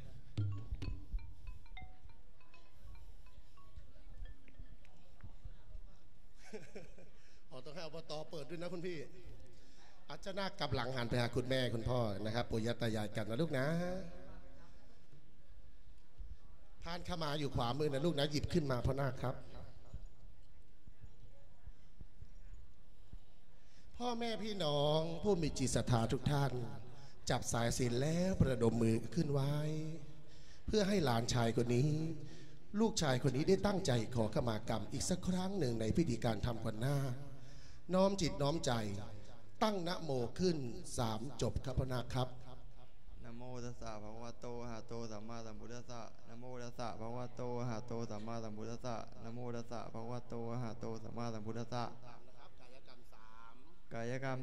S1: ต้องให้อบต.เปิดด้วยนะคุณพี่อาจจะน่ากลับหลังหันไปหาคุณแม่คุณพ่อนะครับปู่ย่าตายายกันนะลูกนะานเข้ามาอยู่ขวามือนะลูกนะหยิบขึ้นมาพ่อนาคครับพ่อแม่พี่น้องผู้มีจิตศรัทธาทุกท่านจับสายศีลแล้วประดมมือขึ้นไว้เพื่อให้หลานชายคนนี้ลูกชายคนนี้ได้ตั้งใจขอขมากรรมอีกสักครั้งหนึ่งในพิธีการทำขวัญนาคน้อมจิตน้อมใจตั้งนะโมขึ้น3จบครับพ่อนาคครับ
S5: นะโมตัสสะภะคะวะโตอะระหะโตสัมมาสัมพุทธัสสะนะโมตัสสะภะคะวะโตอะระหะโตสัมมาสัมพุทธัสสะนะโมตัสสะภะคะวะโตอะระหะโตสัมมาสัมพุทธัสสะกายกรรม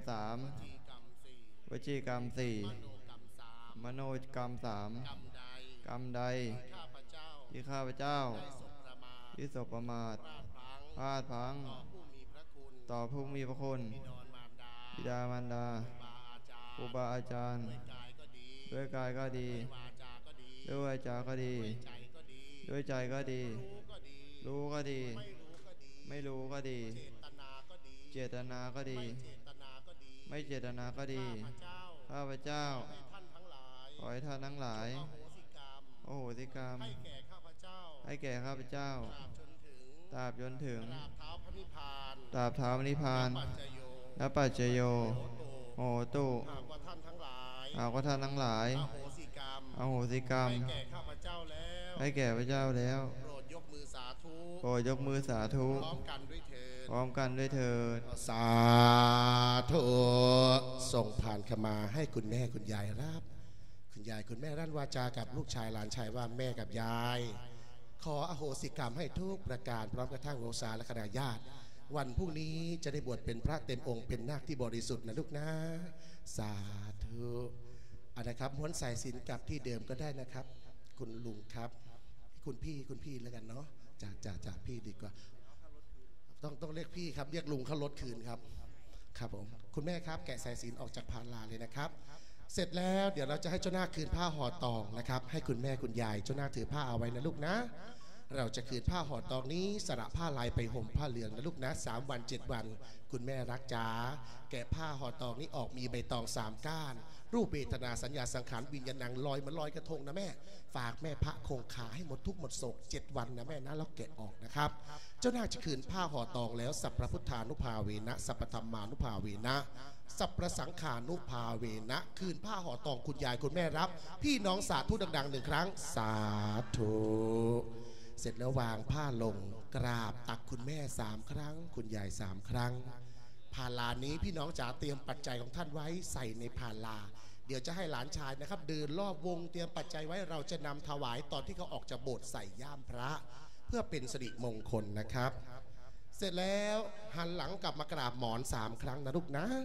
S5: 3วจีกรรม4มโนกรรม3กรรมใดที่ข้าพเจ้าที่สบประมาทพลาดพลั้งต่อผู้มีพระคุณบิดามารดาครูบาอาจารย์ด้วยกายก็ดีด้วยวาจาก็ดีด้วยใจก็ดีรู้ก็ดีไม่รู้ก็ดีเจตนาก็ดีไม่เจตนาก็ดีข้าพเจ้าขอให้ท่านทั้งหลายโอโหสิกรรมให้แก่ข้าพเจ้าตราบจนถึงตราบเท้านิพพานและปัจจโยโหตุหากว่าท่านทั้งหลายอโหสิกรรมให้แก่ข้าพเจ้าแล้วโปรดยกมือสาธุพร้อมกันด้วยเถิด
S1: สาธุส่งผ่านขมาให้คุณแม่คุณยายรับคุณยายคุณแม่รั่นวาจากับลูกชายหลานชายว่าแม่กับยายขออโหสิกรรมให้ทุกประการพร้อมกระทั่งวงศาและคณะญาติวันพรุ่งนี้จะได้บวชเป็นพระเต็มองค์เป็นนาคที่บริสุทธิ์นะลูกนะสาธุนะครับม้วนสายศีลกลับที่เดิมก็ได้นะครับคุณลุงครับคุณพี่แล้วกันเนาะจากพี่ดีกว่าต้องเรียกพี่ครับเรียกลุงเขาลดคืนครับครับผมคุณแม่ครับแกะสายศีลออกจากพานลาเลยนะครับเสร็จแล้วเดี๋ยวเราจะให้เจ้านาคคืนผ้าห่อตองนะครับให้คุณแม่คุณยายเจ้านาคถือผ้าเอาไว้นะลูกนะเราจะคืนผ้าห่อตองนี้สระผ้าลายไปห่มผ้าเหลืองนะลูกนะ3 วัน 7 วันคุณแม่รักจ๋าแกะผ้าห่อตองนี้ออกมีใบตอง3 ก้านรูปเวทนาสัญญาสังขารวิญญาณังลอยมันลอยกระทงนะแม่ฝากแม่พระคงคาให้หมดทุกหมดโศก7 วันนะแม่นะแล้วแกะออกนะครับเจ้านาคจะคืนผ้าห่อตองแล้วสัพพพุทธานุภาเวนะสัพพธรรมานุภาเวนะสัพพสังขานุภาเวนะคืนผ้าห่อตองคุณยายคุณแม่รับพี่น้องสาธุดังๆ1 ครั้งสาธุเสร็จแล้ววางผ้าลงกราบตักคุณแม่3 ครั้งคุณยาย3 ครั้งพาลานี้พี่น้องจ๋าเตรียมปัจจัยของท่านไว้ใส่ในพาลาเดี๋ยวจะให้หลานชายนะครับเดินรอบวงเตรียมปัจจัยไว้เราจะนำถวายตอนที่เขาออกจากโบสถ์ใส่ย่ามพระเพื่อเป็นสิริมงคลนะครับเสร็จแล้วหันหลังกลับมากราบหมอน3 ครั้งนะลูกนะ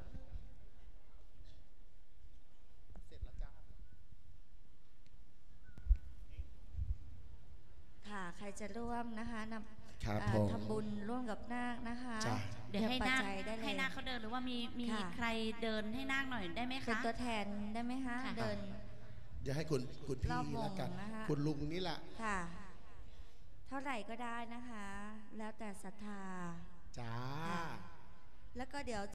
S3: ค่ะใครจะร่วมนะคะทำบุญร่วมกับนาคนะคะ
S4: เดี๋ยวให้นาคเขาเดินหรือว่ามีใครเดินให้นาคหน่อยได้ไหมคะ
S3: เป็นตัวแทนได้ไหมคะเดิน
S1: เดี๋ยวให้คุณพี่แล้วกันคุณลุงนี่แหละ
S3: ค่ะเท่าไหร่ก็ได้นะคะแล้วแต่ศรัทธา
S1: จ้า
S3: แล้วก็เดี๋ยว